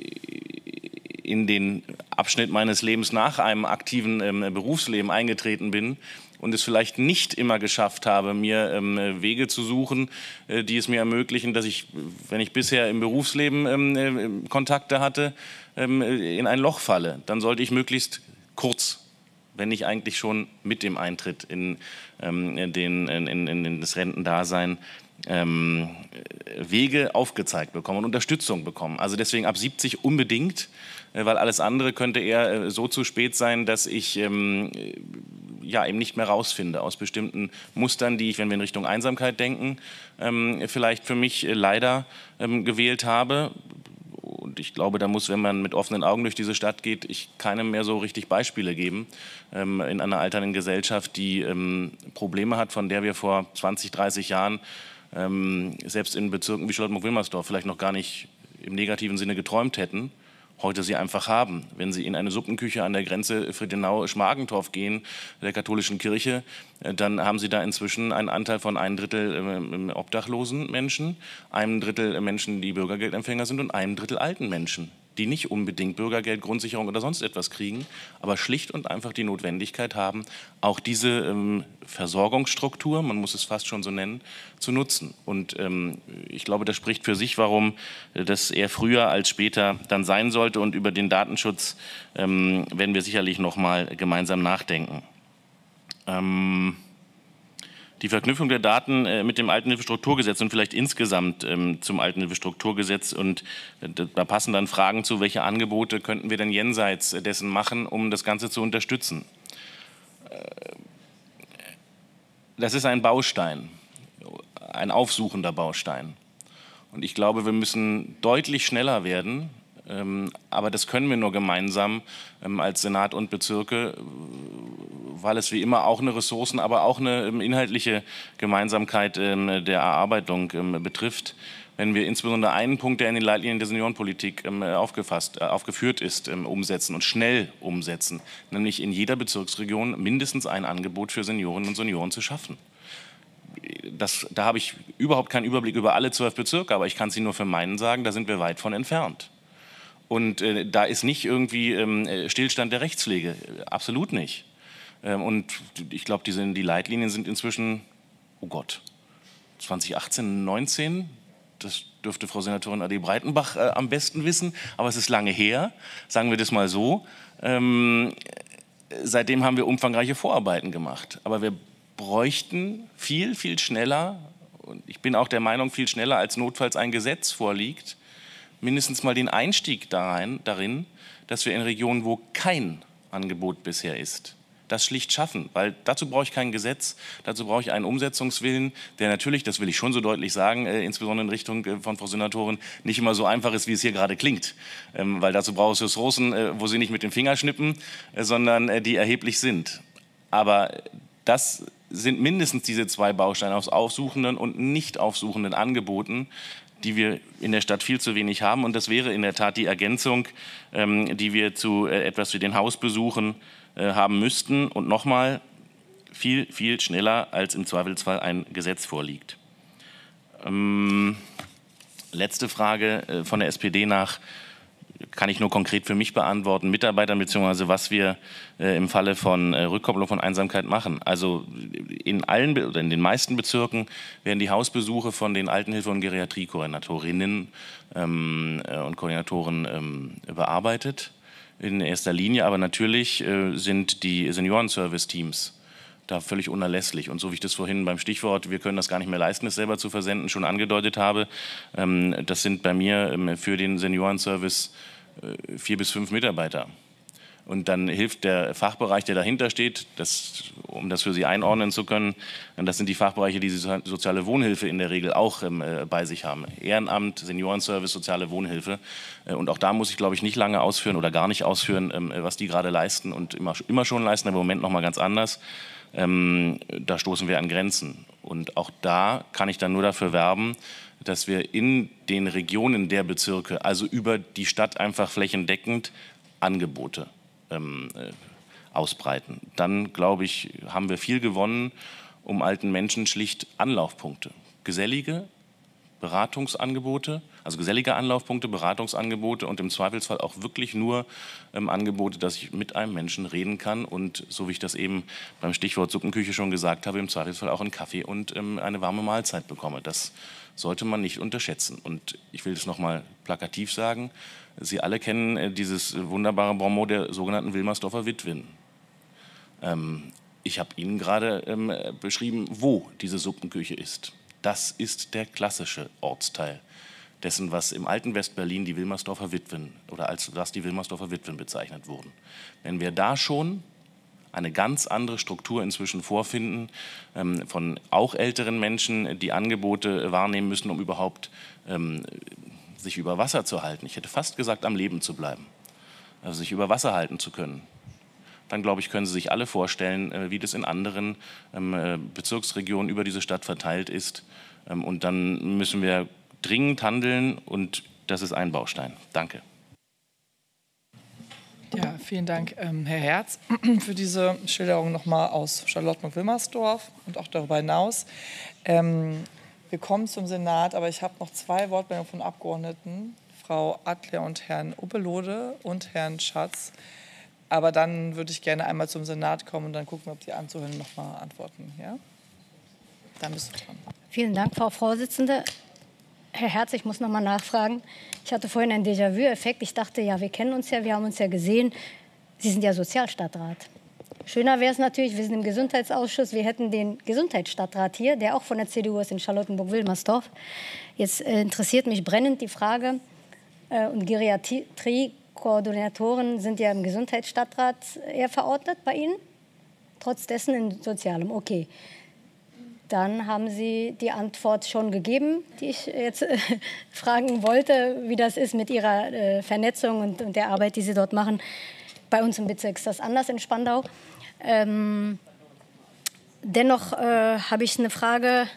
in den Abschnitt meines Lebens nach einem aktiven ähm, Berufsleben eingetreten bin und es vielleicht nicht immer geschafft habe, mir ähm, Wege zu suchen, äh, die es mir ermöglichen, dass ich, wenn ich bisher im Berufsleben ähm, äh, Kontakte hatte, ähm, in ein Loch falle. Dann sollte ich möglichst kurz, wenn nicht eigentlich schon mit dem Eintritt in, ähm, in, den, in, in, in das Rentendasein, ähm, Wege aufgezeigt bekommen und Unterstützung bekommen. Also deswegen ab siebzig unbedingt, weil alles andere könnte eher so zu spät sein, dass ich ähm, ja, eben nicht mehr rausfinde aus bestimmten Mustern, die ich, wenn wir in Richtung Einsamkeit denken, ähm, vielleicht für mich leider ähm, gewählt habe. Und ich glaube, da muss, wenn man mit offenen Augen durch diese Stadt geht, ich keinem mehr so richtig Beispiele geben ähm, in einer alternden Gesellschaft, die ähm, Probleme hat, von der wir vor zwanzig, dreißig Jahren ähm, selbst in Bezirken wie Charlottenburg-Wilmersdorf vielleicht noch gar nicht im negativen Sinne geträumt hätten, heute sie einfach haben. Wenn Sie in eine Suppenküche an der Grenze Friedenau-Schmargendorf gehen, der katholischen Kirche, dann haben Sie da inzwischen einen Anteil von einem Drittel äh, obdachlosen Menschen, einem Drittel Menschen, die Bürgergeldempfänger sind und einem Drittel alten Menschen, die nicht unbedingt Bürgergeld, Grundsicherung oder sonst etwas kriegen, aber schlicht und einfach die Notwendigkeit haben, auch diese ähm, Versorgungsstruktur, man muss es fast schon so nennen, zu nutzen. Und ähm, ich glaube, das spricht für sich, warum das eher früher als später dann sein sollte. Und über den Datenschutz ähm, werden wir sicherlich noch mal gemeinsam nachdenken. Ähm, Die Verknüpfung der Daten äh, mit dem Altenhilfestrukturgesetz und vielleicht insgesamt ähm, zum Altenhilfestrukturgesetz, und äh, da passen dann Fragen zu, welche Angebote könnten wir denn jenseits dessen machen, um das Ganze zu unterstützen. Äh, das ist ein Baustein, ein aufsuchender Baustein. Und ich glaube, wir müssen deutlich schneller werden, ähm, aber das können wir nur gemeinsam ähm, als Senat und Bezirke, weil es wie immer auch eine Ressourcen, aber auch eine ähm, inhaltliche Gemeinsamkeit ähm, der Erarbeitung ähm, betrifft. Wenn wir insbesondere einen Punkt, der in den Leitlinien der Seniorenpolitik ähm, aufgefasst, äh, aufgeführt ist, ähm, umsetzen und schnell umsetzen, nämlich in jeder Bezirksregion mindestens ein Angebot für Seniorinnen und Senioren zu schaffen. Das, da habe ich überhaupt keinen Überblick über alle zwölf Bezirke, aber ich kann es Ihnen nur für meinen sagen, da sind wir weit von entfernt. Und äh, da ist nicht irgendwie ähm, Stillstand der Rechtspflege, absolut nicht. Ähm, und ich glaube, die, die Leitlinien sind inzwischen, oh Gott, zwanzig achtzehn, neunzehn, das dürfte Frau Senatorin Ade Breitenbach äh, am besten wissen, aber es ist lange her, sagen wir das mal so. Ähm, seitdem haben wir umfangreiche Vorarbeiten gemacht, aber wir bräuchten viel, viel schneller, und ich bin auch der Meinung, viel schneller als notfalls ein Gesetz vorliegt, mindestens mal den Einstieg darin, darin, dass wir in Regionen, wo kein Angebot bisher ist, das schlicht schaffen. Weil dazu brauche ich kein Gesetz, dazu brauche ich einen Umsetzungswillen, der natürlich, das will ich schon so deutlich sagen, äh, insbesondere in Richtung äh, von Frau Senatorin, nicht immer so einfach ist, wie es hier gerade klingt. Ähm, weil dazu braucht es Ressourcen, äh, wo sie nicht mit dem Finger schnippen, äh, sondern äh, die erheblich sind. Aber das sind mindestens diese zwei Bausteine aus aufsuchenden und nicht aufsuchenden Angeboten, die wir in der Stadt viel zu wenig haben. Und das wäre in der Tat die Ergänzung, ähm, die wir zu äh, etwas wie den Hausbesuchen äh, haben müssten. Und nochmal, viel, viel schneller, als im Zweifelsfall ein Gesetz vorliegt. Ähm, letzte Frage äh, von der S P D nach, kann ich nur konkret für mich beantworten, Mitarbeitern, beziehungsweise was wir äh, im Falle von äh, Rückkopplung von Einsamkeit machen. Also in allen oder in den meisten Bezirken werden die Hausbesuche von den Altenhilfe- und Geriatrie-Koordinatorinnen ähm, äh, und Koordinatoren ähm, bearbeitet. In erster Linie aber natürlich äh, sind die Senioren-Service-Teams da völlig unerlässlich. Und so wie ich das vorhin beim Stichwort, wir können das gar nicht mehr leisten, es selber zu versenden, schon angedeutet habe, ähm, das sind bei mir ähm, für den Seniorenservice äh, vier bis fünf Mitarbeiter. Und dann hilft der Fachbereich, der dahinter steht, das, um das für Sie einordnen zu können, das sind die Fachbereiche, die die soziale Wohnhilfe in der Regel auch ähm, äh, bei sich haben. Ehrenamt, Seniorenservice, soziale Wohnhilfe. Äh, und auch da muss ich, glaube ich, nicht lange ausführen oder gar nicht ausführen, ähm, was die gerade leisten und immer, immer schon leisten, aber im Moment noch mal ganz anders. Ähm, da stoßen wir an Grenzen. Und auch da kann ich dann nur dafür werben, dass wir in den Regionen der Bezirke, also über die Stadt einfach flächendeckend Angebote ähm, äh, ausbreiten. Dann, glaube ich, haben wir viel gewonnen, um alten Menschen schlicht Anlaufpunkte, gesellige Beratungsangebote, also gesellige Anlaufpunkte, Beratungsangebote und im Zweifelsfall auch wirklich nur ähm, Angebote, dass ich mit einem Menschen reden kann und, so wie ich das eben beim Stichwort Suppenküche schon gesagt habe, im Zweifelsfall auch einen Kaffee und ähm, eine warme Mahlzeit bekomme. Das sollte man nicht unterschätzen. Und ich will das nochmal plakativ sagen, Sie alle kennen äh, dieses wunderbare Bonmot der sogenannten Wilmersdorfer Witwen. Ähm, ich habe Ihnen gerade ähm, beschrieben, wo diese Suppenküche ist. Das ist der klassische Ortsteil dessen, was im alten Westberlin die Wilmersdorfer Witwen oder als was die Wilmersdorfer Witwen bezeichnet wurden. Wenn wir da schon eine ganz andere Struktur inzwischen vorfinden, ähm, von auch älteren Menschen, die Angebote wahrnehmen müssen, um überhaupt ähm, sich über Wasser zu halten. Ich hätte fast gesagt, am Leben zu bleiben, also sich über Wasser halten zu können. Dann, glaube ich, können Sie sich alle vorstellen, äh, wie das in anderen ähm, äh, Bezirksregionen über diese Stadt verteilt ist. Ähm, und dann müssen wir dringend handeln und das ist ein Baustein. Danke. Ja, vielen Dank, ähm, Herr Herz, für diese Schilderung nochmal aus Charlottenburg-Wilmersdorf und auch darüber hinaus. Ähm, wir kommen zum Senat, aber ich habe noch zwei Wortmeldungen von Abgeordneten, Frau Adler und Herrn Uppelode und Herrn Schatz. Aber dann würde ich gerne einmal zum Senat kommen und dann gucken wir, ob die Anzuhörenden noch mal antworten. Ja? Dann bist du dran. Vielen Dank, Frau Vorsitzende. Herr Herz, ich muss noch mal nachfragen. Ich hatte vorhin einen Déjà-vu-Effekt. Ich dachte, ja, wir kennen uns ja, wir haben uns ja gesehen. Sie sind ja Sozialstadtrat. Schöner wäre es natürlich, wir sind im Gesundheitsausschuss, wir hätten den Gesundheitsstadtrat hier, der auch von der C D U ist in Charlottenburg-Wilmersdorf. Jetzt äh, interessiert mich brennend die Frage, äh, und Geriatrie Koordinatoren sind ja im Gesundheitsstadtrat eher verordnet bei Ihnen, trotz dessen in Sozialem. Okay, dann haben Sie die Antwort schon gegeben, die ich jetzt äh, fragen wollte, wie das ist mit Ihrer äh, Vernetzung und, und der Arbeit, die Sie dort machen. Bei uns im Bezirk ist das anders in Spandau. Ähm, dennoch äh, habe ich eine Frage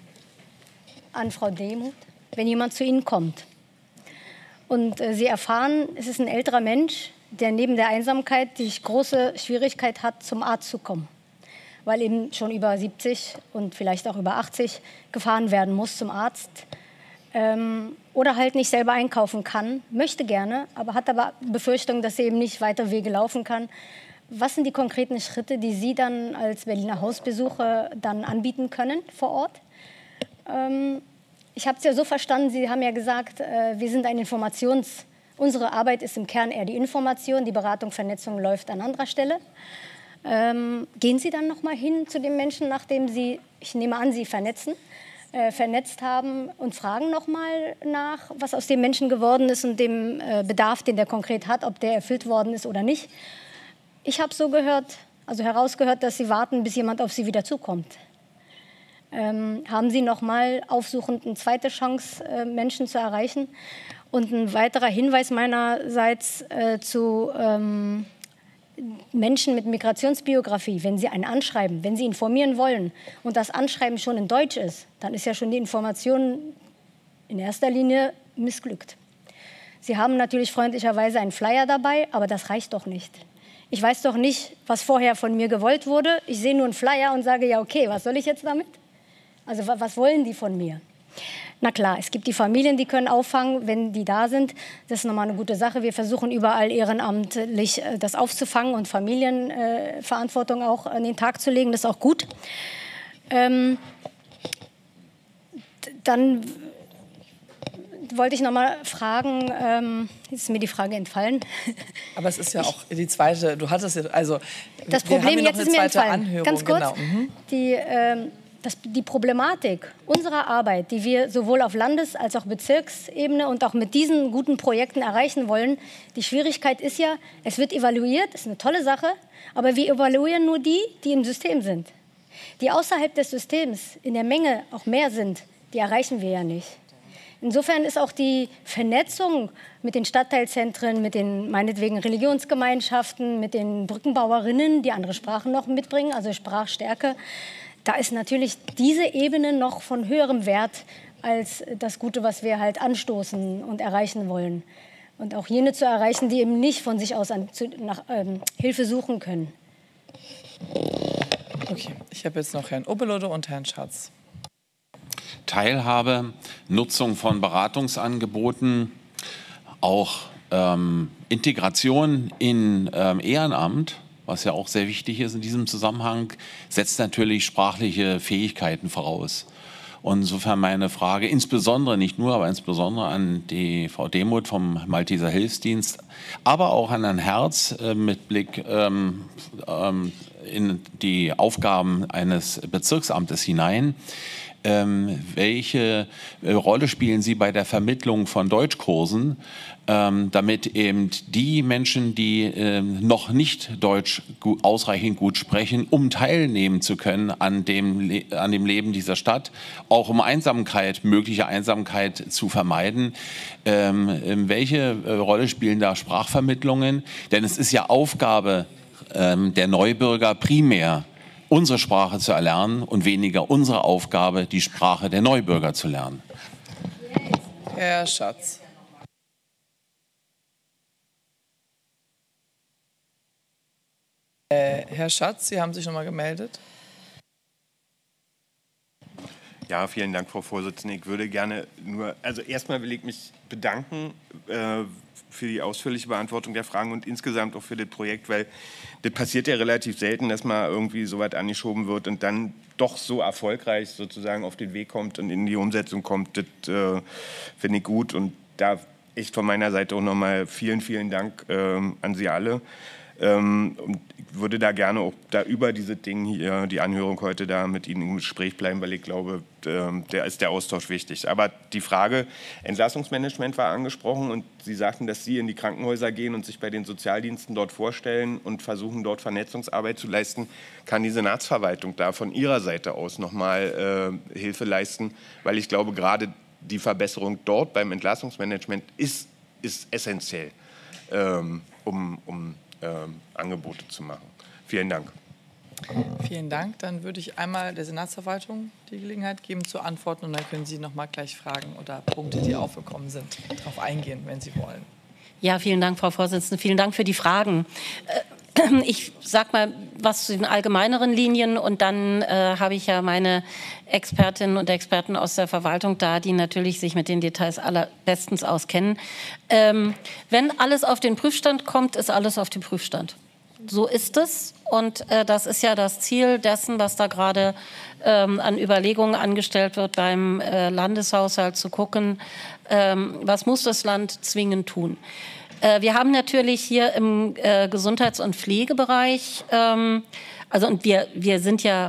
an Frau Demuth, wenn jemand zu Ihnen kommt. Und äh, Sie erfahren, es ist ein älterer Mensch, der neben der Einsamkeit die große Schwierigkeit hat, zum Arzt zu kommen. Weil eben schon über siebzig und vielleicht auch über achtzig gefahren werden muss zum Arzt. Ähm, oder halt nicht selber einkaufen kann, möchte gerne, aber hat aber Befürchtung, dass sie eben nicht weiter Wege laufen kann. Was sind die konkreten Schritte, die Sie dann als Berliner Hausbesucher dann anbieten können vor Ort? Ähm, Ich habe es ja so verstanden, Sie haben ja gesagt, äh, wir sind ein Informations... Unsere Arbeit ist im Kern eher die Information, die Beratung, Vernetzung läuft an anderer Stelle. Ähm, gehen Sie dann noch mal hin zu den Menschen, nachdem Sie, ich nehme an, Sie vernetzen, äh, vernetzt haben und fragen noch mal nach, was aus dem Menschen geworden ist und dem äh, Bedarf, den der konkret hat, ob der erfüllt worden ist oder nicht. Ich habe so gehört, also herausgehört, dass Sie warten, bis jemand auf Sie wieder zukommt. Ähm, haben Sie noch mal aufsuchend eine zweite Chance, äh, Menschen zu erreichen? Und ein weiterer Hinweis meinerseits äh, zu ähm, Menschen mit Migrationsbiografie, wenn Sie einen anschreiben, wenn Sie informieren wollen und das Anschreiben schon in Deutsch ist, dann ist ja schon die Information in erster Linie missglückt. Sie haben natürlich freundlicherweise einen Flyer dabei, aber das reicht doch nicht. Ich weiß doch nicht, was vorher von mir gewollt wurde. Ich sehe nur einen Flyer und sage, ja okay, was soll ich jetzt damit? Also was wollen die von mir? Na klar, es gibt die Familien, die können auffangen, wenn die da sind. Das ist nochmal eine gute Sache. Wir versuchen überall ehrenamtlich das aufzufangen und Familienverantwortung äh, auch an den Tag zu legen. Das ist auch gut. Ähm, dann wollte ich noch mal fragen, ähm, jetzt ist mir die Frage entfallen. Aber es ist ja auch die zweite, du hattest ja, also das Problem wir haben jetzt ist mir entfallen. Anhörung, Ganz kurz, genau. Mhm. die, ähm, das, die Problematik unserer Arbeit, die wir sowohl auf Landes- als auch Bezirksebene und auch mit diesen guten Projekten erreichen wollen, die Schwierigkeit ist ja, es wird evaluiert, ist eine tolle Sache, aber wir evaluieren nur die, die im System sind. Die außerhalb des Systems in der Menge auch mehr sind, die erreichen wir ja nicht. Insofern ist auch die Vernetzung mit den Stadtteilzentren, mit den meinetwegen Religionsgemeinschaften, mit den Brückenbauerinnen, die andere Sprachen noch mitbringen, also Sprachstärke, da ist natürlich diese Ebene noch von höherem Wert als das Gute, was wir halt anstoßen und erreichen wollen. Und auch jene zu erreichen, die eben nicht von sich aus an, zu, nach ähm, Hilfe suchen können. Okay, ich habe jetzt noch Herrn Oberlode und Herrn Schatz. Teilhabe, Nutzung von Beratungsangeboten, auch ähm, Integration in ähm, Ehrenamt, was ja auch sehr wichtig ist in diesem Zusammenhang, setzt natürlich sprachliche Fähigkeiten voraus. Und insofern meine Frage, insbesondere, nicht nur, aber insbesondere an die Frau Demuth vom Malteser Hilfsdienst, aber auch an Herrn Herz äh, mit Blick ähm, ähm, in die Aufgaben eines Bezirksamtes hinein. Ähm, welche äh, Rolle spielen Sie bei der Vermittlung von Deutschkursen, ähm, damit eben die Menschen, die ähm, noch nicht Deutsch gut, ausreichend gut sprechen, um teilnehmen zu können an dem, Le an dem Leben dieser Stadt, auch um Einsamkeit, mögliche Einsamkeit zu vermeiden. Ähm, welche äh, Rolle spielen da Sprachvermittlungen? Denn es ist ja Aufgabe ähm, der Neubürger primär, unsere Sprache zu erlernen und weniger unsere Aufgabe, die Sprache der Neubürger zu lernen. Herr Schatz. Äh, Herr Schatz, Sie haben sich noch mal gemeldet. Ja, vielen Dank, Frau Vorsitzende. Ich würde gerne nur, also erstmal will ich mich bedanken äh, für die ausführliche Beantwortung der Fragen und insgesamt auch für das Projekt, weil das passiert ja relativ selten, dass mal irgendwie so weit angeschoben wird und dann doch so erfolgreich sozusagen auf den Weg kommt und in die Umsetzung kommt. Das äh, finde ich gut und da echt von meiner Seite auch nochmal vielen, vielen Dank ähm, an Sie alle. Ähm, und ich würde da gerne auch da über diese Dinge hier, die Anhörung heute da mit Ihnen im Gespräch bleiben, weil ich glaube, ähm, da ist der Austausch wichtig. Aber die Frage Entlassungsmanagement war angesprochen und Sie sagten, dass Sie in die Krankenhäuser gehen und sich bei den Sozialdiensten dort vorstellen und versuchen, dort Vernetzungsarbeit zu leisten. Kann die Senatsverwaltung da von Ihrer Seite aus nochmal äh, Hilfe leisten? Weil ich glaube, gerade die Verbesserung dort beim Entlassungsmanagement ist, ist essentiell, ähm, um, um Ähm, Angebote zu machen. Vielen Dank. Vielen Dank. Dann würde ich einmal der Senatsverwaltung die Gelegenheit geben zu antworten und dann können Sie noch mal gleich Fragen oder Punkte, die aufgekommen sind, darauf eingehen, wenn Sie wollen. Ja, vielen Dank, Frau Vorsitzende. Vielen Dank für die Fragen. Ich sage mal was zu den allgemeineren Linien und dann äh, habe ich ja meine Expertinnen und Experten aus der Verwaltung da, die natürlich sich mit den Details allerbestens auskennen. Ähm, wenn alles auf den Prüfstand kommt, ist alles auf dem Prüfstand. So ist es und äh, das ist ja das Ziel dessen, was da gerade ähm, an Überlegungen angestellt wird beim äh, Landeshaushalt, zu gucken, ähm, was muss das Land zwingend tun. Wir haben natürlich hier im äh, Gesundheits- und Pflegebereich, ähm, also und wir, wir sind ja,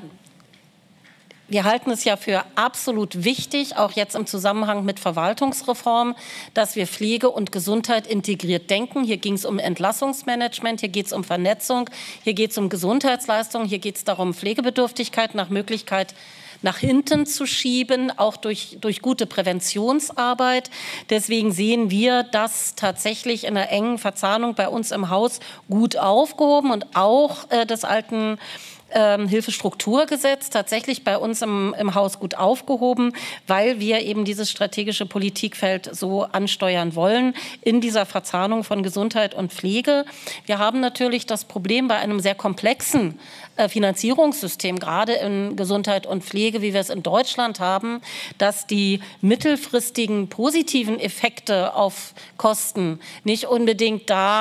wir halten es ja für absolut wichtig, auch jetzt im Zusammenhang mit Verwaltungsreform, dass wir Pflege und Gesundheit integriert denken. Hier ging es um Entlassungsmanagement, hier geht es um Vernetzung, hier geht es um Gesundheitsleistungen, hier geht es darum, Pflegebedürftigkeit nach Möglichkeit nach hinten zu schieben, auch durch, durch gute Präventionsarbeit. Deswegen sehen wir das tatsächlich in einer engen Verzahnung bei uns im Haus gut aufgehoben und auch äh, des alten Ähm, Hilfestrukturgesetz tatsächlich bei uns im, im Haus gut aufgehoben, weil wir eben dieses strategische Politikfeld so ansteuern wollen in dieser Verzahnung von Gesundheit und Pflege. Wir haben natürlich das Problem bei einem sehr komplexen äh, Finanzierungssystem, gerade in Gesundheit und Pflege, wie wir es in Deutschland haben, dass die mittelfristigen positiven Effekte auf Kosten nicht unbedingt da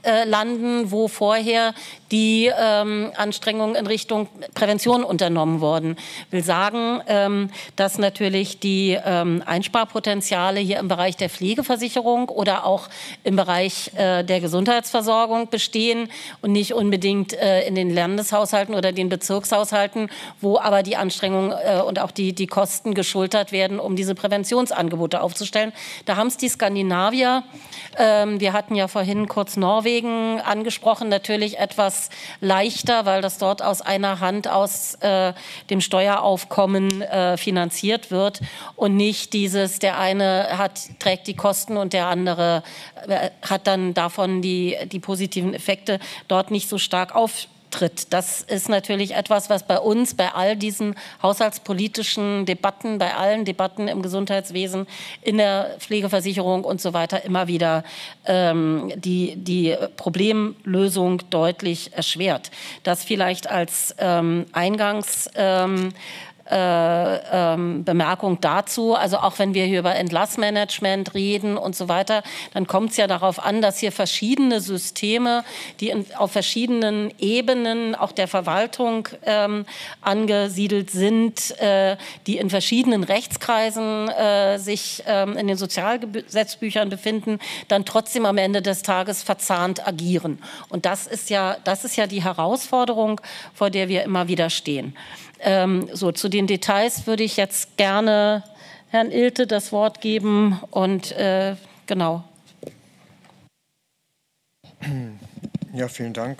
äh, landen, wo vorher die ähm, Anstrengungen in Richtung Prävention unternommen wurden. Ich will sagen, ähm, dass natürlich die ähm, Einsparpotenziale hier im Bereich der Pflegeversicherung oder auch im Bereich äh, der Gesundheitsversorgung bestehen und nicht unbedingt äh, in den Landeshaushalten oder den Bezirkshaushalten, wo aber die Anstrengungen äh, und auch die, die Kosten geschultert werden, um diese Präventionsangebote aufzustellen. Da haben es die Skandinavier, ähm, wir hatten ja vorhin kurz Norwegen angesprochen, natürlich etwas leichter, weil das dort aus einer Hand aus äh, dem Steueraufkommen äh, finanziert wird und nicht dieses, der eine hat, trägt die Kosten und der andere äh, hat dann davon die, die positiven Effekte dort nicht so stark auf. Das ist natürlich etwas, was bei uns, bei all diesen haushaltspolitischen Debatten, bei allen Debatten im Gesundheitswesen, in der Pflegeversicherung und so weiter immer wieder ähm, die, die Problemlösung deutlich erschwert. Das vielleicht als ähm, Eingangs ähm, Äh, ähm, Bemerkung dazu. Also auch wenn wir hier über Entlassmanagement reden und so weiter, dann kommt es ja darauf an, dass hier verschiedene Systeme, die in, auf verschiedenen Ebenen auch der Verwaltung ähm, angesiedelt sind, äh, die in verschiedenen Rechtskreisen äh, sich ähm, in den Sozialgesetzbüchern befinden, dann trotzdem am Ende des Tages verzahnt agieren. Und das ist ja, das ist ja die Herausforderung, vor der wir immer wieder stehen. Ähm, so, zu den Details würde ich jetzt gerne Herrn Ilte das Wort geben und äh, genau. Ja, vielen Dank.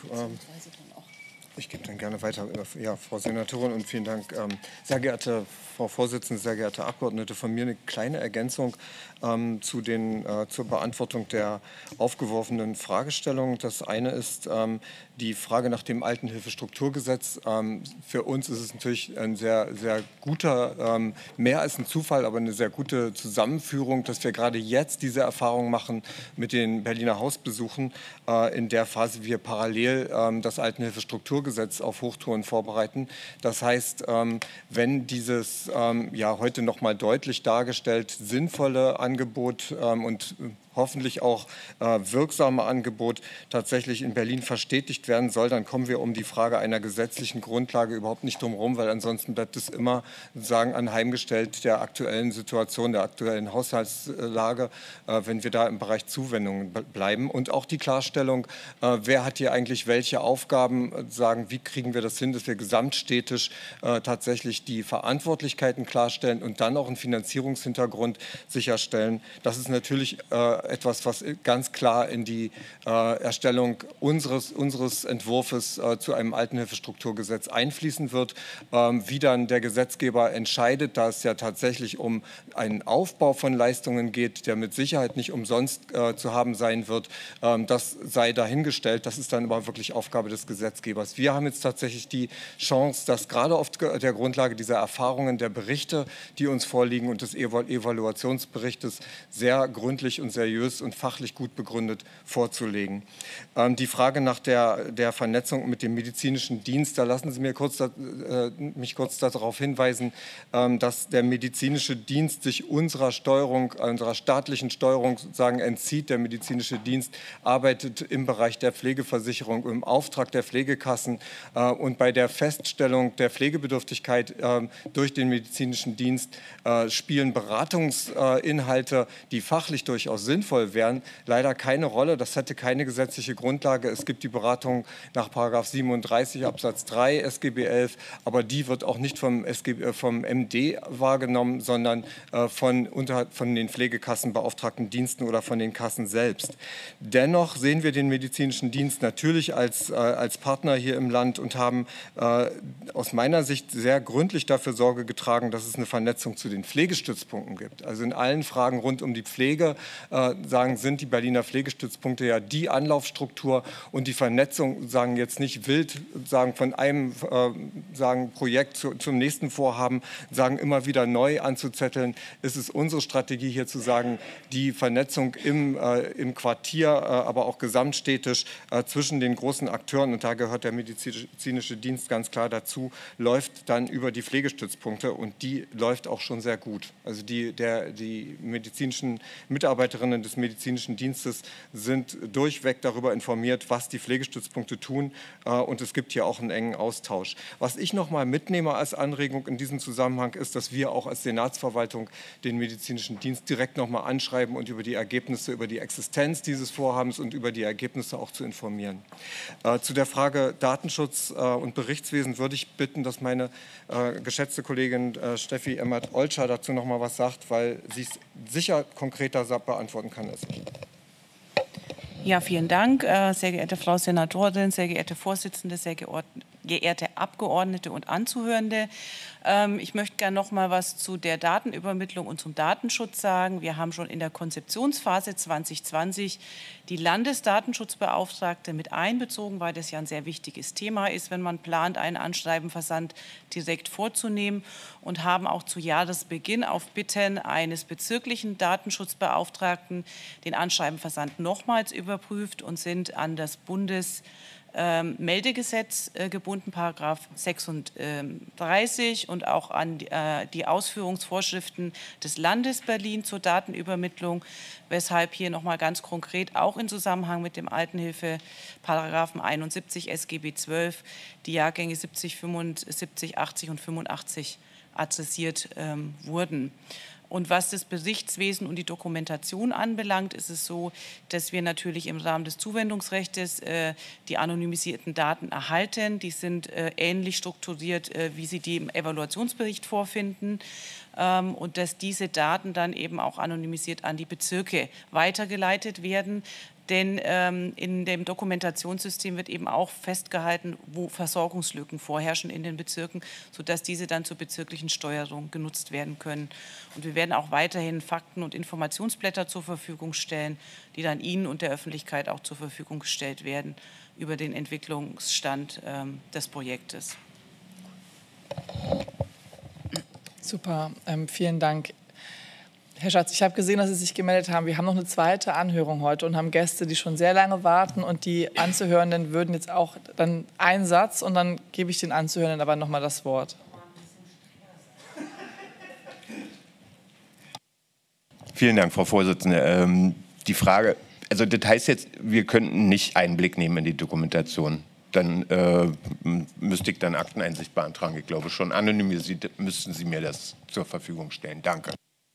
Ich gebe dann gerne weiter. Ja, Frau Senatorin, und vielen Dank. Sehr geehrte Frau Vorsitzende, sehr geehrte Abgeordnete, von mir eine kleine Ergänzung ähm, zu den, äh, zur Beantwortung der aufgeworfenen Fragestellungen. Das eine ist ähm, die Frage nach dem Altenhilfestrukturgesetz. Ähm, für uns ist es natürlich ein sehr, sehr guter, ähm, mehr als ein Zufall, aber eine sehr gute Zusammenführung, dass wir gerade jetzt diese Erfahrung machen mit den Berliner Hausbesuchen, äh, in der Phase wir parallel ähm, das Altenhilfestrukturgesetz auf Hochtouren vorbereiten. Das heißt, ähm, wenn dieses ähm, ja heute noch mal deutlich dargestellt sinnvolle Angebot ähm, und hoffentlich auch äh, wirksame Angebot tatsächlich in Berlin verstetigt werden soll, dann kommen wir um die Frage einer gesetzlichen Grundlage überhaupt nicht drum herum, weil ansonsten bleibt es immer sozusagen anheimgestellt der aktuellen Situation, der aktuellen Haushaltslage, äh, wenn wir da im Bereich Zuwendungen bleiben. Und auch die Klarstellung, äh, wer hat hier eigentlich welche Aufgaben, äh, sagen, wie kriegen wir das hin, dass wir gesamtstädtisch äh, tatsächlich die Verantwortlichkeiten klarstellen und dann auch einen Finanzierungshintergrund sicherstellen. Das ist natürlich äh, etwas, was ganz klar in die äh, Erstellung unseres, unseres Entwurfs äh, zu einem Altenhilfestrukturgesetz einfließen wird. Ähm, wie dann der Gesetzgeber entscheidet, da es ja tatsächlich um einen Aufbau von Leistungen geht, der mit Sicherheit nicht umsonst äh, zu haben sein wird, ähm, das sei dahingestellt. Das ist dann aber wirklich Aufgabe des Gesetzgebers. Wir haben jetzt tatsächlich die Chance, dass gerade auf der Grundlage dieser Erfahrungen, der Berichte, die uns vorliegen und des Evaluationsberichtes sehr gründlich und seriös und fachlich gut begründet vorzulegen. Ähm, die Frage nach der, der Vernetzung mit dem medizinischen Dienst, da lassen Sie mir kurz, äh, mich kurz darauf hinweisen, ähm, dass der medizinische Dienst sich unserer Steuerung, unserer staatlichen Steuerung sozusagen entzieht. Der medizinische Dienst arbeitet im Bereich der Pflegeversicherung, im Auftrag der Pflegekassen äh, und bei der Feststellung der Pflegebedürftigkeit äh, durch den medizinischen Dienst äh, spielen Beratungsinhalte, die fachlich durchaus sinnvoll wären, leider keine Rolle. Das hätte keine gesetzliche Grundlage. Es gibt die Beratung nach Paragraph siebenunddreißig Absatz drei S G B elf, aber die wird auch nicht vom, S G B, vom M D wahrgenommen, sondern äh, von, unter, von den Pflegekassenbeauftragten Diensten oder von den Kassen selbst. Dennoch sehen wir den medizinischen Dienst natürlich als, äh, als Partner hier im Land und haben äh, aus meiner Sicht sehr gründlich dafür Sorge getragen, dass es eine Vernetzung zu den Pflegestützpunkten gibt. Also in allen Fragen rund um die Pflege äh, sagen, sind die Berliner Pflegestützpunkte ja die Anlaufstruktur und die Vernetzung, sagen jetzt nicht wild, sagen von einem äh, sagen Projekt zu, zum nächsten Vorhaben, sagen immer wieder neu anzuzetteln, ist es unsere Strategie hier zu sagen, die Vernetzung im, äh, im Quartier, äh, aber auch gesamtstädtisch äh, zwischen den großen Akteuren, und da gehört der medizinische Dienst ganz klar dazu, läuft dann über die Pflegestützpunkte und die läuft auch schon sehr gut. Also die, der, die medizinischen Mitarbeiterinnen Mitarbeitenden des medizinischen Dienstes sind durchweg darüber informiert, was die Pflegestützpunkte tun. Und es gibt hier auch einen engen Austausch. Was ich noch mal mitnehme als Anregung in diesem Zusammenhang ist, dass wir auch als Senatsverwaltung den medizinischen Dienst direkt noch mal anschreiben und über die Ergebnisse, über die Existenz dieses Vorhabens und über die Ergebnisse auch zu informieren. Zu der Frage Datenschutz und Berichtswesen würde ich bitten, dass meine geschätzte Kollegin Steffi Emmert-Olscher dazu noch mal was sagt, weil sie es sicher konkreter beantworten kann als ich. Ja, vielen Dank, sehr geehrte Frau Senatorin, sehr geehrte Vorsitzende, sehr geehrte Abgeordnete und Anzuhörende. Ich möchte gerne noch mal was zu der Datenübermittlung und zum Datenschutz sagen. Wir haben schon in der Konzeptionsphase zwanzig zwanzig die Landesdatenschutzbeauftragte mit einbezogen, weil das ja ein sehr wichtiges Thema ist, wenn man plant, einen Anschreibenversand direkt vorzunehmen, und haben auch zu Jahresbeginn auf Bitten eines bezirklichen Datenschutzbeauftragten den Anschreibenversand nochmals überprüft und sind an das Bundes Ähm, Meldegesetz äh, gebunden, Paragraph sechsunddreißig, und auch an die, äh, die Ausführungsvorschriften des Landes Berlin zur Datenübermittlung, weshalb hier noch mal ganz konkret auch in Zusammenhang mit dem Altenhilfe Paragraphen einundsiebzig S G B zwölf die Jahrgänge siebzig, fünfundsiebzig, achtzig und fünfundachtzig adressiert ähm, wurden. Und was das Berichtswesen und die Dokumentation anbelangt, ist es so, dass wir natürlich im Rahmen des Zuwendungsrechts äh, die anonymisierten Daten erhalten. Die sind äh, ähnlich strukturiert, äh, wie Sie die im Evaluationsbericht vorfinden. Ähm, und dass diese Daten dann eben auch anonymisiert an die Bezirke weitergeleitet werden. Denn ähm, in dem Dokumentationssystem wird eben auch festgehalten, wo Versorgungslücken vorherrschen in den Bezirken, sodass diese dann zur bezirklichen Steuerung genutzt werden können. Und wir werden auch weiterhin Fakten- und Informationsblätter zur Verfügung stellen, die dann Ihnen und der Öffentlichkeit auch zur Verfügung gestellt werden über den Entwicklungsstand ähm, des Projektes. Super, ähm, vielen Dank. Herr Schatz, ich habe gesehen, dass Sie sich gemeldet haben. Wir haben noch eine zweite Anhörung heute und haben Gäste, die schon sehr lange warten. Und die Anzuhörenden würden jetzt auch dann einen Satz, und dann gebe ich den Anzuhörenden aber noch mal das Wort. Vielen Dank, Frau Vorsitzende. Ähm, die Frage, also das heißt jetzt, wir könnten nicht Einblick nehmen in die Dokumentation. Dann äh, müsste ich dann Akteneinsicht beantragen. Ich glaube schon, anonymisiert müssten Sie mir das zur Verfügung stellen. Danke.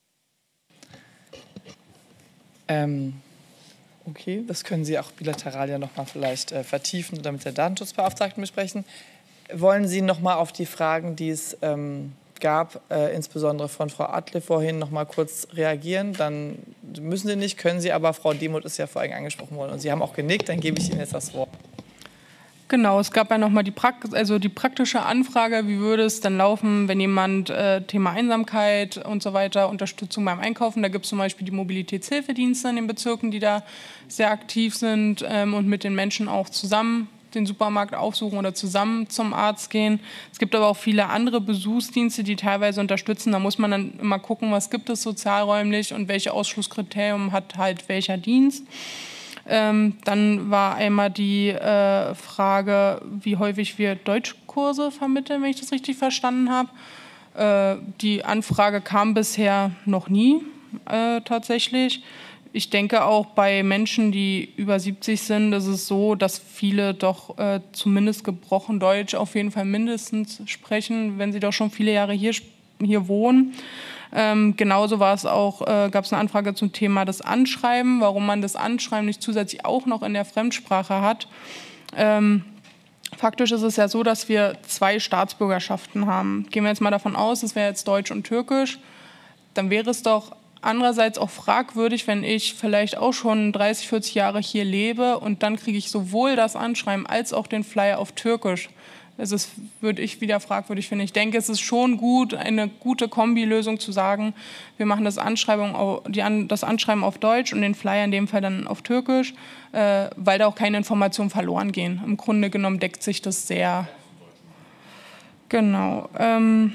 Ähm, okay, das können Sie auch bilateral ja noch mal vielleicht äh, vertiefen oder mit der Datenschutzbeauftragten besprechen. Wollen Sie noch mal auf die Fragen, die es ähm, gab, äh, insbesondere von Frau Adle vorhin, noch mal kurz reagieren? Dann müssen Sie nicht, können Sie, aber Frau Demuth ist ja vorhin angesprochen worden und Sie haben auch genickt, dann gebe ich Ihnen jetzt das Wort. Genau, es gab ja noch mal die, Prakt also die praktische Anfrage, wie würde es dann laufen, wenn jemand äh, Thema Einsamkeit und so weiter, Unterstützung beim Einkaufen, da gibt es zum Beispiel die Mobilitätshilfedienste in den Bezirken, die da sehr aktiv sind ähm, und mit den Menschen auch zusammen den Supermarkt aufsuchen oder zusammen zum Arzt gehen. Es gibt aber auch viele andere Besuchsdienste, die teilweise unterstützen. Da muss man dann immer gucken, was gibt es sozialräumlich und welche Ausschlusskriterien hat halt welcher Dienst. Ähm, dann war einmal die äh, Frage, wie häufig wir Deutschkurse vermitteln, wenn ich das richtig verstanden habe. Äh, die Anfrage kam bisher noch nie äh, tatsächlich. Ich denke auch bei Menschen, die über siebzig sind, ist es so, dass viele doch äh, zumindest gebrochen Deutsch auf jeden Fall mindestens sprechen, wenn sie doch schon viele Jahre hier, hier wohnen. Ähm, genauso war es auch, äh, gab es eine Anfrage zum Thema des Anschreiben, warum man das Anschreiben nicht zusätzlich auch noch in der Fremdsprache hat. Ähm, faktisch ist es ja so, dass wir zwei Staatsbürgerschaften haben. Gehen wir jetzt mal davon aus, es wäre jetzt Deutsch und Türkisch, dann wäre es doch andererseits auch fragwürdig, wenn ich vielleicht auch schon dreißig, vierzig Jahre hier lebe und dann kriege ich sowohl das Anschreiben als auch den Flyer auf Türkisch. Das ist, würde ich wieder fragwürdig finden. Ich denke, es ist schon gut, eine gute Kombilösung zu sagen, wir machen das Anschreiben, die, das Anschreiben auf Deutsch und den Flyer in dem Fall dann auf Türkisch, äh, weil da auch keine Informationen verloren gehen. Im Grunde genommen deckt sich das sehr. Genau. Ähm,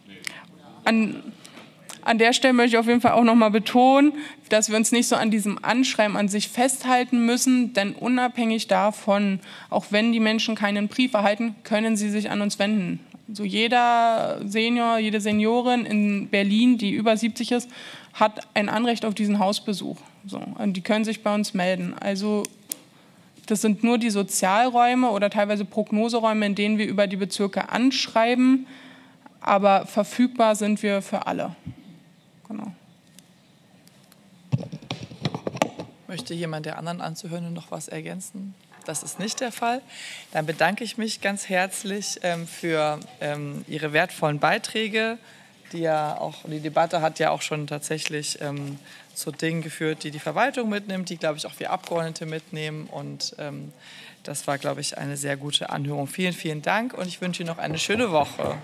an, An der Stelle möchte ich auf jeden Fall auch noch mal betonen, dass wir uns nicht so an diesem Anschreiben an sich festhalten müssen, denn unabhängig davon, auch wenn die Menschen keinen Brief erhalten, können sie sich an uns wenden. So jeder Senior, jede Seniorin in Berlin, die über siebzig ist, hat ein Anrecht auf diesen Hausbesuch. So, und die können sich bei uns melden. Also das sind nur die Sozialräume oder teilweise Prognoseräume, in denen wir über die Bezirke anschreiben, aber verfügbar sind wir für alle. Genau. Möchte jemand der anderen Anzuhörenden noch was ergänzen? Das ist nicht der Fall. Dann bedanke ich mich ganz herzlich ähm, für ähm, Ihre wertvollen Beiträge. Die, ja auch, die Debatte hat ja auch schon tatsächlich ähm, zu Dingen geführt, die die Verwaltung mitnimmt, die, glaube ich, auch wir Abgeordnete mitnehmen. Und ähm, das war, glaube ich, eine sehr gute Anhörung. Vielen, vielen Dank und ich wünsche Ihnen noch eine schöne Woche.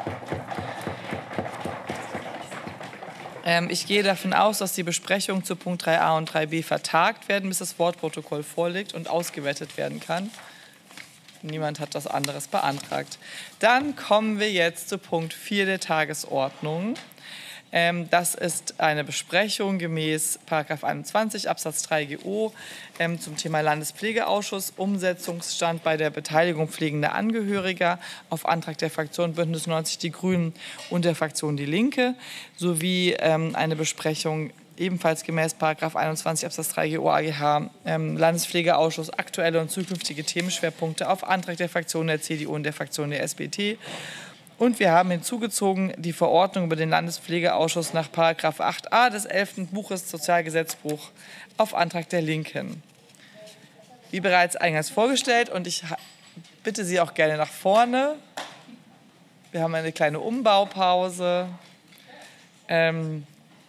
Ähm, ich gehe davon aus, dass die Besprechungen zu Punkt drei a und drei b vertagt werden, bis das Wortprotokoll vorliegt und ausgewertet werden kann. Niemand hat das anderes beantragt. Dann kommen wir jetzt zu Punkt vier der Tagesordnung. Ähm, das ist eine Besprechung gemäß Paragraph einundzwanzig Absatz drei G O ähm, zum Thema Landespflegeausschuss, Umsetzungsstand bei der Beteiligung pflegender Angehöriger auf Antrag der Fraktion Bündnis neunzig Die Grünen und der Fraktion Die Linke, sowie ähm, eine Besprechung ebenfalls gemäß Paragraph einundzwanzig Absatz drei G O A G H ähm, Landespflegeausschuss aktuelle und zukünftige Themenschwerpunkte auf Antrag der Fraktion der C D U und der Fraktion der S B T. Und wir haben hinzugezogen die Verordnung über den Landespflegeausschuss nach Paragraph acht a des elften Buches Sozialgesetzbuch auf Antrag der Linken. Wie bereits eingangs vorgestellt, und ich bitte Sie auch gerne nach vorne. Wir haben eine kleine Umbaupause. Ähm,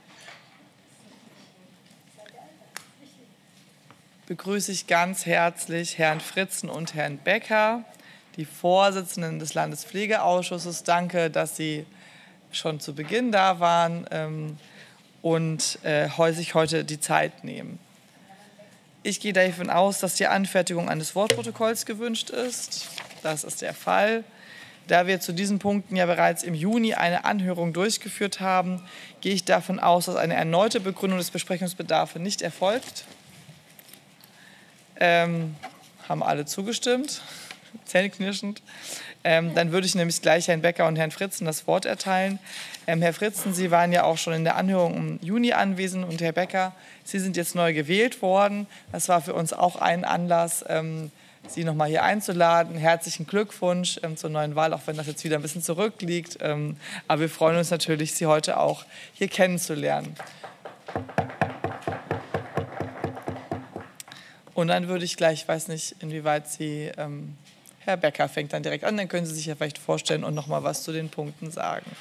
begrüße ich ganz herzlich Herrn Fritzen und Herrn Becker, die Vorsitzenden des Landespflegeausschusses. Danke, dass Sie schon zu Beginn da waren ähm, und äh, sich heute die Zeit nehmen. Ich gehe davon aus, dass die Anfertigung eines Wortprotokolls gewünscht ist. Das ist der Fall. Da wir zu diesen Punkten ja bereits im Juni eine Anhörung durchgeführt haben, gehe ich davon aus, dass eine erneute Begründung des Besprechungsbedarfs nicht erfolgt. Ähm, haben alle zugestimmt, zähneknirschend. Ähm, dann würde ich nämlich gleich Herrn Becker und Herrn Fritzen das Wort erteilen. Ähm, Herr Fritzen, Sie waren ja auch schon in der Anhörung im Juni anwesend und Herr Becker, Sie sind jetzt neu gewählt worden. Das war für uns auch ein Anlass, ähm, Sie noch mal hier einzuladen. Herzlichen Glückwunsch ähm, zur neuen Wahl, auch wenn das jetzt wieder ein bisschen zurückliegt. Ähm, aber wir freuen uns natürlich, Sie heute auch hier kennenzulernen. Und dann würde ich gleich, ich weiß nicht, inwieweit Sie, ähm, Herr Becker fängt dann direkt an, dann können Sie sich ja vielleicht vorstellen und noch mal was zu den Punkten sagen.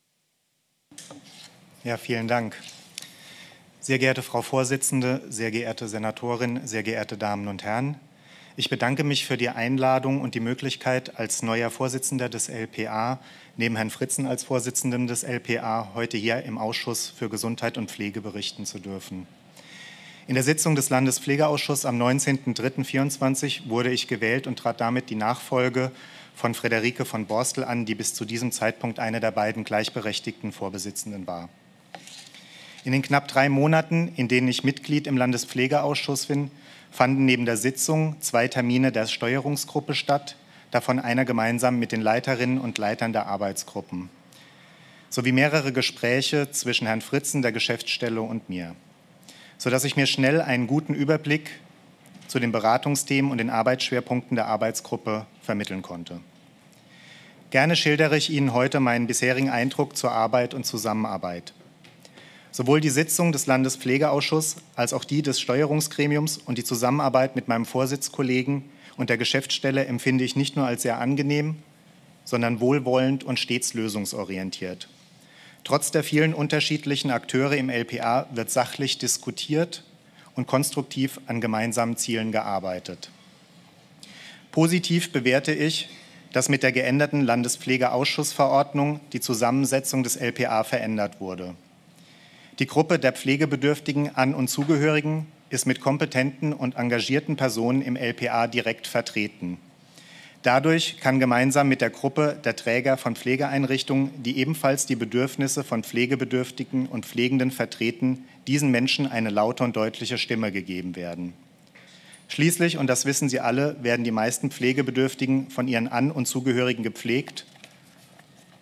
Ja, vielen Dank. Sehr geehrte Frau Vorsitzende, sehr geehrte Senatorin, sehr geehrte Damen und Herren, ich bedanke mich für die Einladung und die Möglichkeit, als neuer Vorsitzender des L P A, neben Herrn Fritzen als Vorsitzendem des L P A, heute hier im Ausschuss für Gesundheit und Pflege berichten zu dürfen. In der Sitzung des Landespflegeausschusses am neunzehnten dritten vierundzwanzig wurde ich gewählt und trat damit die Nachfolge von Friederike von Borstel an, die bis zu diesem Zeitpunkt eine der beiden gleichberechtigten Vorsitzenden war. In den knapp drei Monaten, in denen ich Mitglied im Landespflegeausschuss bin, fanden neben der Sitzung zwei Termine der Steuerungsgruppe statt, davon einer gemeinsam mit den Leiterinnen und Leitern der Arbeitsgruppen, sowie mehrere Gespräche zwischen Herrn Fritzen, der Geschäftsstelle und mir, sodass ich mir schnell einen guten Überblick zu den Beratungsthemen und den Arbeitsschwerpunkten der Arbeitsgruppe vermitteln konnte. Gerne schildere ich Ihnen heute meinen bisherigen Eindruck zur Arbeit und Zusammenarbeit. Sowohl die Sitzung des Landespflegeausschusses als auch die des Steuerungsgremiums und die Zusammenarbeit mit meinem Vorsitzkollegen und der Geschäftsstelle empfinde ich nicht nur als sehr angenehm, sondern wohlwollend und stets lösungsorientiert. Trotz der vielen unterschiedlichen Akteure im L P A wird sachlich diskutiert und konstruktiv an gemeinsamen Zielen gearbeitet. Positiv bewerte ich, dass mit der geänderten Landespflegeausschussverordnung die Zusammensetzung des L P A verändert wurde. Die Gruppe der pflegebedürftigen An- und Zugehörigen ist mit kompetenten und engagierten Personen im L P A direkt vertreten. Dadurch kann gemeinsam mit der Gruppe der Träger von Pflegeeinrichtungen, die ebenfalls die Bedürfnisse von Pflegebedürftigen und Pflegenden vertreten, diesen Menschen eine laute und deutliche Stimme gegeben werden. Schließlich, und das wissen Sie alle, werden die meisten Pflegebedürftigen von ihren An- und Zugehörigen gepflegt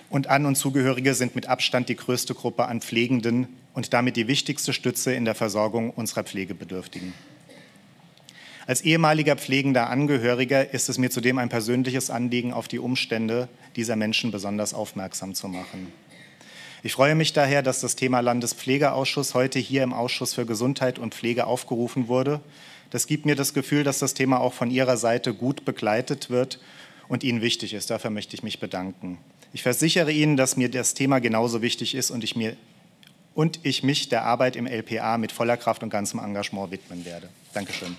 und An- und Zugehörige sind mit Abstand die größte Gruppe an Pflegenden und damit die wichtigste Stütze in der Versorgung unserer Pflegebedürftigen. Als ehemaliger pflegender Angehöriger ist es mir zudem ein persönliches Anliegen, auf die Umstände dieser Menschen besonders aufmerksam zu machen. Ich freue mich daher, dass das Thema Landespflegeausschuss heute hier im Ausschuss für Gesundheit und Pflege aufgerufen wurde. Das gibt mir das Gefühl, dass das Thema auch von Ihrer Seite gut begleitet wird und Ihnen wichtig ist. Dafür möchte ich mich bedanken. Ich versichere Ihnen, dass mir das Thema genauso wichtig ist und ich, mir, und ich mich der Arbeit im L P A mit voller Kraft und ganzem Engagement widmen werde. Dankeschön.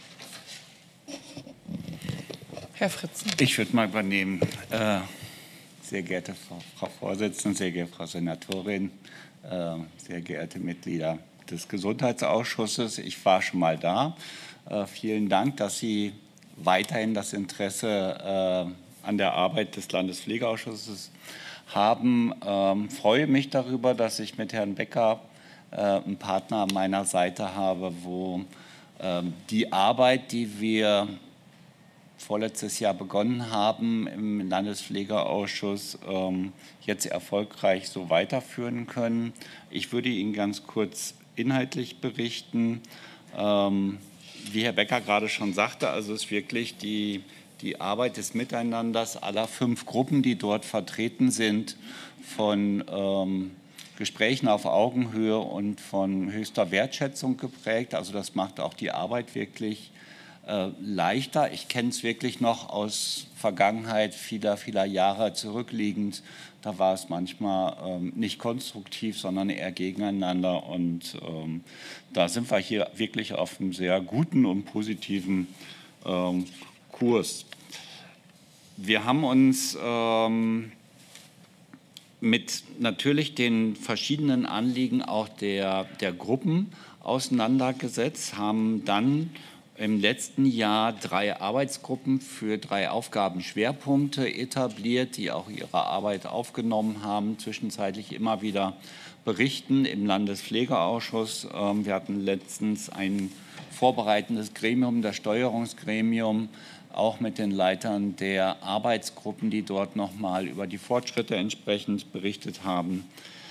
Herr Fritzen. Ich würde mal übernehmen. Äh, sehr geehrte Frau, Frau Vorsitzende, sehr geehrte Frau Senatorin, äh, sehr geehrte Mitglieder des Gesundheitsausschusses. Ich war schon mal da. Äh, vielen Dank, dass Sie weiterhin das Interesse äh, an der Arbeit des Landespflegeausschusses haben. Ähm, freue mich darüber, dass ich mit Herrn Becker äh, einen Partner an meiner Seite habe, wo äh, die Arbeit, die wir vorletztes Jahr begonnen haben im Landespflegeausschuss, ähm, jetzt erfolgreich so weiterführen können. Ich würde Ihnen ganz kurz inhaltlich berichten. Ähm, wie Herr Becker gerade schon sagte, also ist wirklich die, die Arbeit des Miteinanders aller fünf Gruppen, die dort vertreten sind, von ähm, Gesprächen auf Augenhöhe und von höchster Wertschätzung geprägt. Also das macht auch die Arbeit wirklich äh, leichter. Ich kenne es wirklich noch aus Vergangenheit vieler, vieler Jahre zurückliegend. Da war es manchmal ähm, nicht konstruktiv, sondern eher gegeneinander. Und ähm, da sind wir hier wirklich auf einem sehr guten und positiven ähm, Kurs. Wir haben uns ähm, mit natürlich den verschiedenen Anliegen auch der, der Gruppen auseinandergesetzt, haben dann im letzten Jahr drei Arbeitsgruppen für drei Aufgabenschwerpunkte etabliert, die auch ihre Arbeit aufgenommen haben, zwischenzeitlich immer wieder berichten im Landespflegeausschuss. Wir hatten letztens ein vorbereitendes Gremium, das Steuerungsgremium, auch mit den Leitern der Arbeitsgruppen, die dort nochmal über die Fortschritte entsprechend berichtet haben.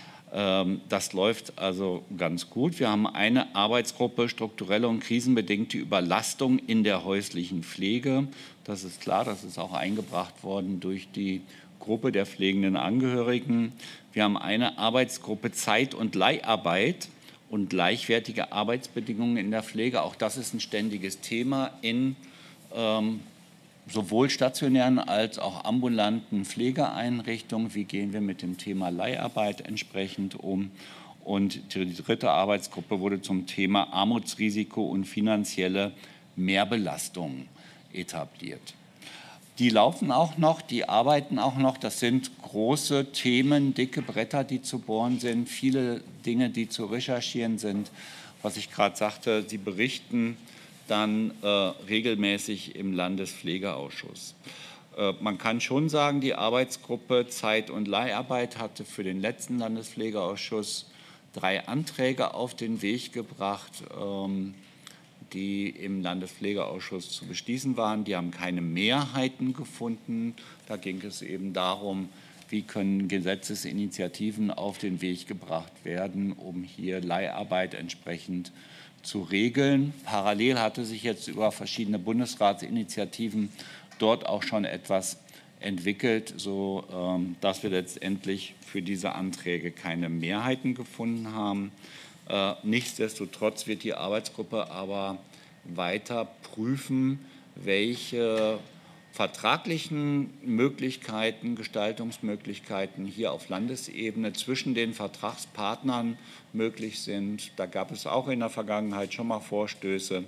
Das läuft also ganz gut. Wir haben eine Arbeitsgruppe strukturelle und krisenbedingte Überlastung in der häuslichen Pflege. Das ist klar, das ist auch eingebracht worden durch die Gruppe der pflegenden Angehörigen. Wir haben eine Arbeitsgruppe Zeit- und Leiharbeit und gleichwertige Arbeitsbedingungen in der Pflege. Auch das ist ein ständiges Thema in ähm, sowohl stationären als auch ambulanten Pflegeeinrichtungen. Wie gehen wir mit dem Thema Leiharbeit entsprechend um? Und die dritte Arbeitsgruppe wurde zum Thema Armutsrisiko und finanzielle Mehrbelastung etabliert. Die laufen auch noch, die arbeiten auch noch. Das sind große Themen, dicke Bretter, die zu bohren sind, viele Dinge, die zu recherchieren sind. Was ich gerade sagte, sie berichten dann äh, regelmäßig im Landespflegeausschuss. Äh, man kann schon sagen, die Arbeitsgruppe Zeit- und Leiharbeit hatte für den letzten Landespflegeausschuss drei Anträge auf den Weg gebracht, ähm, die im Landespflegeausschuss zu beschließen waren. Die haben keine Mehrheiten gefunden. Da ging es eben darum, wie können Gesetzesinitiativen auf den Weg gebracht werden, um hier Leiharbeit entsprechend zu regeln. Parallel hatte sich jetzt über verschiedene Bundesratsinitiativen dort auch schon etwas entwickelt, so ähm, dass wir letztendlich für diese Anträge keine Mehrheiten gefunden haben. Äh, nichtsdestotrotz wird die Arbeitsgruppe aber weiter prüfen, welche vertraglichen Möglichkeiten, Gestaltungsmöglichkeiten hier auf Landesebene zwischen den Vertragspartnern möglich sind. Da gab es auch in der Vergangenheit schon mal Vorstöße.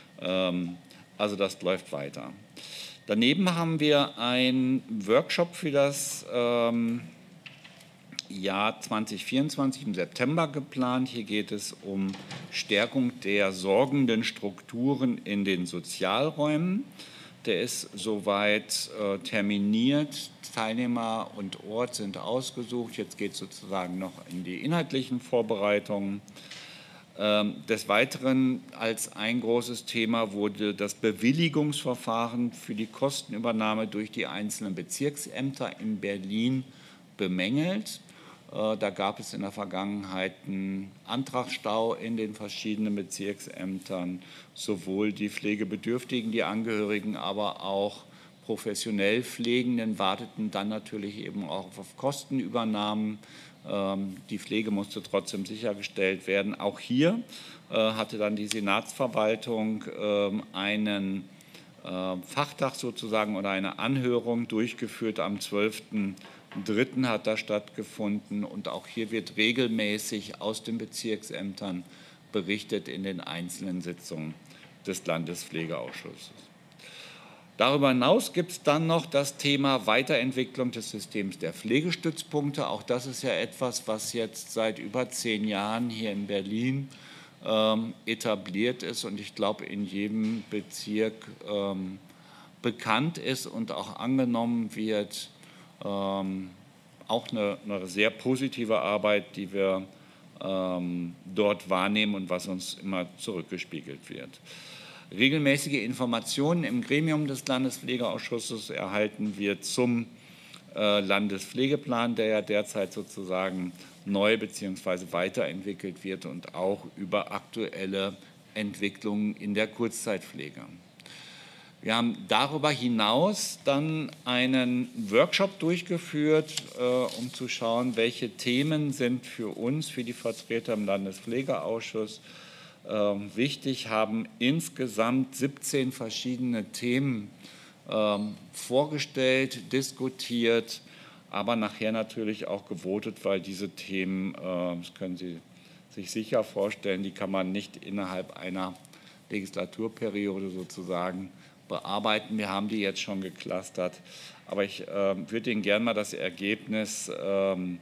Also das läuft weiter. Daneben haben wir einen Workshop für das Jahr zweitausendvierundzwanzig im September geplant. Hier geht es um Stärkung der sorgenden Strukturen in den Sozialräumen. Der ist soweit äh, terminiert. Teilnehmer und Ort sind ausgesucht. Jetzt geht es sozusagen noch in die inhaltlichen Vorbereitungen. Ähm, des Weiteren als ein großes Thema wurde das Bewilligungsverfahren für die Kostenübernahme durch die einzelnen Bezirksämter in Berlin bemängelt. Da gab es in der Vergangenheit einen Antragsstau in den verschiedenen Bezirksämtern. Sowohl die Pflegebedürftigen, die Angehörigen, aber auch professionell Pflegenden warteten dann natürlich eben auch auf Kostenübernahmen. Die Pflege musste trotzdem sichergestellt werden. Auch hier hatte dann die Senatsverwaltung einen Fachtag sozusagen oder eine Anhörung durchgeführt. Am zwölften dritten hat das stattgefunden. Und auch hier wird regelmäßig aus den Bezirksämtern berichtet in den einzelnen Sitzungen des Landespflegeausschusses. Darüber hinaus gibt es dann noch das Thema Weiterentwicklung des Systems der Pflegestützpunkte. Auch das ist ja etwas, was jetzt seit über zehn Jahren hier in Berlin ähm, etabliert ist und ich glaube in jedem Bezirk ähm, bekannt ist und auch angenommen wird. Ähm, auch eine, eine sehr positive Arbeit, die wir ähm, dort wahrnehmen und was uns immer zurückgespiegelt wird. Regelmäßige Informationen im Gremium des Landespflegeausschusses erhalten wir zum äh, Landespflegeplan, der ja derzeit sozusagen neu bzw. weiterentwickelt wird und auch über aktuelle Entwicklungen in der Kurzzeitpflege. Wir haben darüber hinaus dann einen Workshop durchgeführt, äh, um zu schauen, welche Themen sind für uns, für die Vertreter im Landespflegeausschuss, wichtig, haben insgesamt siebzehn verschiedene Themen ähm, vorgestellt, diskutiert, aber nachher natürlich auch gewotet, weil diese Themen, äh, das können Sie sich sicher vorstellen, die kann man nicht innerhalb einer Legislaturperiode sozusagen bearbeiten. Wir haben die jetzt schon geclustert, aber ich äh, würde Ihnen gerne mal das Ergebnis ähm,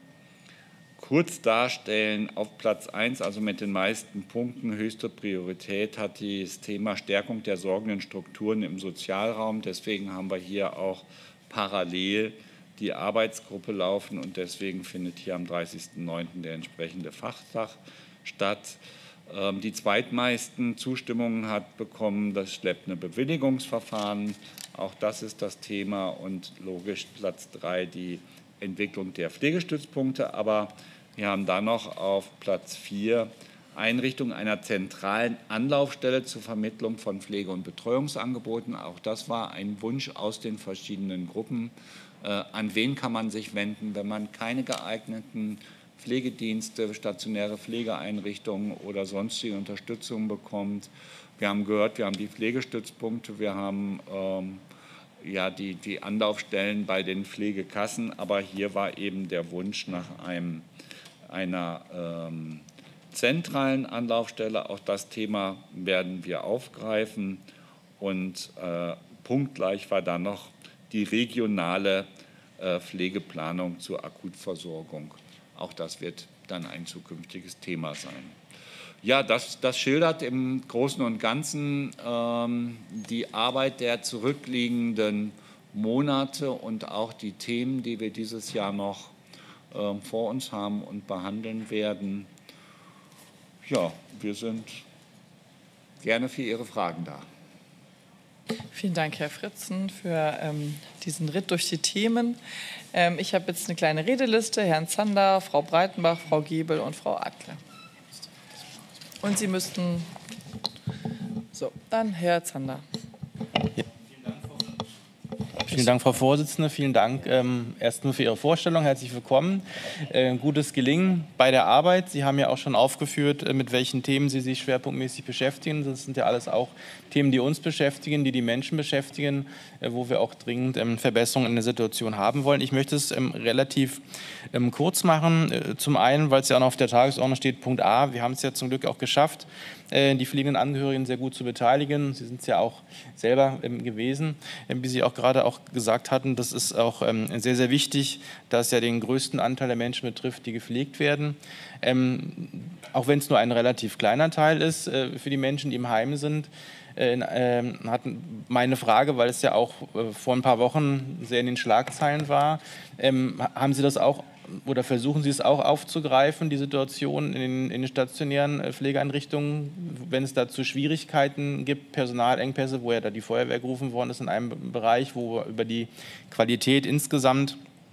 kurz darstellen. Auf Platz eins, also mit den meisten Punkten, höchste Priorität hat das Thema Stärkung der sorgenden Strukturen im Sozialraum. Deswegen haben wir hier auch parallel die Arbeitsgruppe laufen und deswegen findet hier am dreißigsten neunten der entsprechende Fachtag statt. Die zweitmeisten Zustimmungen hat bekommen das schleppende Bewilligungsverfahren. Auch das ist das Thema und logisch Platz drei die Entwicklung der Pflegestützpunkte, aber wir haben dann noch auf Platz vier Einrichtung einer zentralen Anlaufstelle zur Vermittlung von Pflege- und Betreuungsangeboten. Auch das war ein Wunsch aus den verschiedenen Gruppen. Äh, an wen kann man sich wenden, wenn man keine geeigneten Pflegedienste, stationäre Pflegeeinrichtungen oder sonstige Unterstützung bekommt? Wir haben gehört, wir haben die Pflegestützpunkte, wir haben ähm, ja, die, die Anlaufstellen bei den Pflegekassen, aber hier war eben der Wunsch nach einem, einer ähm, zentralen Anlaufstelle. Auch das Thema werden wir aufgreifen und äh, punktgleich war dann noch die regionale äh, Pflegeplanung zur Akutversorgung. Auch das wird dann ein zukünftiges Thema sein. Ja, das, das schildert im Großen und Ganzen ähm, die Arbeit der zurückliegenden Monate und auch die Themen, die wir dieses Jahr noch ähm, vor uns haben und behandeln werden. Ja, wir sind gerne für Ihre Fragen da. Vielen Dank, Herr Fritzen, für ähm, diesen Ritt durch die Themen. Ähm, ich habe jetzt eine kleine Redeliste. Herrn Zander, Frau Breitenbach, Frau Gebel und Frau Adler. Und Sie müssten, so, dann Herr Zander. Ja. Vielen Dank, Frau Vorsitzende. Vielen Dank ähm, erstmal für Ihre Vorstellung. Herzlich willkommen. Äh, gutes Gelingen bei der Arbeit. Sie haben ja auch schon aufgeführt, äh, mit welchen Themen Sie sich schwerpunktmäßig beschäftigen. Das sind ja alles auch Themen, die uns beschäftigen, die die Menschen beschäftigen, äh, wo wir auch dringend ähm, Verbesserungen in der Situation haben wollen. Ich möchte es ähm, relativ ähm, kurz machen. Äh, zum einen, weil es ja auch noch auf der Tagesordnung steht, Punkt A. Wir haben es ja zum Glück auch geschafft, äh, die pflegenden Angehörigen sehr gut zu beteiligen. Sie sind es ja auch selber ähm, gewesen, äh, wie Sie auch gerade auch gesagt hatten. Das ist auch ähm, sehr, sehr wichtig, da es ja den größten Anteil der Menschen betrifft, die gepflegt werden. Ähm, auch wenn es nur ein relativ kleiner Teil ist äh, für die Menschen, die im Heim sind, äh, äh, hat meine Frage, weil es ja auch äh, vor ein paar Wochen sehr in den Schlagzeilen war, ähm, haben Sie das auch oder versuchen Sie es auch aufzugreifen, die Situation in den, in den stationären Pflegeeinrichtungen, wenn es dazu Schwierigkeiten gibt, Personalengpässe, wo ja da die Feuerwehr gerufen worden ist in einem Bereich, wo über die Qualität insgesamt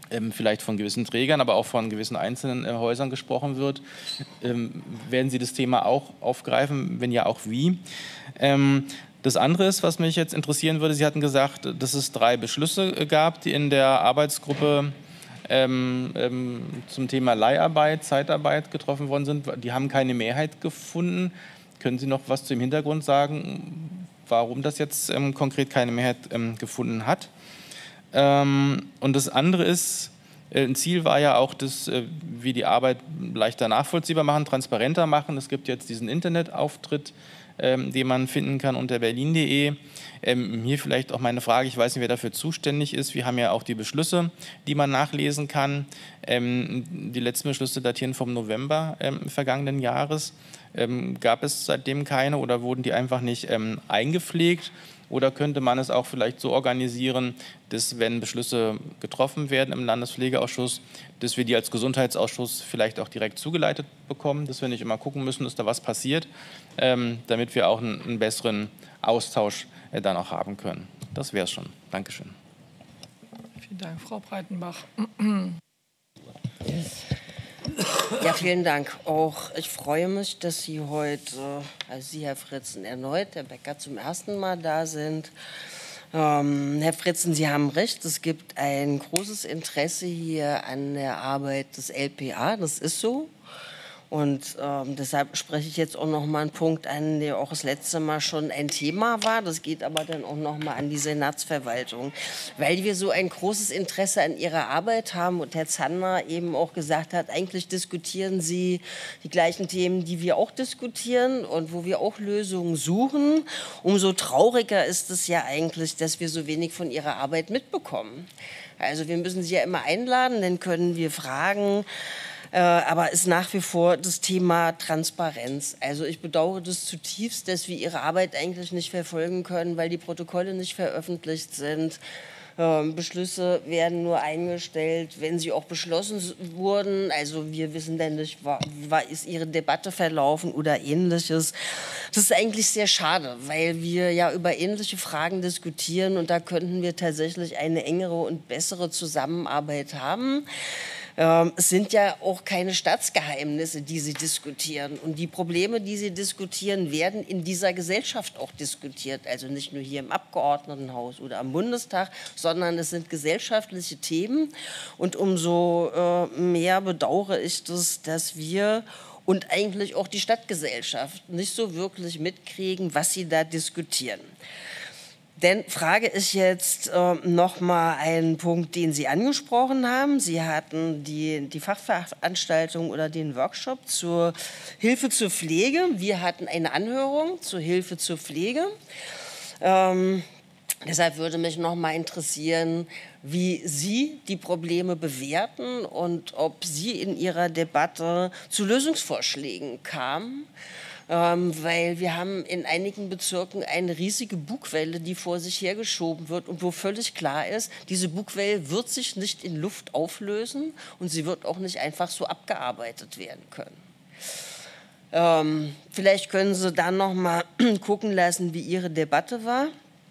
ähm, vielleicht von gewissen Trägern, aber auch von gewissen einzelnen äh, Häusern gesprochen wird. Ähm, werden Sie das Thema auch aufgreifen? Wenn ja, auch wie? Ähm, das andere ist, was mich jetzt interessieren würde, Sie hatten gesagt, dass es drei Beschlüsse gab, die in der Arbeitsgruppe ähm, ähm, zum Thema Leiharbeit, Zeitarbeit getroffen worden sind. Die haben keine Mehrheit gefunden. Können Sie noch was zu dem Hintergrund sagen, warum das jetzt ähm, konkret keine Mehrheit ähm, gefunden hat? Ähm, und das andere ist, äh, ein Ziel war ja auch, dass äh, wir die Arbeit leichter nachvollziehbar machen, transparenter machen. Es gibt jetzt diesen Internetauftritt, ähm, den man finden kann unter berlin punkt de. Ähm, hier vielleicht auch meine Frage, ich weiß nicht, wer dafür zuständig ist. Wir haben ja auch die Beschlüsse, die man nachlesen kann. Ähm, die letzten Beschlüsse datieren vom November ähm, vergangenen Jahres. Ähm, gab es seitdem keine oder wurden die einfach nicht ähm, eingepflegt? Oder könnte man es auch vielleicht so organisieren, dass, wenn Beschlüsse getroffen werden im Landespflegeausschuss, dass wir die als Gesundheitsausschuss vielleicht auch direkt zugeleitet bekommen, dass wir nicht immer gucken müssen, dass da was passiert, ähm, damit wir auch einen, einen besseren Austausch äh, dann auch haben können. Das wäre es schon. Dankeschön. Vielen Dank, Frau Breitenbach. Ja, vielen Dank. Auch ich freue mich, dass Sie heute, also Sie, Herr Fritzen, erneut, Herr Becker zum ersten Mal da sind. Ähm, Herr Fritzen, Sie haben recht, es gibt ein großes Interesse hier an der Arbeit des L P A, das ist so. Und ähm, deshalb spreche ich jetzt auch noch mal einen Punkt an, der auch das letzte Mal schon ein Thema war. Das geht aber dann auch noch mal an die Senatsverwaltung, weil wir so ein großes Interesse an ihrer Arbeit haben und Herr Zander eben auch gesagt hat, eigentlich diskutieren Sie die gleichen Themen, die wir auch diskutieren und wo wir auch Lösungen suchen. Umso trauriger ist es ja eigentlich, dass wir so wenig von ihrer Arbeit mitbekommen. Also wir müssen Sie ja immer einladen, dann können wir fragen. Äh, aber ist nach wie vor das Thema Transparenz. Also ich bedauere das zutiefst, dass wir Ihre Arbeit eigentlich nicht verfolgen können, weil die Protokolle nicht veröffentlicht sind. Ähm, Beschlüsse werden nur eingestellt, wenn sie auch beschlossen wurden. Also wir wissen dann nicht, war, war, ist Ihre Debatte verlaufen oder Ähnliches. Das ist eigentlich sehr schade, weil wir ja über ähnliche Fragen diskutieren und da könnten wir tatsächlich eine engere und bessere Zusammenarbeit haben. Ähm, es sind ja auch keine Staatsgeheimnisse, die Sie diskutieren. Und die Probleme, die Sie diskutieren, werden in dieser Gesellschaft auch diskutiert. Also nicht nur hier im Abgeordnetenhaus oder am Bundestag, sondern es sind gesellschaftliche Themen. Und umso äh, mehr bedauere ich das, dass wir und eigentlich auch die Stadtgesellschaft nicht so wirklich mitkriegen, was Sie da diskutieren. Denn Frage ist jetzt äh, noch mal ein Punkt, den Sie angesprochen haben. Sie hatten die, die Fachveranstaltung oder den Workshop zur Hilfe zur Pflege. Wir hatten eine Anhörung zur Hilfe zur Pflege. Ähm, deshalb würde mich noch mal interessieren, wie Sie die Probleme bewerten und ob Sie in Ihrer Debatte zu Lösungsvorschlägen kamen. Ähm, weil wir haben in einigen Bezirken eine riesige Bugwelle, die vor sich hergeschoben wird und wo völlig klar ist, diese Bugwelle wird sich nicht in Luft auflösen und sie wird auch nicht einfach so abgearbeitet werden können. Ähm, vielleicht können Sie dann noch mal gucken lassen, wie Ihre Debatte war.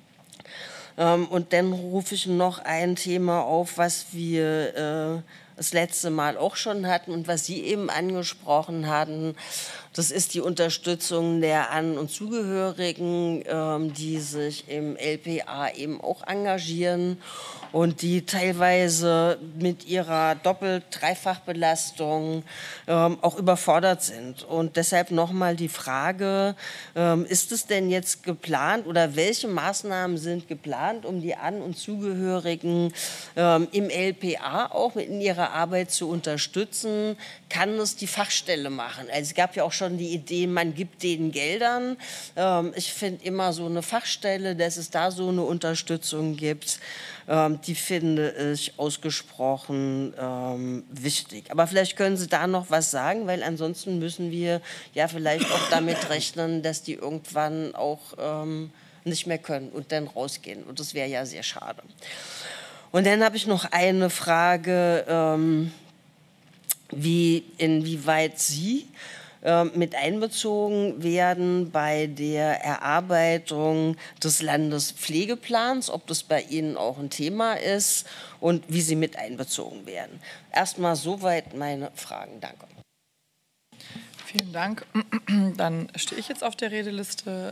Ähm, und dann rufe ich noch ein Thema auf, was wir äh, das letzte Mal auch schon hatten und was Sie eben angesprochen hatten. Das ist die Unterstützung der An- und Zugehörigen, ähm, die sich im L P A eben auch engagieren und die teilweise mit ihrer Doppel-, Dreifachbelastung ähm, auch überfordert sind. Und deshalb nochmal die Frage, ähm, ist es denn jetzt geplant oder welche Maßnahmen sind geplant, um die An- und Zugehörigen ähm, im L P A auch in ihrer Arbeit zu unterstützen? Kann es die Fachstelle machen? Also es gab ja auch schon die Idee, man gibt denen Geldern. Ähm, ich finde immer so eine Fachstelle, dass es da so eine Unterstützung gibt, ähm, die finde ich ausgesprochen ähm, wichtig. Aber vielleicht können Sie da noch was sagen, weil ansonsten müssen wir ja vielleicht auch damit rechnen, dass die irgendwann auch ähm, nicht mehr können und dann rausgehen. Und das wäre ja sehr schade. Und dann habe ich noch eine Frage, ähm, wie, inwieweit Sie äh, mit einbezogen werden bei der Erarbeitung des Landespflegeplans, ob das bei Ihnen auch ein Thema ist und wie sie mit einbezogen werden. Erstmal soweit meine Fragen. Danke. Vielen Dank. Dann stehe ich jetzt auf der Redeliste.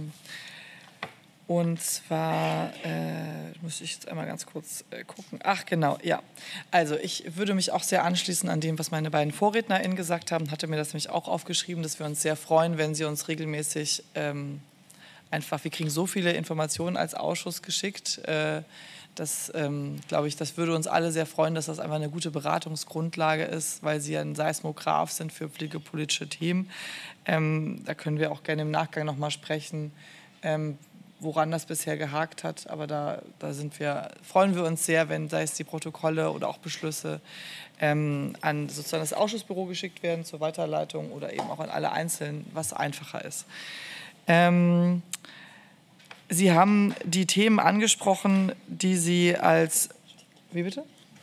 Und zwar äh, muss ich jetzt einmal ganz kurz äh, gucken. Ach genau, ja. Also ich würde mich auch sehr anschließen an dem, was meine beiden VorrednerInnen gesagt haben. Hatte mir das nämlich auch aufgeschrieben, dass wir uns sehr freuen, wenn Sie uns regelmäßig ähm, einfach, wir kriegen so viele Informationen als Ausschuss geschickt. Äh, das, ähm, glaube ich, das würde uns alle sehr freuen, dass das einfach eine gute Beratungsgrundlage ist, weil Sie ja ein Seismograph sind für pflegepolitische Themen. Ähm, da können wir auch gerne im Nachgang noch mal sprechen, ähm, woran das bisher gehakt hat. Aber da, da sind wir, freuen wir uns sehr, wenn, sei es die Protokolle oder auch Beschlüsse, ähm, an sozusagen das Ausschussbüro geschickt werden zur Weiterleitung oder eben auch an alle Einzelnen, was einfacher ist. Ähm, Sie haben die Themen angesprochen, die Sie als... Wie bitte?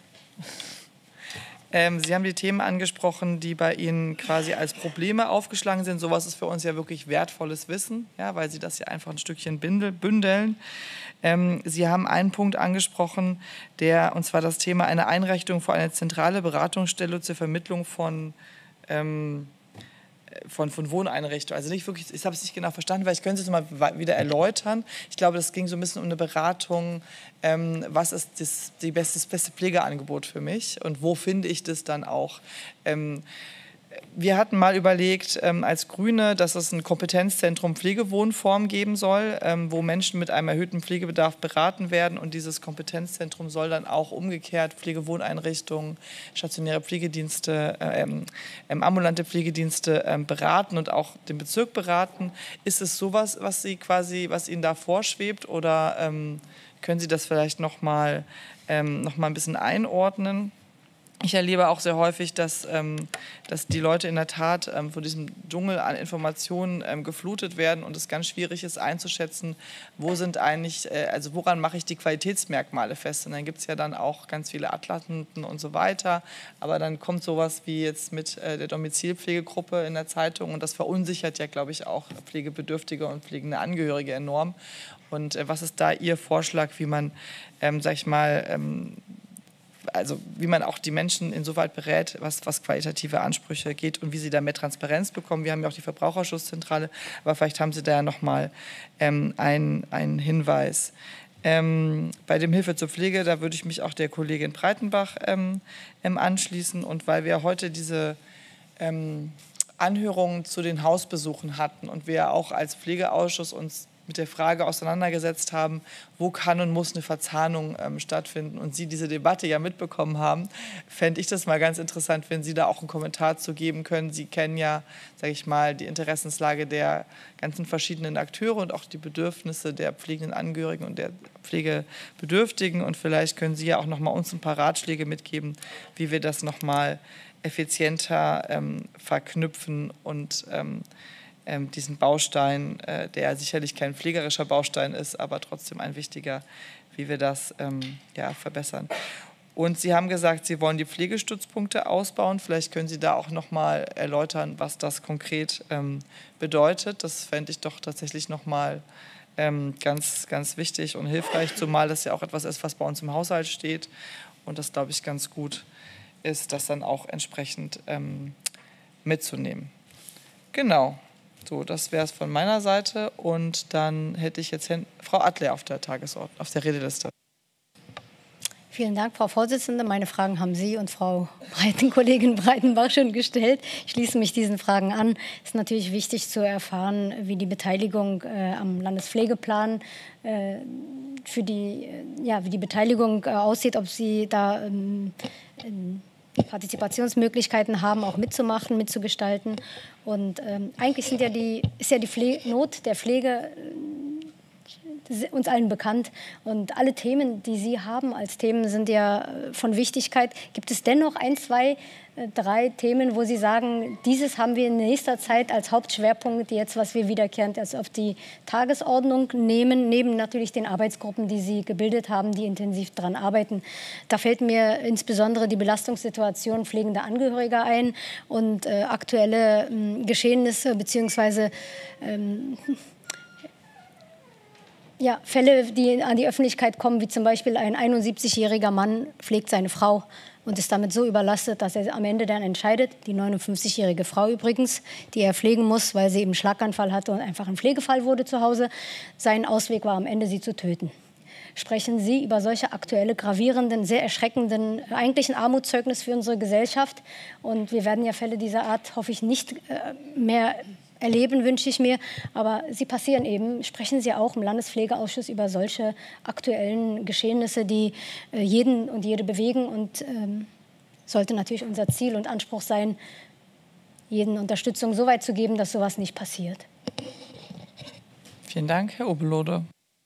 Ähm, Sie haben die Themen angesprochen, die bei Ihnen quasi als Probleme aufgeschlagen sind. Sowas ist für uns ja wirklich wertvolles Wissen, ja, weil Sie das ja einfach ein Stückchen bündeln. Ähm, Sie haben einen Punkt angesprochen, der, und zwar das Thema eine Einrichtung für eine zentrale Beratungsstelle zur Vermittlung von, ähm, von, von Wohneinrichtungen. Also nicht wirklich, ich habe es nicht genau verstanden, weil ich könnte es mal wieder erläutern. Ich glaube, das ging so ein bisschen um eine Beratung. Ähm, was ist das, die beste, das beste Pflegeangebot für mich und wo finde ich das dann auch? Ähm, wir hatten mal überlegt ähm, als Grüne, dass es ein Kompetenzzentrum Pflegewohnform geben soll, ähm, wo Menschen mit einem erhöhten Pflegebedarf beraten werden. Und dieses Kompetenzzentrum soll dann auch umgekehrt Pflegewohneinrichtungen, stationäre Pflegedienste, ähm, ähm, ambulante Pflegedienste ähm, beraten und auch den Bezirk beraten. Ist es sowas, was Sie quasi, was Ihnen da vorschwebt, oder ähm, können Sie das vielleicht noch mal, ähm, noch mal ein bisschen einordnen? Ich erlebe auch sehr häufig, dass, ähm, dass die Leute in der Tat ähm, von diesem Dschungel an Informationen ähm, geflutet werden und es ganz schwierig ist einzuschätzen, wo sind eigentlich, äh, also woran mache ich die Qualitätsmerkmale fest. Und dann gibt es ja dann auch ganz viele Atlanten und so weiter. Aber dann kommt sowas wie jetzt mit äh, der Domizilpflegegruppe in der Zeitung und das verunsichert ja, glaube ich, auch Pflegebedürftige und pflegende Angehörige enorm. Und äh, was ist da Ihr Vorschlag, wie man, ähm, sag ich mal, ähm, also wie man auch die Menschen insoweit berät, was, was qualitative Ansprüche geht und wie sie da mehr Transparenz bekommen. Wir haben ja auch die Verbraucherschutzzentrale, aber vielleicht haben Sie da ja noch mal ähm, einen, einen Hinweis. Ähm, bei dem Hilfe zur Pflege, da würde ich mich auch der Kollegin Breitenbach ähm, ähm, anschließen. Und weil wir heute diese ähm, Anhörungen zu den Hausbesuchen hatten und wir auch als Pflegeausschuss uns mit der Frage auseinandergesetzt haben, wo kann und muss eine Verzahnung ähm, stattfinden und Sie diese Debatte ja mitbekommen haben, fände ich das mal ganz interessant, wenn Sie da auch einen Kommentar zu geben können. Sie kennen ja, sage ich mal, die Interessenslage der ganzen verschiedenen Akteure und auch die Bedürfnisse der pflegenden Angehörigen und der Pflegebedürftigen und vielleicht können Sie ja auch noch mal uns ein paar Ratschläge mitgeben, wie wir das noch mal effizienter ähm, verknüpfen und ähm, diesen Baustein, der sicherlich kein pflegerischer Baustein ist, aber trotzdem ein wichtiger, wie wir das ähm, ja, verbessern. Und Sie haben gesagt, Sie wollen die Pflegestützpunkte ausbauen. Vielleicht können Sie da auch noch mal erläutern, was das konkret ähm, bedeutet. Das fände ich doch tatsächlich noch mal ähm, ganz, ganz wichtig und hilfreich, zumal das ja auch etwas ist, was bei uns im Haushalt steht. Und das, glaube ich, ganz gut ist, das dann auch entsprechend ähm, mitzunehmen. Genau. So, das wäre es von meiner Seite. Und dann hätte ich jetzt Frau Adler auf der Tagesordnung, auf der Redeliste. Vielen Dank, Frau Vorsitzende. Meine Fragen haben Sie und Frau Breiten, Kollegin Breitenbach schon gestellt. Ich schließe mich diesen Fragen an. Es ist natürlich wichtig zu erfahren, wie die Beteiligung äh, am Landespflegeplan äh, für die, ja, wie die Beteiligung äh, aussieht, ob Sie da ähm, ähm, Partizipationsmöglichkeiten haben, auch mitzumachen, mitzugestalten. Und ähm, eigentlich sind ja die, ist ja die Pfle- Not der Pflege uns allen bekannt. Und alle Themen, die Sie haben als Themen, sind ja von Wichtigkeit. Gibt es dennoch ein, zwei, drei Themen, wo Sie sagen, dieses haben wir in nächster Zeit als Hauptschwerpunkt, jetzt, was wir wiederkehrend erst auf die Tagesordnung nehmen, neben natürlich den Arbeitsgruppen, die Sie gebildet haben, die intensiv daran arbeiten. Da fällt mir insbesondere die Belastungssituation pflegender Angehöriger ein und äh, aktuelle äh, Geschehnisse beziehungsweise ähm, ja, Fälle, die an die Öffentlichkeit kommen, wie zum Beispiel ein einundsiebzigjähriger Mann pflegt seine Frau und ist damit so überlastet, dass er am Ende dann entscheidet, die neunundfünfzigjährige Frau übrigens, die er pflegen muss, weil sie eben einen Schlaganfall hatte und einfach ein Pflegefall wurde zu Hause, sein Ausweg war am Ende, sie zu töten. Sprechen Sie über solche aktuelle, gravierenden, sehr erschreckenden, eigentlich ein Armutszeugnis für unsere Gesellschaft. Und wir werden ja Fälle dieser Art, hoffe ich, nicht äh, mehr erleben, wünsche ich mir. Aber sie passieren eben. Sprechen Sie auch im Landespflegeausschuss über solche aktuellen Geschehnisse, die äh, jeden und jede bewegen. Und ähm, sollte natürlich unser Ziel und Anspruch sein, jeden Unterstützung so weit zu geben, dass sowas nicht passiert. Vielen Dank, Herr Oberlode.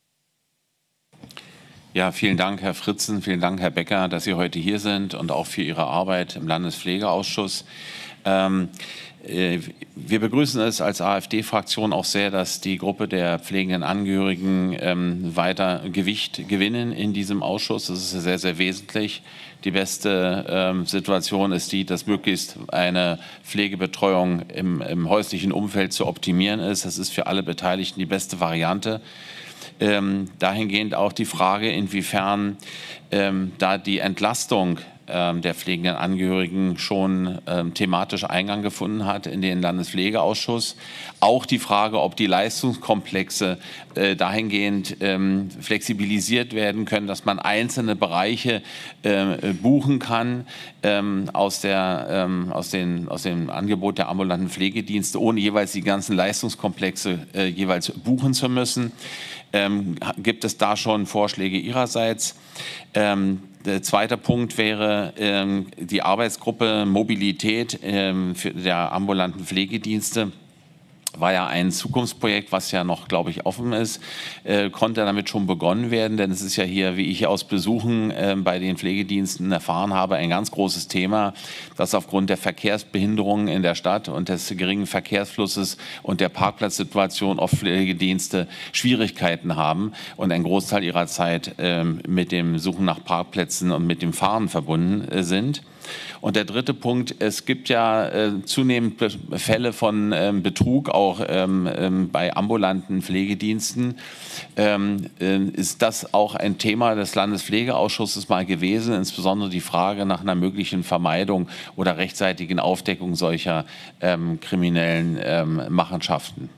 Ja, vielen Dank, Herr Fritzen, vielen Dank, Herr Becker, dass Sie heute hier sind und auch für Ihre Arbeit im Landespflegeausschuss. Ähm, äh, wir begrüßen es als AfD-Fraktion auch sehr, dass die Gruppe der pflegenden Angehörigen ähm, weiter Gewicht gewinnen in diesem Ausschuss. Das ist sehr, sehr wesentlich. Die beste ähm, Situation ist die, dass möglichst eine Pflegebetreuung im, im häuslichen Umfeld zu optimieren ist. Das ist für alle Beteiligten die beste Variante. Ähm, dahingehend auch die Frage, inwiefern ähm, da die Entlastung ähm, der pflegenden Angehörigen schon ähm, thematisch Eingang gefunden hat in den Landespflegeausschuss. Auch die Frage, ob die Leistungskomplexe äh, dahingehend ähm, flexibilisiert werden können, dass man einzelne Bereiche äh, buchen kann ähm, aus, der, ähm, aus, den, aus dem Angebot der ambulanten Pflegedienste, ohne jeweils die ganzen Leistungskomplexe äh, jeweils buchen zu müssen. Ähm, gibt es da schon Vorschläge Ihrerseits? Ähm, der zweite Punkt wäre ähm, die Arbeitsgruppe Mobilität ähm, für der ambulanten Pflegedienste. War ja ein Zukunftsprojekt, was ja noch, glaube ich, offen ist, äh, konnte damit schon begonnen werden, denn es ist ja hier, wie ich aus Besuchen äh, bei den Pflegediensten erfahren habe, ein ganz großes Thema, das aufgrund der Verkehrsbehinderungen in der Stadt und des geringen Verkehrsflusses und der Parkplatzsituation oft Pflegedienste Schwierigkeiten haben und ein Großteil ihrer Zeit äh, mit dem Suchen nach Parkplätzen und mit dem Fahren verbunden äh, sind. Und der dritte Punkt, es gibt ja äh, zunehmend Fälle von ähm, Betrug, auch ähm, ähm, bei ambulanten Pflegediensten. Ähm, äh, ist das auch ein Thema des Landespflegeausschusses mal gewesen, insbesondere die Frage nach einer möglichen Vermeidung oder rechtzeitigen Aufdeckung solcher ähm, kriminellen ähm, Machenschaften?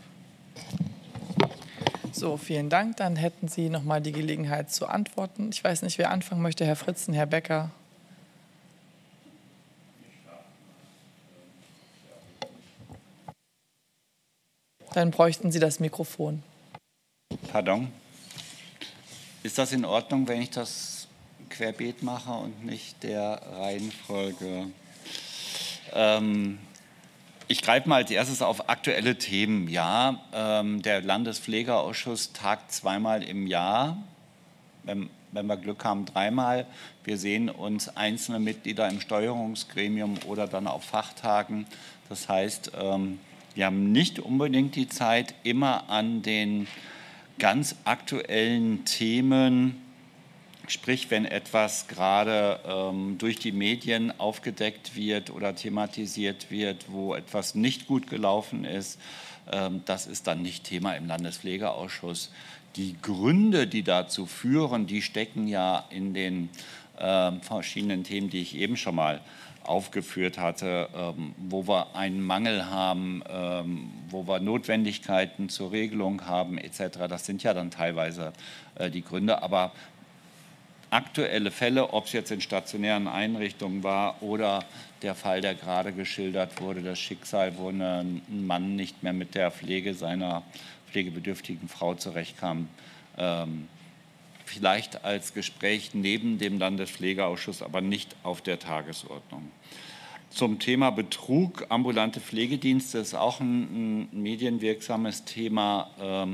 So, vielen Dank. Dann hätten Sie noch mal die Gelegenheit zu antworten. Ich weiß nicht, wer anfangen möchte, Herr Fritzen, Herr Becker. Dann bräuchten Sie das Mikrofon. Pardon. Ist das in Ordnung, wenn ich das querbeet mache und nicht der Reihenfolge? Ähm, ich greife mal als erstes auf aktuelle Themen. Ja, ähm, der Landespflegeausschuss tagt zweimal im Jahr, wenn, wenn wir Glück haben, dreimal. Wir sehen uns einzelne Mitglieder im Steuerungsgremium oder dann auf Fachtagen. Das heißt, ähm, wir haben nicht unbedingt die Zeit, immer an den ganz aktuellen Themen, sprich wenn etwas gerade ähm, durch die Medien aufgedeckt wird oder thematisiert wird, wo etwas nicht gut gelaufen ist, ähm, das ist dann nicht Thema im Landespflegeausschuss. Die Gründe, die dazu führen, die stecken ja in den äh, verschiedenen Themen, die ich eben schon mal aufgeführt hatte, ähm, wo wir einen Mangel haben, ähm, wo wir Notwendigkeiten zur Regelung haben et cetera. Das sind ja dann teilweise äh, die Gründe. Aber aktuelle Fälle, ob es jetzt in stationären Einrichtungen war oder der Fall, der gerade geschildert wurde, das Schicksal, wo ein Mann nicht mehr mit der Pflege seiner pflegebedürftigen Frau zurechtkam, ähm, vielleicht als Gespräch neben dem Landespflegeausschuss, aber nicht auf der Tagesordnung. Zum Thema Betrug, ambulante Pflegedienste ist auch ein, ein medienwirksames Thema. Ähm,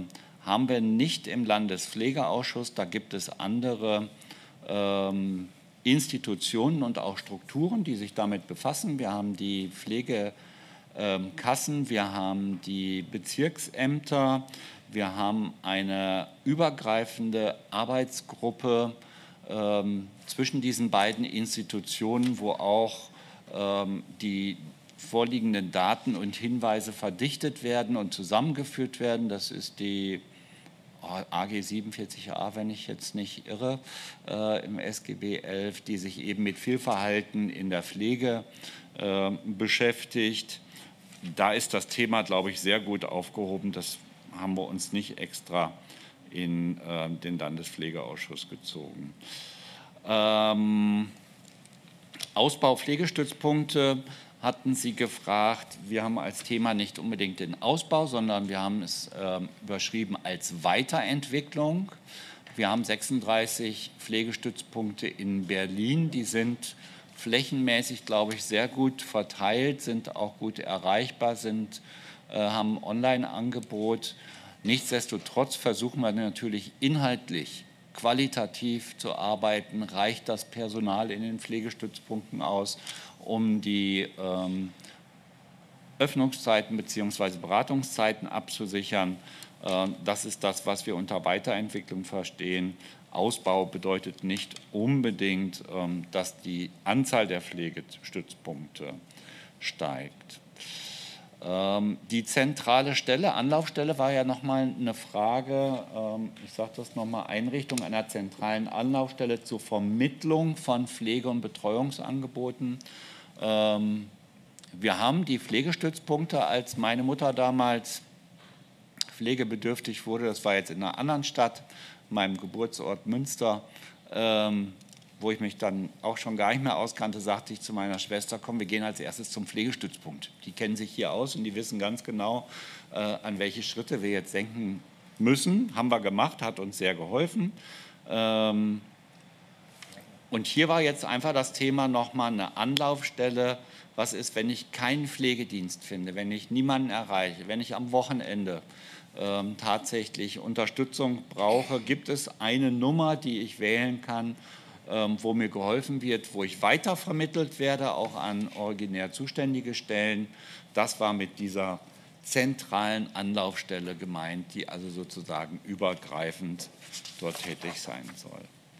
haben wir nicht im Landespflegeausschuss. Da gibt es andere ähm, Institutionen und auch Strukturen, die sich damit befassen. Wir haben die Pflegekassen, wir haben die Bezirksämter, wir haben eine übergreifende Arbeitsgruppe ähm, zwischen diesen beiden Institutionen, wo auch ähm, die vorliegenden Daten und Hinweise verdichtet werden und zusammengeführt werden. Das ist die A G siebenundvierzig a, wenn ich jetzt nicht irre, äh, im S G B elf, die sich eben mit Fehlverhalten in der Pflege äh, beschäftigt. Da ist das Thema, glaube ich, sehr gut aufgehoben. Das haben wir uns nicht extra in äh, den Landespflegeausschuss gezogen. Ähm, Ausbau Pflegestützpunkte hatten Sie gefragt. Wir haben als Thema nicht unbedingt den Ausbau, sondern wir haben es äh, überschrieben als Weiterentwicklung. Wir haben sechsunddreißig Pflegestützpunkte in Berlin. Die sind flächenmäßig, glaube ich, sehr gut verteilt, sind auch gut erreichbar, sind, äh, haben ein Online-Angebot. Nichtsdestotrotz versuchen wir natürlich inhaltlich, qualitativ zu arbeiten. Reicht das Personal in den Pflegestützpunkten aus, um die ähm, Öffnungszeiten bzw. Beratungszeiten abzusichern? Äh, das ist das, was wir unter Weiterentwicklung verstehen. Ausbau bedeutet nicht unbedingt, ähm, dass die Anzahl der Pflegestützpunkte steigt. Ähm, die zentrale Stelle, Anlaufstelle war ja nochmal eine Frage, ähm, ich sage das nochmal, Einrichtung einer zentralen Anlaufstelle zur Vermittlung von Pflege- und Betreuungsangeboten. Ähm, wir haben die Pflegestützpunkte, als meine Mutter damals pflegebedürftig wurde, das war jetzt in einer anderen Stadt, meinem Geburtsort Münster, ähm, wo ich mich dann auch schon gar nicht mehr auskannte, sagte ich zu meiner Schwester, komm, wir gehen als erstes zum Pflegestützpunkt. Die kennen sich hier aus und die wissen ganz genau, äh, an welche Schritte wir jetzt denken müssen. Haben wir gemacht, hat uns sehr geholfen. Ähm, und hier war jetzt einfach das Thema nochmal eine Anlaufstelle. Was ist, wenn ich keinen Pflegedienst finde, wenn ich niemanden erreiche, wenn ich am Wochenende ähm, tatsächlich Unterstützung brauche? Gibt es eine Nummer, die ich wählen kann, wo mir geholfen wird, wo ich weitervermittelt werde, auch an originär zuständige Stellen? Das war mit dieser zentralen Anlaufstelle gemeint, die also sozusagen übergreifend dort tätig sein soll.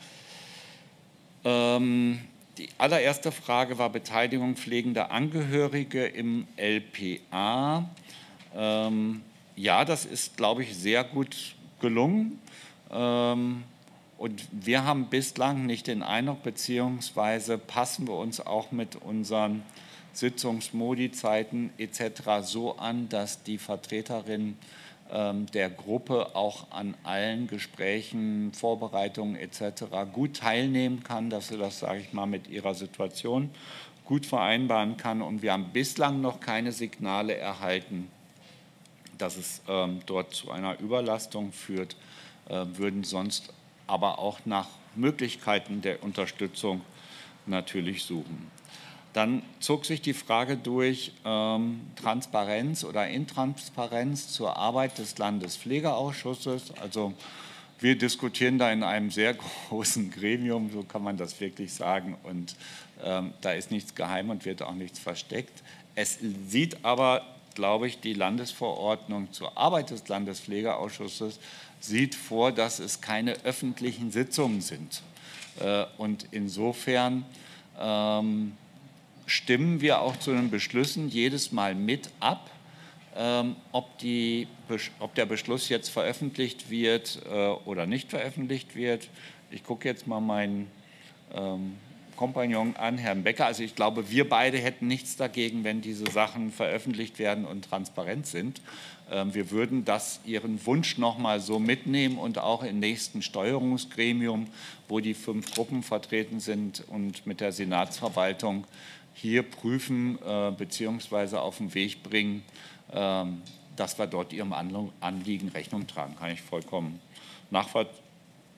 Ähm, die allererste Frage war Beteiligung pflegender Angehörige im L P A. Ähm, ja, das ist, glaube ich, sehr gut gelungen. Ähm, Und wir haben bislang nicht den Eindruck, beziehungsweise passen wir uns auch mit unseren Sitzungsmodi-Zeiten et cetera so an, dass die Vertreterin ähm, der Gruppe auch an allen Gesprächen, Vorbereitungen et cetera gut teilnehmen kann, dass sie das, sage ich mal, mit ihrer Situation gut vereinbaren kann. Und wir haben bislang noch keine Signale erhalten, dass es ähm, dort zu einer Überlastung führt, äh, würden sonst aber auch nach Möglichkeiten der Unterstützung natürlich suchen. Dann zog sich die Frage durch, ähm, Transparenz oder Intransparenz zur Arbeit des Landespflegeausschusses. Also wir diskutieren da in einem sehr großen Gremium, so kann man das wirklich sagen, und ähm, da ist nichts geheim und wird auch nichts versteckt. Es sieht aber, glaube ich, die Landesverordnung zur Arbeit des Landespflegeausschusses sieht vor, dass es keine öffentlichen Sitzungen sind. Und insofern ähm, stimmen wir auch zu den Beschlüssen jedes Mal mit ab, ähm, ob, die, ob der Beschluss jetzt veröffentlicht wird äh, oder nicht veröffentlicht wird. Ich gucke jetzt mal meinen ähm, Kompagnon an, Herrn Becker. Also ich glaube, wir beide hätten nichts dagegen, wenn diese Sachen veröffentlicht werden und transparent sind. Wir würden das, Ihren Wunsch noch mal so mitnehmen und auch im nächsten Steuerungsgremium, wo die fünf Gruppen vertreten sind und mit der Senatsverwaltung hier prüfen äh, bzw. auf den Weg bringen, äh, dass wir dort Ihrem Anliegen Rechnung tragen. Kann ich vollkommen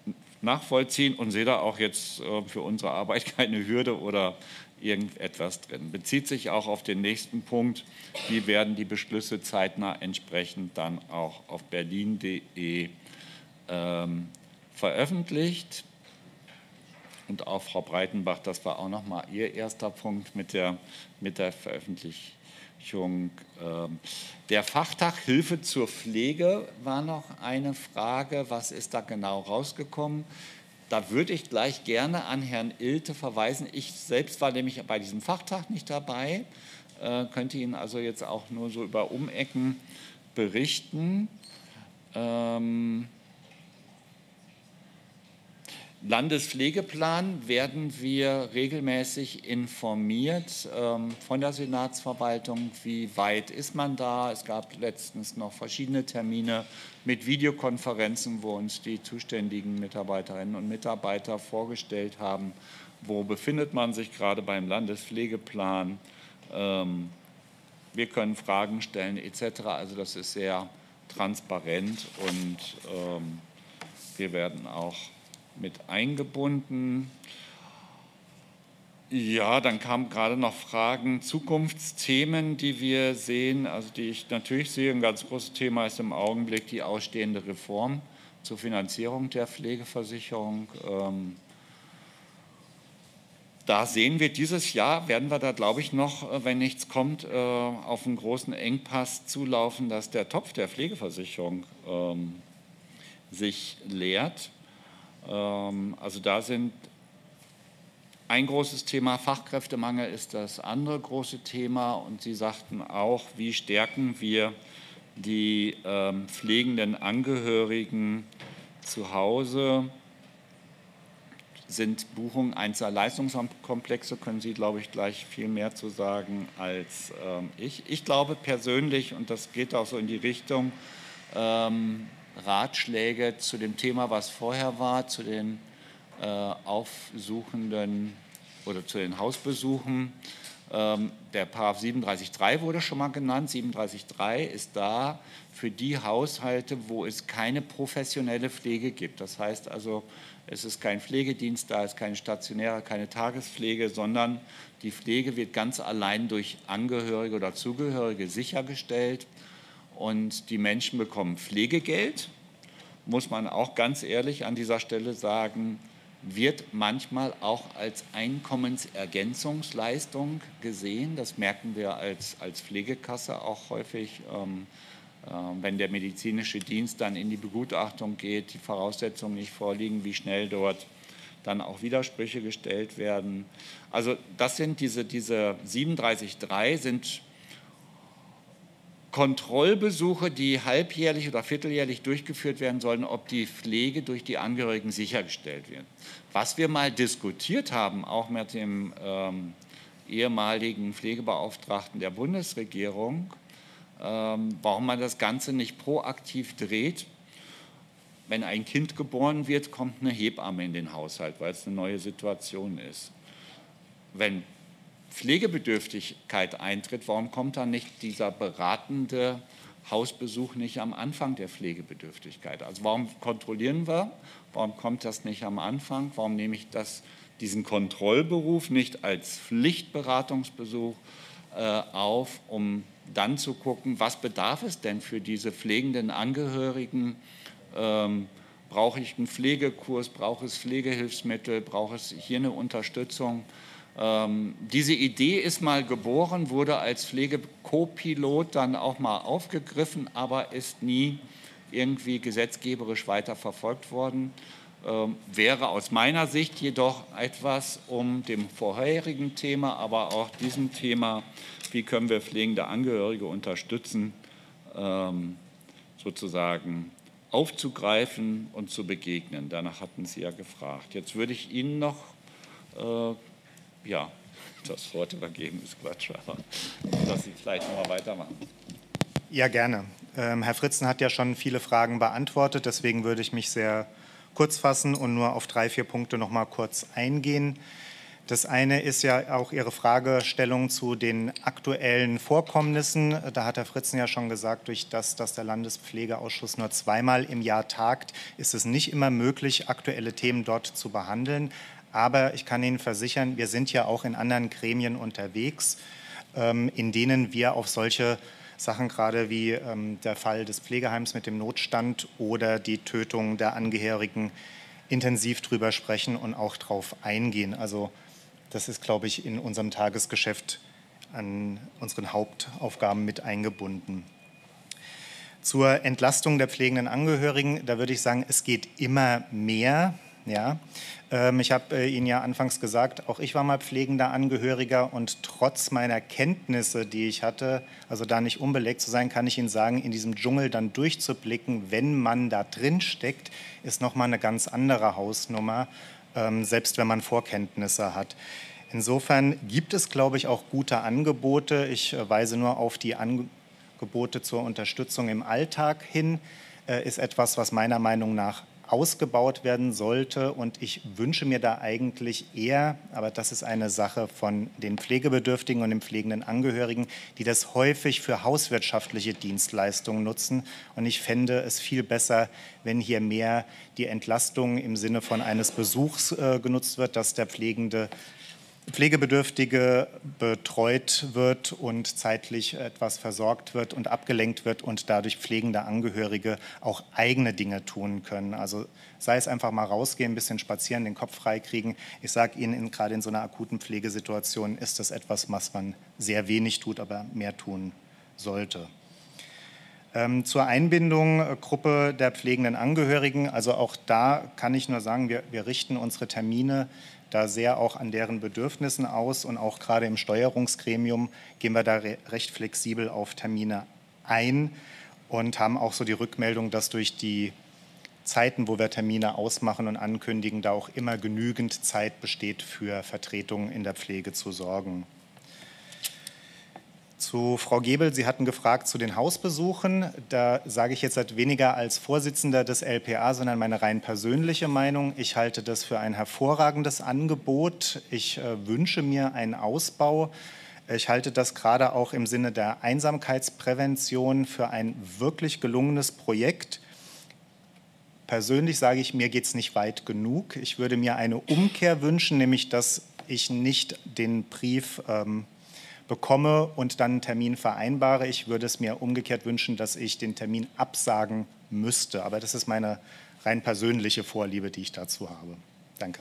nachvollziehen und sehe da auch jetzt äh, für unsere Arbeit keine Hürde oder irgendetwas drin. Bezieht sich auch auf den nächsten Punkt, wie werden die Beschlüsse zeitnah entsprechend dann auch auf berlin punkt de ähm, veröffentlicht. Und auch Frau Breitenbach, das war auch noch mal Ihr erster Punkt mit der, mit der Veröffentlichung. Ähm, der Fachtag Hilfe zur Pflege war noch eine Frage. Was ist da genau rausgekommen? Da würde ich gleich gerne an Herrn Ilte verweisen. Ich selbst war nämlich bei diesem Fachtag nicht dabei, äh, könnte Ihnen also jetzt auch nur so über Umecken berichten. Ähm, Landespflegeplan werden wir regelmäßig informiert ähm, von der Senatsverwaltung. Wie weit ist man da? Es gab letztens noch verschiedene Termine mit Videokonferenzen, wo uns die zuständigen Mitarbeiterinnen und Mitarbeiter vorgestellt haben, wo befindet man sich gerade beim Landespflegeplan. Ähm, wir können Fragen stellen et cetera. Also das ist sehr transparent und ähm, wir werden auch mit eingebunden. Ja, dann kamen gerade noch Fragen, Zukunftsthemen, die wir sehen, also die ich natürlich sehe. Ein ganz großes Thema ist im Augenblick die ausstehende Reform zur Finanzierung der Pflegeversicherung. Ähm, da sehen wir dieses Jahr, werden wir da, glaube ich, noch, wenn nichts kommt, äh, auf einen großen Engpass zulaufen, dass der Topf der Pflegeversicherung ähm, sich leert. Also da sind ein großes Thema, Fachkräftemangel ist das andere große Thema. Und Sie sagten auch, wie stärken wir die ähm, pflegenden Angehörigen zu Hause? Sind Buchungen einzelner Leistungskomplexe, können Sie, glaube ich, gleich viel mehr zu sagen als ähm, ich. Ich glaube persönlich, und das geht auch so in die Richtung, ähm, Ratschläge zu dem Thema, was vorher war, zu den äh, aufsuchenden oder zu den Hausbesuchen. Ähm, der Paragraph siebenunddreißig Absatz drei wurde schon mal genannt. siebenunddreißig Absatz drei ist da für die Haushalte, wo es keine professionelle Pflege gibt. Das heißt also, es ist kein Pflegedienst da, es ist keine stationäre, keine Tagespflege, sondern die Pflege wird ganz allein durch Angehörige oder Zugehörige sichergestellt. Und die Menschen bekommen Pflegegeld, muss man auch ganz ehrlich an dieser Stelle sagen, wird manchmal auch als Einkommensergänzungsleistung gesehen. Das merken wir als, als Pflegekasse auch häufig, ähm, äh, wenn der medizinische Dienst dann in die Begutachtung geht, die Voraussetzungen nicht vorliegen, wie schnell dort dann auch Widersprüche gestellt werden. Also das sind diese, diese siebenunddreißig Absatz drei sind Kontrollbesuche, die halbjährlich oder vierteljährlich durchgeführt werden sollen, ob die Pflege durch die Angehörigen sichergestellt wird. Was wir mal diskutiert haben, auch mit dem ähm, ehemaligen Pflegebeauftragten der Bundesregierung, ähm, warum man das Ganze nicht proaktiv dreht. Wenn ein Kind geboren wird, kommt eine Hebamme in den Haushalt, weil es eine neue Situation ist. Wenn Pflegebedürftigkeit eintritt, warum kommt dann nicht dieser beratende Hausbesuch nicht am Anfang der Pflegebedürftigkeit? Also warum kontrollieren wir? Warum kommt das nicht am Anfang? Warum nehme ich das, diesen Kontrollberuf nicht als Pflichtberatungsbesuch äh, auf, um dann zu gucken, was bedarf es denn für diese pflegenden Angehörigen? Ähm, brauche ich einen Pflegekurs? Brauche es Pflegehilfsmittel? Brauche es hier eine Unterstützung? Ähm, diese Idee ist mal geboren, wurde als Pflege-Co-Pilot dann auch mal aufgegriffen, aber ist nie irgendwie gesetzgeberisch weiter verfolgt worden. Ähm, wäre aus meiner Sicht jedoch etwas, um dem vorherigen Thema, aber auch diesem Thema, wie können wir pflegende Angehörige unterstützen, ähm, sozusagen aufzugreifen und zu begegnen. Danach hatten Sie ja gefragt. Jetzt würde ich Ihnen noch äh, ja, das Wort übergeben ist Quatsch, aber dass Sie vielleicht noch mal weitermachen. Ja, gerne. Ähm, Herr Fritzen hat ja schon viele Fragen beantwortet, deswegen würde ich mich sehr kurz fassen und nur auf drei, vier Punkte noch mal kurz eingehen. Das eine ist ja auch Ihre Fragestellung zu den aktuellen Vorkommnissen. Da hat Herr Fritzen ja schon gesagt, durch das, dass der Landespflegeausschuss nur zweimal im Jahr tagt, ist es nicht immer möglich, aktuelle Themen dort zu behandeln. Aber ich kann Ihnen versichern, wir sind ja auch in anderen Gremien unterwegs, in denen wir auf solche Sachen, gerade wie ähm, der Fall des Pflegeheims mit dem Notstand oder die Tötung der Angehörigen, intensiv drüber sprechen und auch drauf eingehen. Also das ist, glaube ich, in unserem Tagesgeschäft an unseren Hauptaufgaben mit eingebunden. Zur Entlastung der pflegenden Angehörigen, da würde ich sagen, es geht immer mehr. Ja. Ähm, ich habe äh, Ihnen ja anfangs gesagt, auch ich war mal pflegender Angehöriger und trotz meiner Kenntnisse, die ich hatte, also da nicht unbelegt zu sein, kann ich Ihnen sagen, in diesem Dschungel dann durchzublicken, wenn man da drin steckt, ist nochmal eine ganz andere Hausnummer, ähm, selbst wenn man Vorkenntnisse hat. Insofern gibt es, glaube ich, auch gute Angebote. Ich äh, weise nur auf die Angebote zur Unterstützung im Alltag hin, äh, ist etwas, was meiner Meinung nach ausgebaut werden sollte. Und ich wünsche mir da eigentlich eher, aber das ist eine Sache von den Pflegebedürftigen und den pflegenden Angehörigen, die das häufig für hauswirtschaftliche Dienstleistungen nutzen. Und ich fände es viel besser, wenn hier mehr die Entlastung im Sinne von eines Besuchs äh, genutzt wird, dass der Pflegende Pflegebedürftige betreut wird und zeitlich etwas versorgt wird und abgelenkt wird und dadurch pflegende Angehörige auch eigene Dinge tun können. Also sei es einfach mal rausgehen, ein bisschen spazieren, den Kopf freikriegen. Ich sage Ihnen, in, gerade in so einer akuten Pflegesituation ist das etwas, was man sehr wenig tut, aber mehr tun sollte. Ähm, zur Einbindung äh, Gruppe der pflegenden Angehörigen, also auch da kann ich nur sagen, wir, wir richten unsere Termine da sehr auch an deren Bedürfnissen aus und auch gerade im Steuerungsgremium gehen wir da re recht flexibel auf Termine ein und haben auch so die Rückmeldung, dass durch die Zeiten, wo wir Termine ausmachen und ankündigen, da auch immer genügend Zeit besteht, für Vertretungen in der Pflege zu sorgen. Zu Frau Gebel, Sie hatten gefragt zu den Hausbesuchen. Da sage ich jetzt halt weniger als Vorsitzender des L P A, sondern meine rein persönliche Meinung. Ich halte das für ein hervorragendes Angebot. Ich äh, wünsche mir einen Ausbau. Ich halte das gerade auch im Sinne der Einsamkeitsprävention für ein wirklich gelungenes Projekt. Persönlich sage ich, mir geht es nicht weit genug. Ich würde mir eine Umkehr wünschen, nämlich dass ich nicht den Brief ähm, bekomme und dann einen Termin vereinbare. Ich würde es mir umgekehrt wünschen, dass ich den Termin absagen müsste. Aber das ist meine rein persönliche Vorliebe, die ich dazu habe. Danke.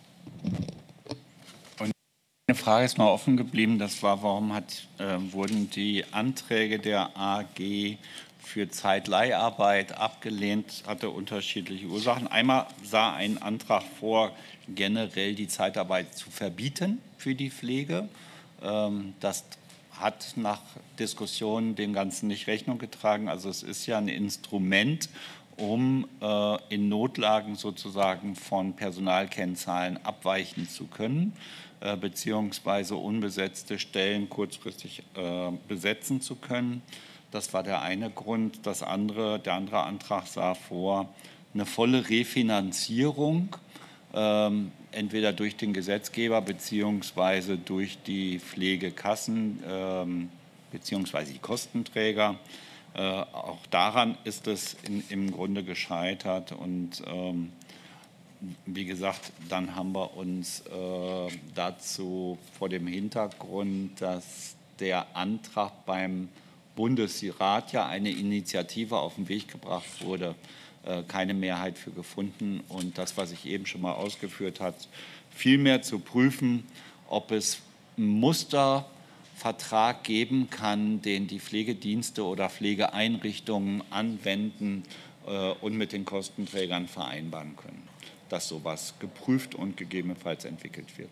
Und eine Frage ist noch offen geblieben. Das war, warum hat, äh, wurden die Anträge der A G für Zeitleiharbeit abgelehnt? Hatte unterschiedliche Ursachen. Einmal sah ein Antrag vor, generell die Zeitarbeit zu verbieten für die Pflege. Das hat nach Diskussionen dem Ganzen nicht Rechnung getragen. Also es ist ja ein Instrument, um äh, in Notlagen sozusagen von Personalkennzahlen abweichen zu können, äh, beziehungsweise unbesetzte Stellen kurzfristig äh, besetzen zu können. Das war der eine Grund. Das andere, der andere Antrag sah vor, eine volle Refinanzierung, ähm, entweder durch den Gesetzgeber beziehungsweise durch die Pflegekassen ähm, beziehungsweise die Kostenträger. Äh, auch daran ist es in, im Grunde gescheitert. Und ähm, wie gesagt, dann haben wir uns äh, dazu vor dem Hintergrund, dass der Antrag beim Bundesrat ja eine Initiative auf den Weg gebracht wurde, keine Mehrheit für gefunden. Und das, was ich eben schon mal ausgeführt habe, vielmehr zu prüfen, ob es einen Mustervertrag geben kann, den die Pflegedienste oder Pflegeeinrichtungen anwenden äh, und mit den Kostenträgern vereinbaren können, dass sowas geprüft und gegebenenfalls entwickelt wird.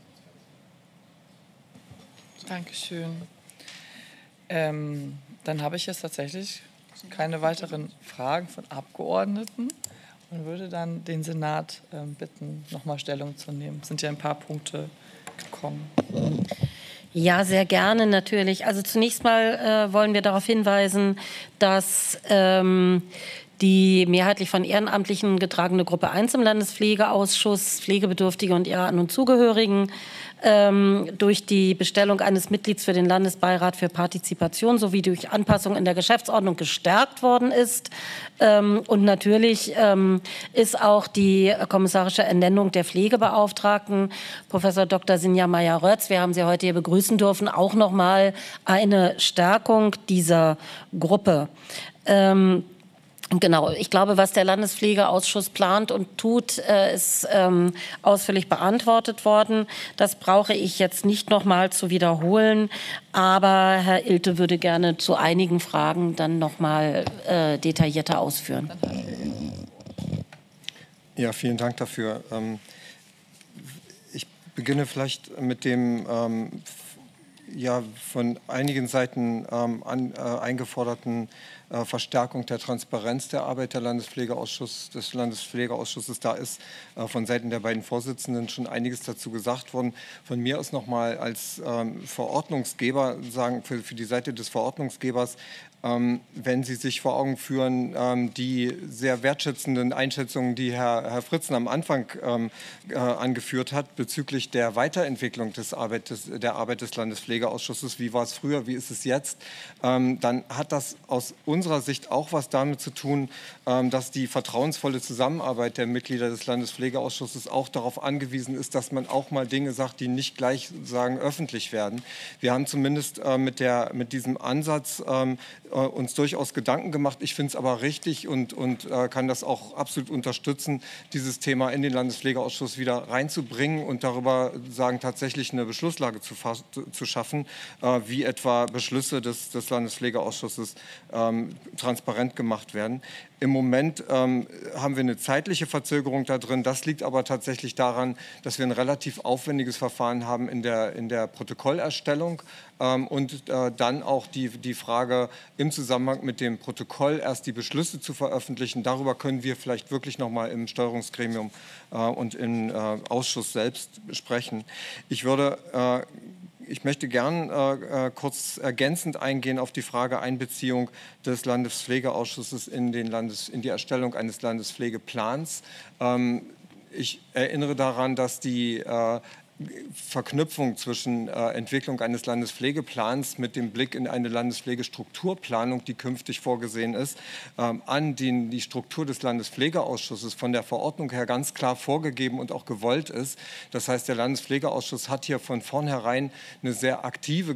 Dankeschön. Ähm, dann habe ich jetzt tatsächlich keine weiteren Fragen von Abgeordneten und würde dann den Senat äh, bitten, nochmal Stellung zu nehmen. Es sind ja ein paar Punkte gekommen. Ja, sehr gerne natürlich. Also zunächst mal äh, wollen wir darauf hinweisen, dass ähm, die mehrheitlich von Ehrenamtlichen getragene Gruppe eins im Landespflegeausschuss, Pflegebedürftige und ihre An- und Zugehörigen, ähm, durch die Bestellung eines Mitglieds für den Landesbeirat für Partizipation sowie durch Anpassung in der Geschäftsordnung gestärkt worden ist. Ähm, und natürlich ähm, ist auch die kommissarische Ernennung der Pflegebeauftragten, Professor Doktor Sinja Meyer-Rötz, wir haben Sie heute hier begrüßen dürfen, auch noch mal eine Stärkung dieser Gruppe. Ähm, Genau, ich glaube, was der Landespflegeausschuss plant und tut, äh, ist ähm, ausführlich beantwortet worden. Das brauche ich jetzt nicht noch mal zu wiederholen, aber Herr Ilte würde gerne zu einigen Fragen dann noch mal äh, detaillierter ausführen. Ja, vielen Dank dafür. Ähm, ich beginne vielleicht mit dem ähm, ja, von einigen Seiten ähm, an, äh, eingeforderten äh, Verstärkung der Transparenz der Arbeit der Landespflegeausschuss, des Landespflegeausschusses. Da ist äh, von Seiten der beiden Vorsitzenden schon einiges dazu gesagt worden. Von mir aus nochmal als ähm, Verordnungsgeber, sagen für, für die Seite des Verordnungsgebers, Ähm, wenn Sie sich vor Augen führen, ähm, die sehr wertschätzenden Einschätzungen, die Herr, Herr Fritzen am Anfang ähm, äh, angeführt hat, bezüglich der Weiterentwicklung des Arbeit des, der Arbeit des Landespflegeausschusses, wie war es früher, wie ist es jetzt, ähm, dann hat das aus unserer Sicht auch was damit zu tun, ähm, dass die vertrauensvolle Zusammenarbeit der Mitglieder des Landespflegeausschusses auch darauf angewiesen ist, dass man auch mal Dinge sagt, die nicht gleich sagen öffentlich werden. Wir haben zumindest äh, mit, der, mit diesem Ansatz ähm, uns durchaus Gedanken gemacht. Ich finde es aber richtig und, und äh, kann das auch absolut unterstützen, dieses Thema in den Landespflegeausschuss wieder reinzubringen und darüber sagen, tatsächlich eine Beschlusslage zu, zu schaffen, äh, wie etwa Beschlüsse des, des Landespflegeausschusses ähm, transparent gemacht werden. Im Moment ähm, haben wir eine zeitliche Verzögerung da drin. Das liegt aber tatsächlich daran, dass wir ein relativ aufwendiges Verfahren haben in der, in der Protokollerstellung ähm, und äh, dann auch die, die Frage im Zusammenhang mit dem Protokoll erst die Beschlüsse zu veröffentlichen. Darüber können wir vielleicht wirklich noch mal im Steuerungsgremium äh, und im äh, Ausschuss selbst sprechen. Ich würde äh, Ich möchte gern äh, kurz ergänzend eingehen auf die Frage Einbeziehung des Landespflegeausschusses in, den Landes-, in die Erstellung eines Landespflegeplans. Ähm, ich erinnere daran, dass die äh, Verknüpfung zwischen äh, Entwicklung eines Landespflegeplans mit dem Blick in eine Landespflegestrukturplanung, die künftig vorgesehen ist, ähm, an den, die Struktur des Landespflegeausschusses von der Verordnung her ganz klar vorgegeben und auch gewollt ist. Das heißt, der Landespflegeausschuss hat hier von vornherein eine sehr aktive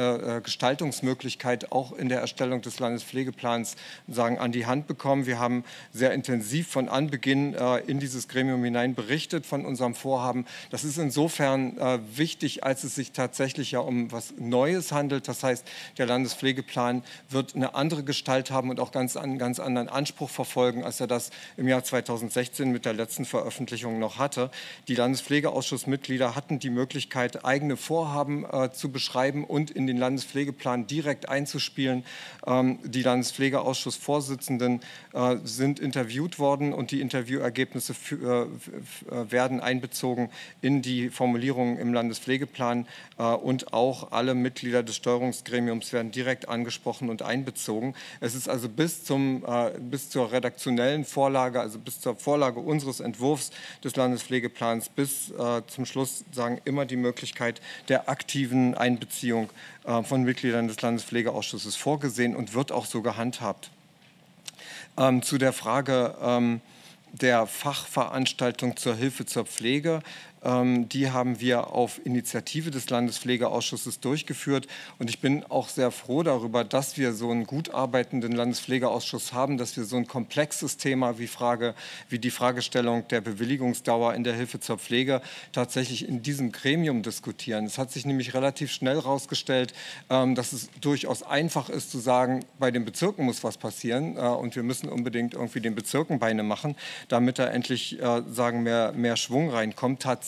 Gestaltungsmöglichkeit auch in der Erstellung des Landespflegeplans sagen, an die Hand bekommen. Wir haben sehr intensiv von Anbeginn äh, in dieses Gremium hinein berichtet von unserem Vorhaben. Das ist insofern Äh, wichtig, als es sich tatsächlich ja um was Neues handelt. Das heißt, der Landespflegeplan wird eine andere Gestalt haben und auch ganz, einen ganz anderen Anspruch verfolgen, als er das im Jahr zweitausendsechzehn mit der letzten Veröffentlichung noch hatte. Die Landespflegeausschussmitglieder hatten die Möglichkeit, eigene Vorhaben äh, zu beschreiben und in den Landespflegeplan direkt einzuspielen. Ähm, die Landespflegeausschussvorsitzenden äh, sind interviewt worden und die Interviewergebnisse für, äh, werden einbezogen in die Formulierung im Landespflegeplan äh, und auch alle Mitglieder des Steuerungsgremiums werden direkt angesprochen und einbezogen. Es ist also bis, zum, äh, bis zur redaktionellen Vorlage, also bis zur Vorlage unseres Entwurfs des Landespflegeplans bis äh, zum Schluss sagen immer die Möglichkeit der aktiven Einbeziehung äh, von Mitgliedern des Landespflegeausschusses vorgesehen und wird auch so gehandhabt. Ähm, zu der Frage ähm, der Fachveranstaltung zur Hilfe zur Pflege. Ähm, die haben wir auf Initiative des Landespflegeausschusses durchgeführt. Und ich bin auch sehr froh darüber, dass wir so einen gut arbeitenden Landespflegeausschuss haben, dass wir so ein komplexes Thema wie, Frage, wie die Fragestellung der Bewilligungsdauer in der Hilfe zur Pflege tatsächlich in diesem Gremium diskutieren. Es hat sich nämlich relativ schnell herausgestellt, ähm, dass es durchaus einfach ist zu sagen, bei den Bezirken muss was passieren äh, und wir müssen unbedingt irgendwie den Bezirken Beine machen, damit da endlich äh, sagen, mehr, mehr Schwung reinkommt. Tatsächlich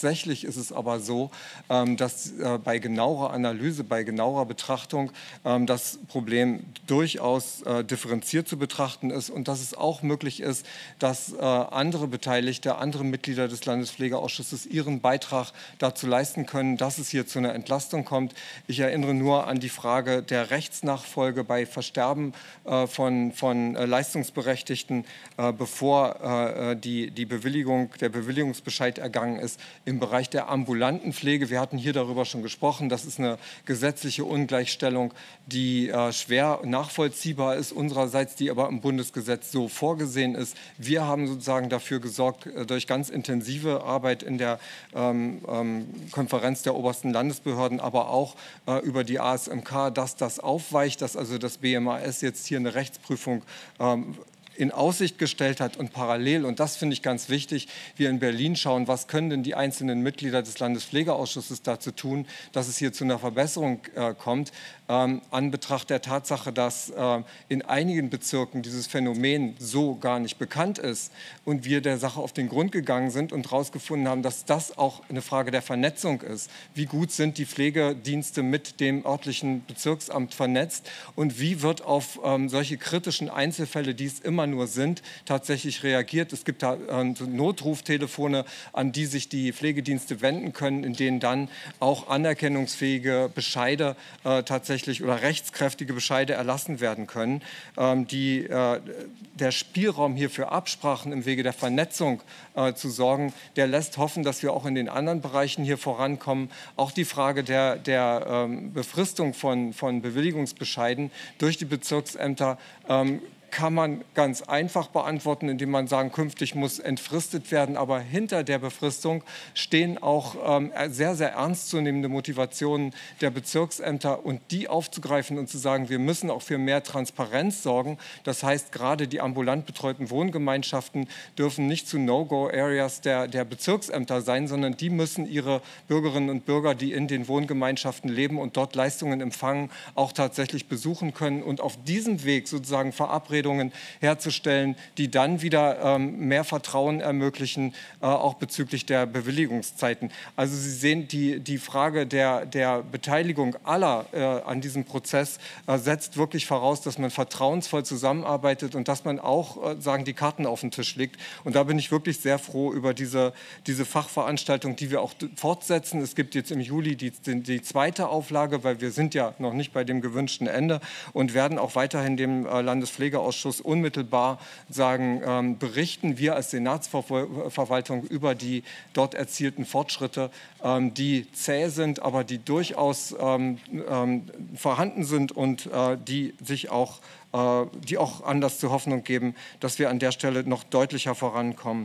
Tatsächlich ist es aber so, ähm, dass äh, bei genauerer Analyse, bei genauerer Betrachtung ähm, das Problem durchaus äh, differenziert zu betrachten ist und dass es auch möglich ist, dass äh, andere Beteiligte, andere Mitglieder des Landespflegeausschusses ihren Beitrag dazu leisten können, dass es hier zu einer Entlastung kommt. Ich erinnere nur an die Frage der Rechtsnachfolge bei Versterben äh, von, von äh, Leistungsberechtigten, äh, bevor äh, die, die Bewilligung, der Bewilligungsbescheid ergangen ist. Im Bereich der ambulanten Pflege, wir hatten hier darüber schon gesprochen, das ist eine gesetzliche Ungleichstellung, die äh, schwer nachvollziehbar ist, unsererseits, die aber im Bundesgesetz so vorgesehen ist. Wir haben sozusagen dafür gesorgt, äh, durch ganz intensive Arbeit in der ähm, ähm, Konferenz der obersten Landesbehörden, aber auch äh, über die A S M K, dass das aufweicht, dass also das B M A S jetzt hier eine Rechtsprüfung ähm, in Aussicht gestellt hat und parallel, und das finde ich ganz wichtig, wir in Berlin schauen, was können denn die einzelnen Mitglieder des Landespflegeausschusses dazu tun, dass es hier zu einer Verbesserung äh, kommt, ähm, an Betracht der Tatsache, dass äh, in einigen Bezirken dieses Phänomen so gar nicht bekannt ist und wir der Sache auf den Grund gegangen sind und herausgefunden haben, dass das auch eine Frage der Vernetzung ist. Wie gut sind die Pflegedienste mit dem örtlichen Bezirksamt vernetzt und wie wird auf ähm, solche kritischen Einzelfälle, die es immer nur sind, tatsächlich reagiert. Es gibt da äh, Notruftelefone, an die sich die Pflegedienste wenden können, in denen dann auch anerkennungsfähige Bescheide äh, tatsächlich oder rechtskräftige Bescheide erlassen werden können. Ähm, die, äh, der Spielraum hier für Absprachen im Wege der Vernetzung äh, zu sorgen, der lässt hoffen, dass wir auch in den anderen Bereichen hier vorankommen. Auch die Frage der, der ähm, Befristung von, von Bewilligungsbescheiden durch die Bezirksämter ähm, kann man ganz einfach beantworten, indem man sagen, künftig muss entfristet werden. Aber hinter der Befristung stehen auch ähm, sehr, sehr ernstzunehmende Motivationen der Bezirksämter und die aufzugreifen und zu sagen, wir müssen auch für mehr Transparenz sorgen. Das heißt, gerade die ambulant betreuten Wohngemeinschaften dürfen nicht zu No-Go-Areas der, der Bezirksämter sein, sondern die müssen ihre Bürgerinnen und Bürger, die in den Wohngemeinschaften leben und dort Leistungen empfangen, auch tatsächlich besuchen können und auf diesem Weg sozusagen verabreden, herzustellen, die dann wieder ähm, mehr Vertrauen ermöglichen, äh, auch bezüglich der Bewilligungszeiten. Also Sie sehen, die, die Frage der, der Beteiligung aller äh, an diesem Prozess äh, setzt wirklich voraus, dass man vertrauensvoll zusammenarbeitet und dass man auch äh, sagen, die Karten auf den Tisch legt. Und da bin ich wirklich sehr froh über diese, diese Fachveranstaltung, die wir auch fortsetzen. Es gibt jetzt im Juli die, die, die zweite Auflage, weil wir sind ja noch nicht bei dem gewünschten Ende und werden auch weiterhin dem äh, Landespflegeausschuss unmittelbar sagen, ähm, berichten wir als Senatsverwaltung über die dort erzielten Fortschritte, ähm, die zäh sind, aber die durchaus ähm, ähm, vorhanden sind und äh, die sich auch, äh, die auch Anlass zur Hoffnung geben, dass wir an der Stelle noch deutlicher vorankommen.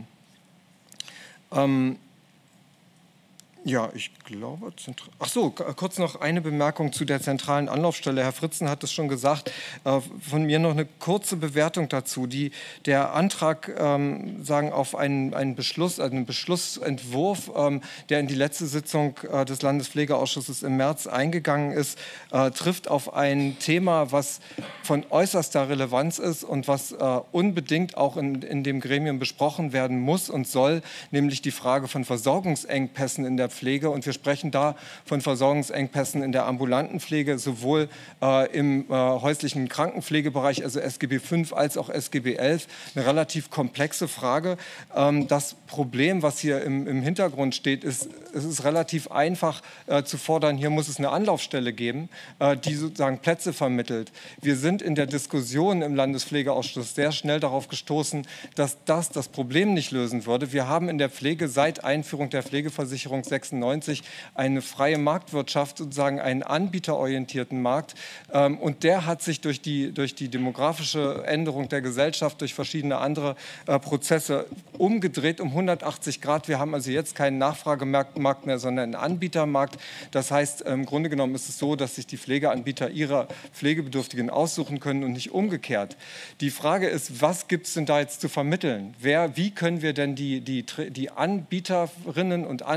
Ähm, Ja, ich glaube, ach so, kurz noch eine Bemerkung zu der zentralen Anlaufstelle. Herr Fritzen hat es schon gesagt. Äh, von mir noch eine kurze Bewertung dazu. Die, der Antrag ähm, sagen auf einen, einen Beschluss, einen Beschlussentwurf, ähm, der in die letzte Sitzung äh, des Landespflegeausschusses im März eingegangen ist, äh, trifft auf ein Thema, was von äußerster Relevanz ist und was äh, unbedingt auch in, in dem Gremium besprochen werden muss und soll, nämlich die Frage von Versorgungsengpässen in der Pflege. Und wir sprechen da von Versorgungsengpässen in der ambulanten Pflege, sowohl äh, im äh, häuslichen Krankenpflegebereich, also S G B fünf, als auch S G B elf. Eine relativ komplexe Frage. Ähm, das Problem, was hier im, im Hintergrund steht, ist, es ist relativ einfach äh, zu fordern, hier muss es eine Anlaufstelle geben, äh, die sozusagen Plätze vermittelt. Wir sind in der Diskussion im Landespflegeausschuss sehr schnell darauf gestoßen, dass das das Problem nicht lösen würde. Wir haben in der Pflege seit Einführung der Pflegeversicherung sechsundneunzig eine freie Marktwirtschaft, sozusagen einen anbieterorientierten Markt. Ähm, und der hat sich durch die, durch die demografische Änderung der Gesellschaft, durch verschiedene andere äh, Prozesse umgedreht um hundertachtzig Grad. Wir haben also jetzt keinen Nachfragemarkt mehr, sondern einen Anbietermarkt. Das heißt, im Grunde genommen ist es so, dass sich die Pflegeanbieter ihre Pflegebedürftigen aussuchen können und nicht umgekehrt. Die Frage ist, was gibt es denn da jetzt zu vermitteln? Wer, wie können wir denn die, die, die Anbieterinnen und Anbieter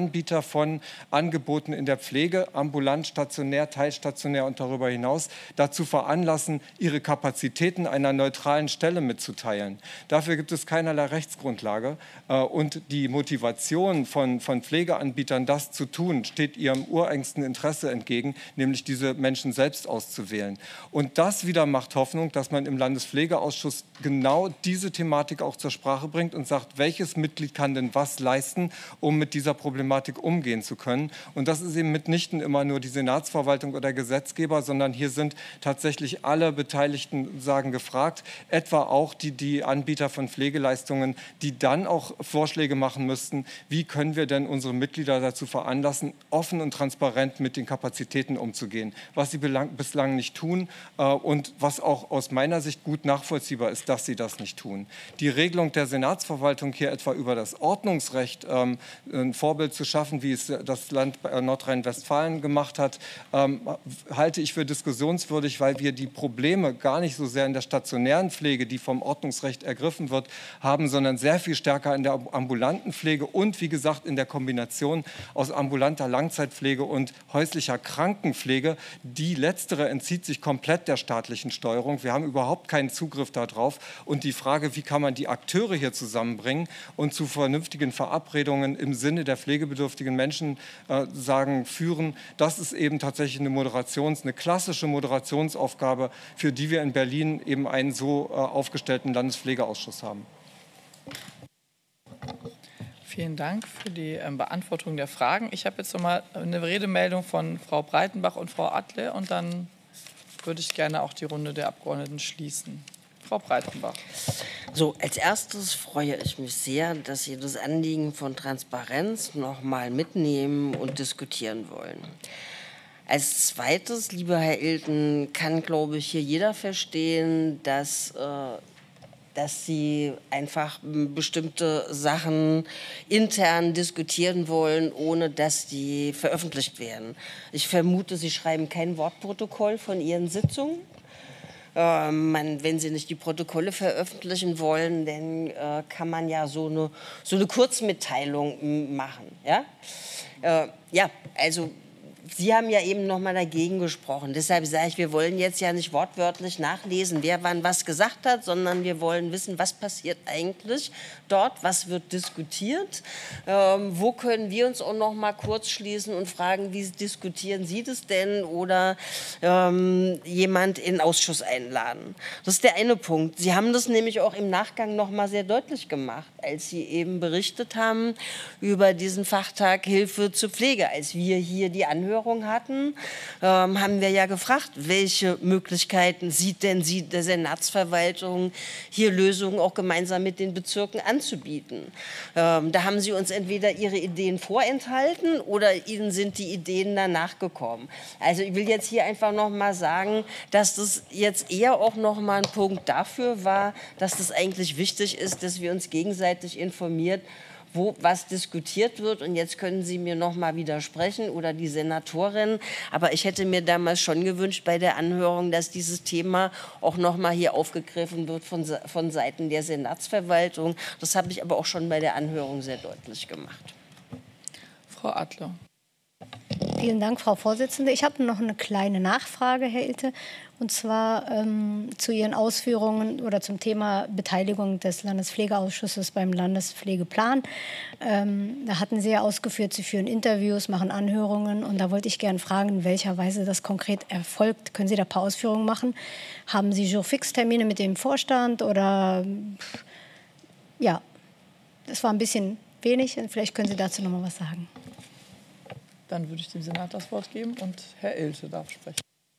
von Angeboten in der Pflege, ambulant, stationär, teilstationär und darüber hinaus, dazu veranlassen, ihre Kapazitäten einer neutralen Stelle mitzuteilen. Dafür gibt es keinerlei Rechtsgrundlage. Und die Motivation von, von Pflegeanbietern, das zu tun, steht ihrem ureigensten Interesse entgegen, nämlich diese Menschen selbst auszuwählen. Und das wieder macht Hoffnung, dass man im Landespflegeausschuss genau diese Thematik auch zur Sprache bringt und sagt, welches Mitglied kann denn was leisten, um mit dieser Problematik umgehen zu können. Und das ist eben mitnichten immer nur die Senatsverwaltung oder Gesetzgeber, sondern hier sind tatsächlich alle Beteiligten sagen gefragt, etwa auch die, die Anbieter von Pflegeleistungen, die dann auch Vorschläge machen müssten, wie können wir denn unsere Mitglieder dazu veranlassen, offen und transparent mit den Kapazitäten umzugehen, was sie bislang nicht tun äh, und was auch aus meiner Sicht gut nachvollziehbar ist, dass sie das nicht tun. Die Regelung der Senatsverwaltung hier etwa über das Ordnungsrecht ähm, ein Vorbild zu schaffen, wie es das Land Nordrhein-Westfalen gemacht hat, ähm, halte ich für diskussionswürdig, weil wir die Probleme gar nicht so sehr in der stationären Pflege, die vom Ordnungsrecht ergriffen wird, haben, sondern sehr viel stärker in der ambulanten Pflege und, wie gesagt, in der Kombination aus ambulanter Langzeitpflege und häuslicher Krankenpflege. Die letztere entzieht sich komplett der staatlichen Steuerung. Wir haben überhaupt keinen Zugriff darauf. Und die Frage, wie kann man die Akteure hier zusammenbringen und zu vernünftigen Verabredungen im Sinne der pflegebedürftigen Menschen äh, sagen, führen, das ist eben tatsächlich eine Moderations-, eine klassische Moderationsaufgabe, für die wir in Berlin eben einen so äh, aufgestellten Landespflegeausschuss haben. Vielen Dank für die ähm, Beantwortung der Fragen. Ich habe jetzt noch mal eine Redemeldung von Frau Breitenbach und Frau Adle und dann würde ich gerne auch die Runde der Abgeordneten schließen. Frau Breitenbach. So, als erstes freue ich mich sehr, dass Sie das Anliegen von Transparenz noch mal mitnehmen und diskutieren wollen. Als zweites, lieber Herr Ilten, kann, glaube ich, hier jeder verstehen, dass, äh, dass Sie einfach bestimmte Sachen intern diskutieren wollen, ohne dass die veröffentlicht werden. Ich vermute, Sie schreiben kein Wortprotokoll von Ihren Sitzungen. Äh, man, wenn Sie nicht die Protokolle veröffentlichen wollen, dann äh, kann man ja so eine, so eine Kurzmitteilung machen. Ja, äh, ja, also Sie haben ja eben noch mal dagegen gesprochen. Deshalb sage ich, wir wollen jetzt ja nicht wortwörtlich nachlesen, wer wann was gesagt hat, sondern wir wollen wissen, was passiert eigentlich dort, was wird diskutiert, ähm, wo können wir uns auch noch mal kurz schließen und fragen, wie diskutieren Sie das denn oder ähm, jemand in den Ausschuss einladen. Das ist der eine Punkt. Sie haben das nämlich auch im Nachgang noch mal sehr deutlich gemacht, als Sie eben berichtet haben über diesen Fachtag Hilfe zur Pflege, als wir hier die Anhörung hatten, ähm, haben wir ja gefragt, welche Möglichkeiten sieht denn sie der Senatsverwaltung, hier Lösungen auch gemeinsam mit den Bezirken anzubieten. Ähm, da haben sie uns entweder ihre Ideen vorenthalten oder ihnen sind die Ideen danach gekommen. Also ich will jetzt hier einfach noch mal sagen, dass das jetzt eher auch noch mal ein Punkt dafür war, dass das eigentlich wichtig ist, dass wir uns gegenseitig informiert, wo was diskutiert wird. Und jetzt können Sie mir noch mal widersprechen oder die Senatorin. Aber ich hätte mir damals schon gewünscht bei der Anhörung, dass dieses Thema auch noch mal hier aufgegriffen wird von, von Seiten der Senatsverwaltung. Das habe ich aber auch schon bei der Anhörung sehr deutlich gemacht. Frau Adler. Vielen Dank, Frau Vorsitzende. Ich habe noch eine kleine Nachfrage, Herr Ilte, und zwar ähm, zu Ihren Ausführungen oder zum Thema Beteiligung des Landespflegeausschusses beim Landespflegeplan. Ähm, da hatten Sie ja ausgeführt, Sie führen Interviews, machen Anhörungen, und da wollte ich gerne fragen, in welcher Weise das konkret erfolgt. Können Sie da ein paar Ausführungen machen? Haben Sie Jour-Fix-Termine mit dem Vorstand oder ja, das war ein bisschen wenig. Vielleicht können Sie dazu noch mal was sagen. Dann würde ich dem Senat das Wort geben und Herr Ilte darf sprechen.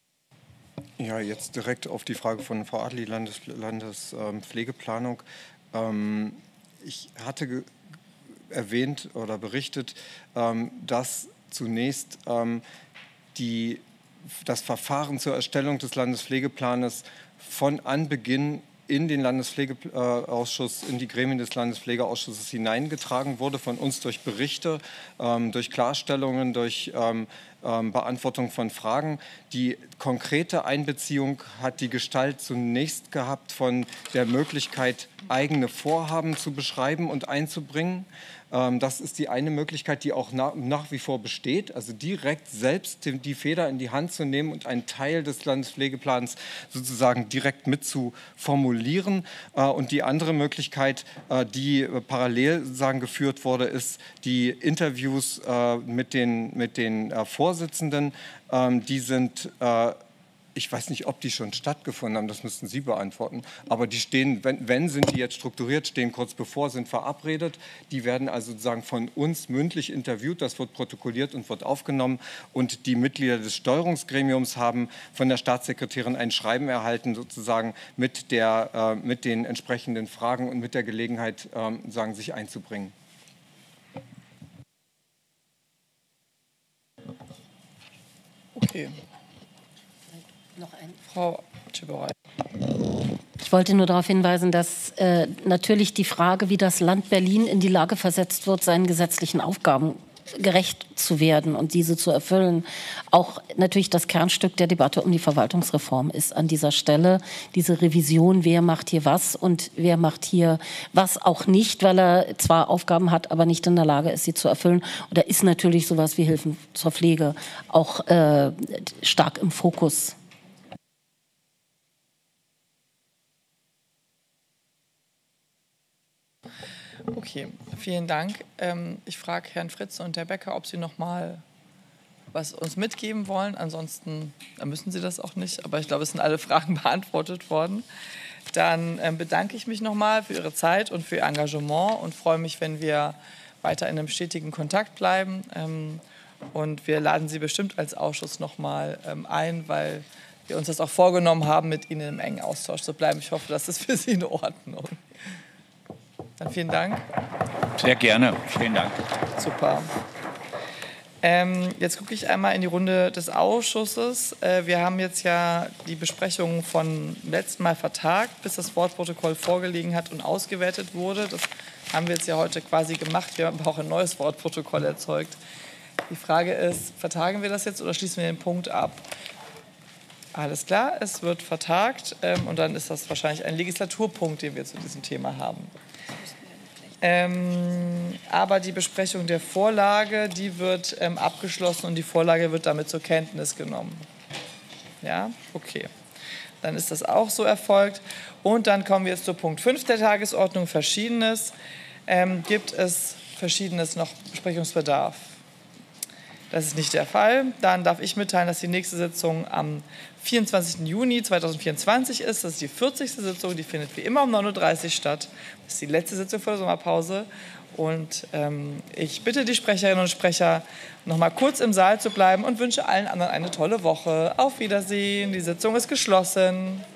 Ja, jetzt direkt auf die Frage von Frau Adli, Landespflegeplanung. Ähm, ich hatte erwähnt oder berichtet, ähm, dass zunächst ähm, die, das Verfahren zur Erstellung des Landespflegeplanes von Anbeginn in den Landespflegeausschuss, in die Gremien des Landespflegeausschusses hineingetragen wurde, von uns durch Berichte, ähm, durch Klarstellungen, durch ähm, ähm, Beantwortung von Fragen. Die konkrete Einbeziehung hat die Gestalt zunächst gehabt von der Möglichkeit, eigene Vorhaben zu beschreiben und einzubringen. Das ist die eine Möglichkeit, die auch nach, nach wie vor besteht, also direkt selbst die Feder in die Hand zu nehmen und einen Teil des Landespflegeplans sozusagen direkt mit zu formulieren. Und die andere Möglichkeit, die parallel sagen, geführt wurde, ist die Interviews mit den, mit den Vorsitzenden. Die sind ich weiß nicht, ob die schon stattgefunden haben, das müssten Sie beantworten. Aber die stehen, wenn, wenn sind die jetzt strukturiert, stehen kurz bevor, sind verabredet. Die werden also sozusagen von uns mündlich interviewt, das wird protokolliert und wird aufgenommen. Und die Mitglieder des Steuerungsgremiums haben von der Staatssekretärin ein Schreiben erhalten, sozusagen mit, der, äh, mit den entsprechenden Fragen und mit der Gelegenheit, äh, sagen, sich einzubringen. Okay. Noch ein. Frau Tschiboroi. Ich wollte nur darauf hinweisen, dass äh, natürlich die Frage, wie das Land Berlin in die Lage versetzt wird, seinen gesetzlichen Aufgaben gerecht zu werden und diese zu erfüllen, auch natürlich das Kernstück der Debatte um die Verwaltungsreform ist an dieser Stelle. Diese Revision, wer macht hier was und wer macht hier was auch nicht, weil er zwar Aufgaben hat, aber nicht in der Lage ist, sie zu erfüllen. Und da ist natürlich sowas wie Hilfen zur Pflege auch äh, stark im Fokus. Okay, vielen Dank. Ich frage Herrn Fritzl und Herr Becker, ob Sie noch mal was uns mitgeben wollen. Ansonsten müssen Sie das auch nicht. Aber ich glaube, es sind alle Fragen beantwortet worden. Dann bedanke ich mich noch mal für Ihre Zeit und für Ihr Engagement und freue mich, wenn wir weiter in einem stetigen Kontakt bleiben. Und wir laden Sie bestimmt als Ausschuss noch mal ein, weil wir uns das auch vorgenommen haben, mit Ihnen im engen Austausch zu bleiben. Ich hoffe, das ist für Sie in Ordnung. Dann vielen Dank. Sehr gerne. Vielen Dank. Super. Ähm, jetzt gucke ich einmal in die Runde des Ausschusses. Äh, wir haben jetzt ja die Besprechung von letzten Mal vertagt, bis das Wortprotokoll vorgelegen hat und ausgewertet wurde. Das haben wir jetzt ja heute quasi gemacht. Wir haben auch ein neues Wortprotokoll erzeugt. Die Frage ist, vertagen wir das jetzt oder schließen wir den Punkt ab? Alles klar, es wird vertagt ähm, und dann ist das wahrscheinlich ein Legislaturpunkt, den wir zu diesem Thema haben. Ähm, aber die Besprechung der Vorlage, die wird ähm, abgeschlossen und die Vorlage wird damit zur Kenntnis genommen. Ja, okay. Dann ist das auch so erfolgt. Und dann kommen wir jetzt zu Punkt fünf der Tagesordnung, Verschiedenes. Ähm, gibt es Verschiedenes noch Besprechungsbedarf? Das ist nicht der Fall. Dann darf ich mitteilen, dass die nächste Sitzung am vierundzwanzigsten Juni zweitausendvierundzwanzig ist. Das ist die vierzigste Sitzung, die findet wie immer um neun Uhr dreißig statt. Das ist die letzte Sitzung vor der Sommerpause. Und ähm, ich bitte die Sprecherinnen und Sprecher, noch mal kurz im Saal zu bleiben und wünsche allen anderen eine tolle Woche. Auf Wiedersehen. Die Sitzung ist geschlossen.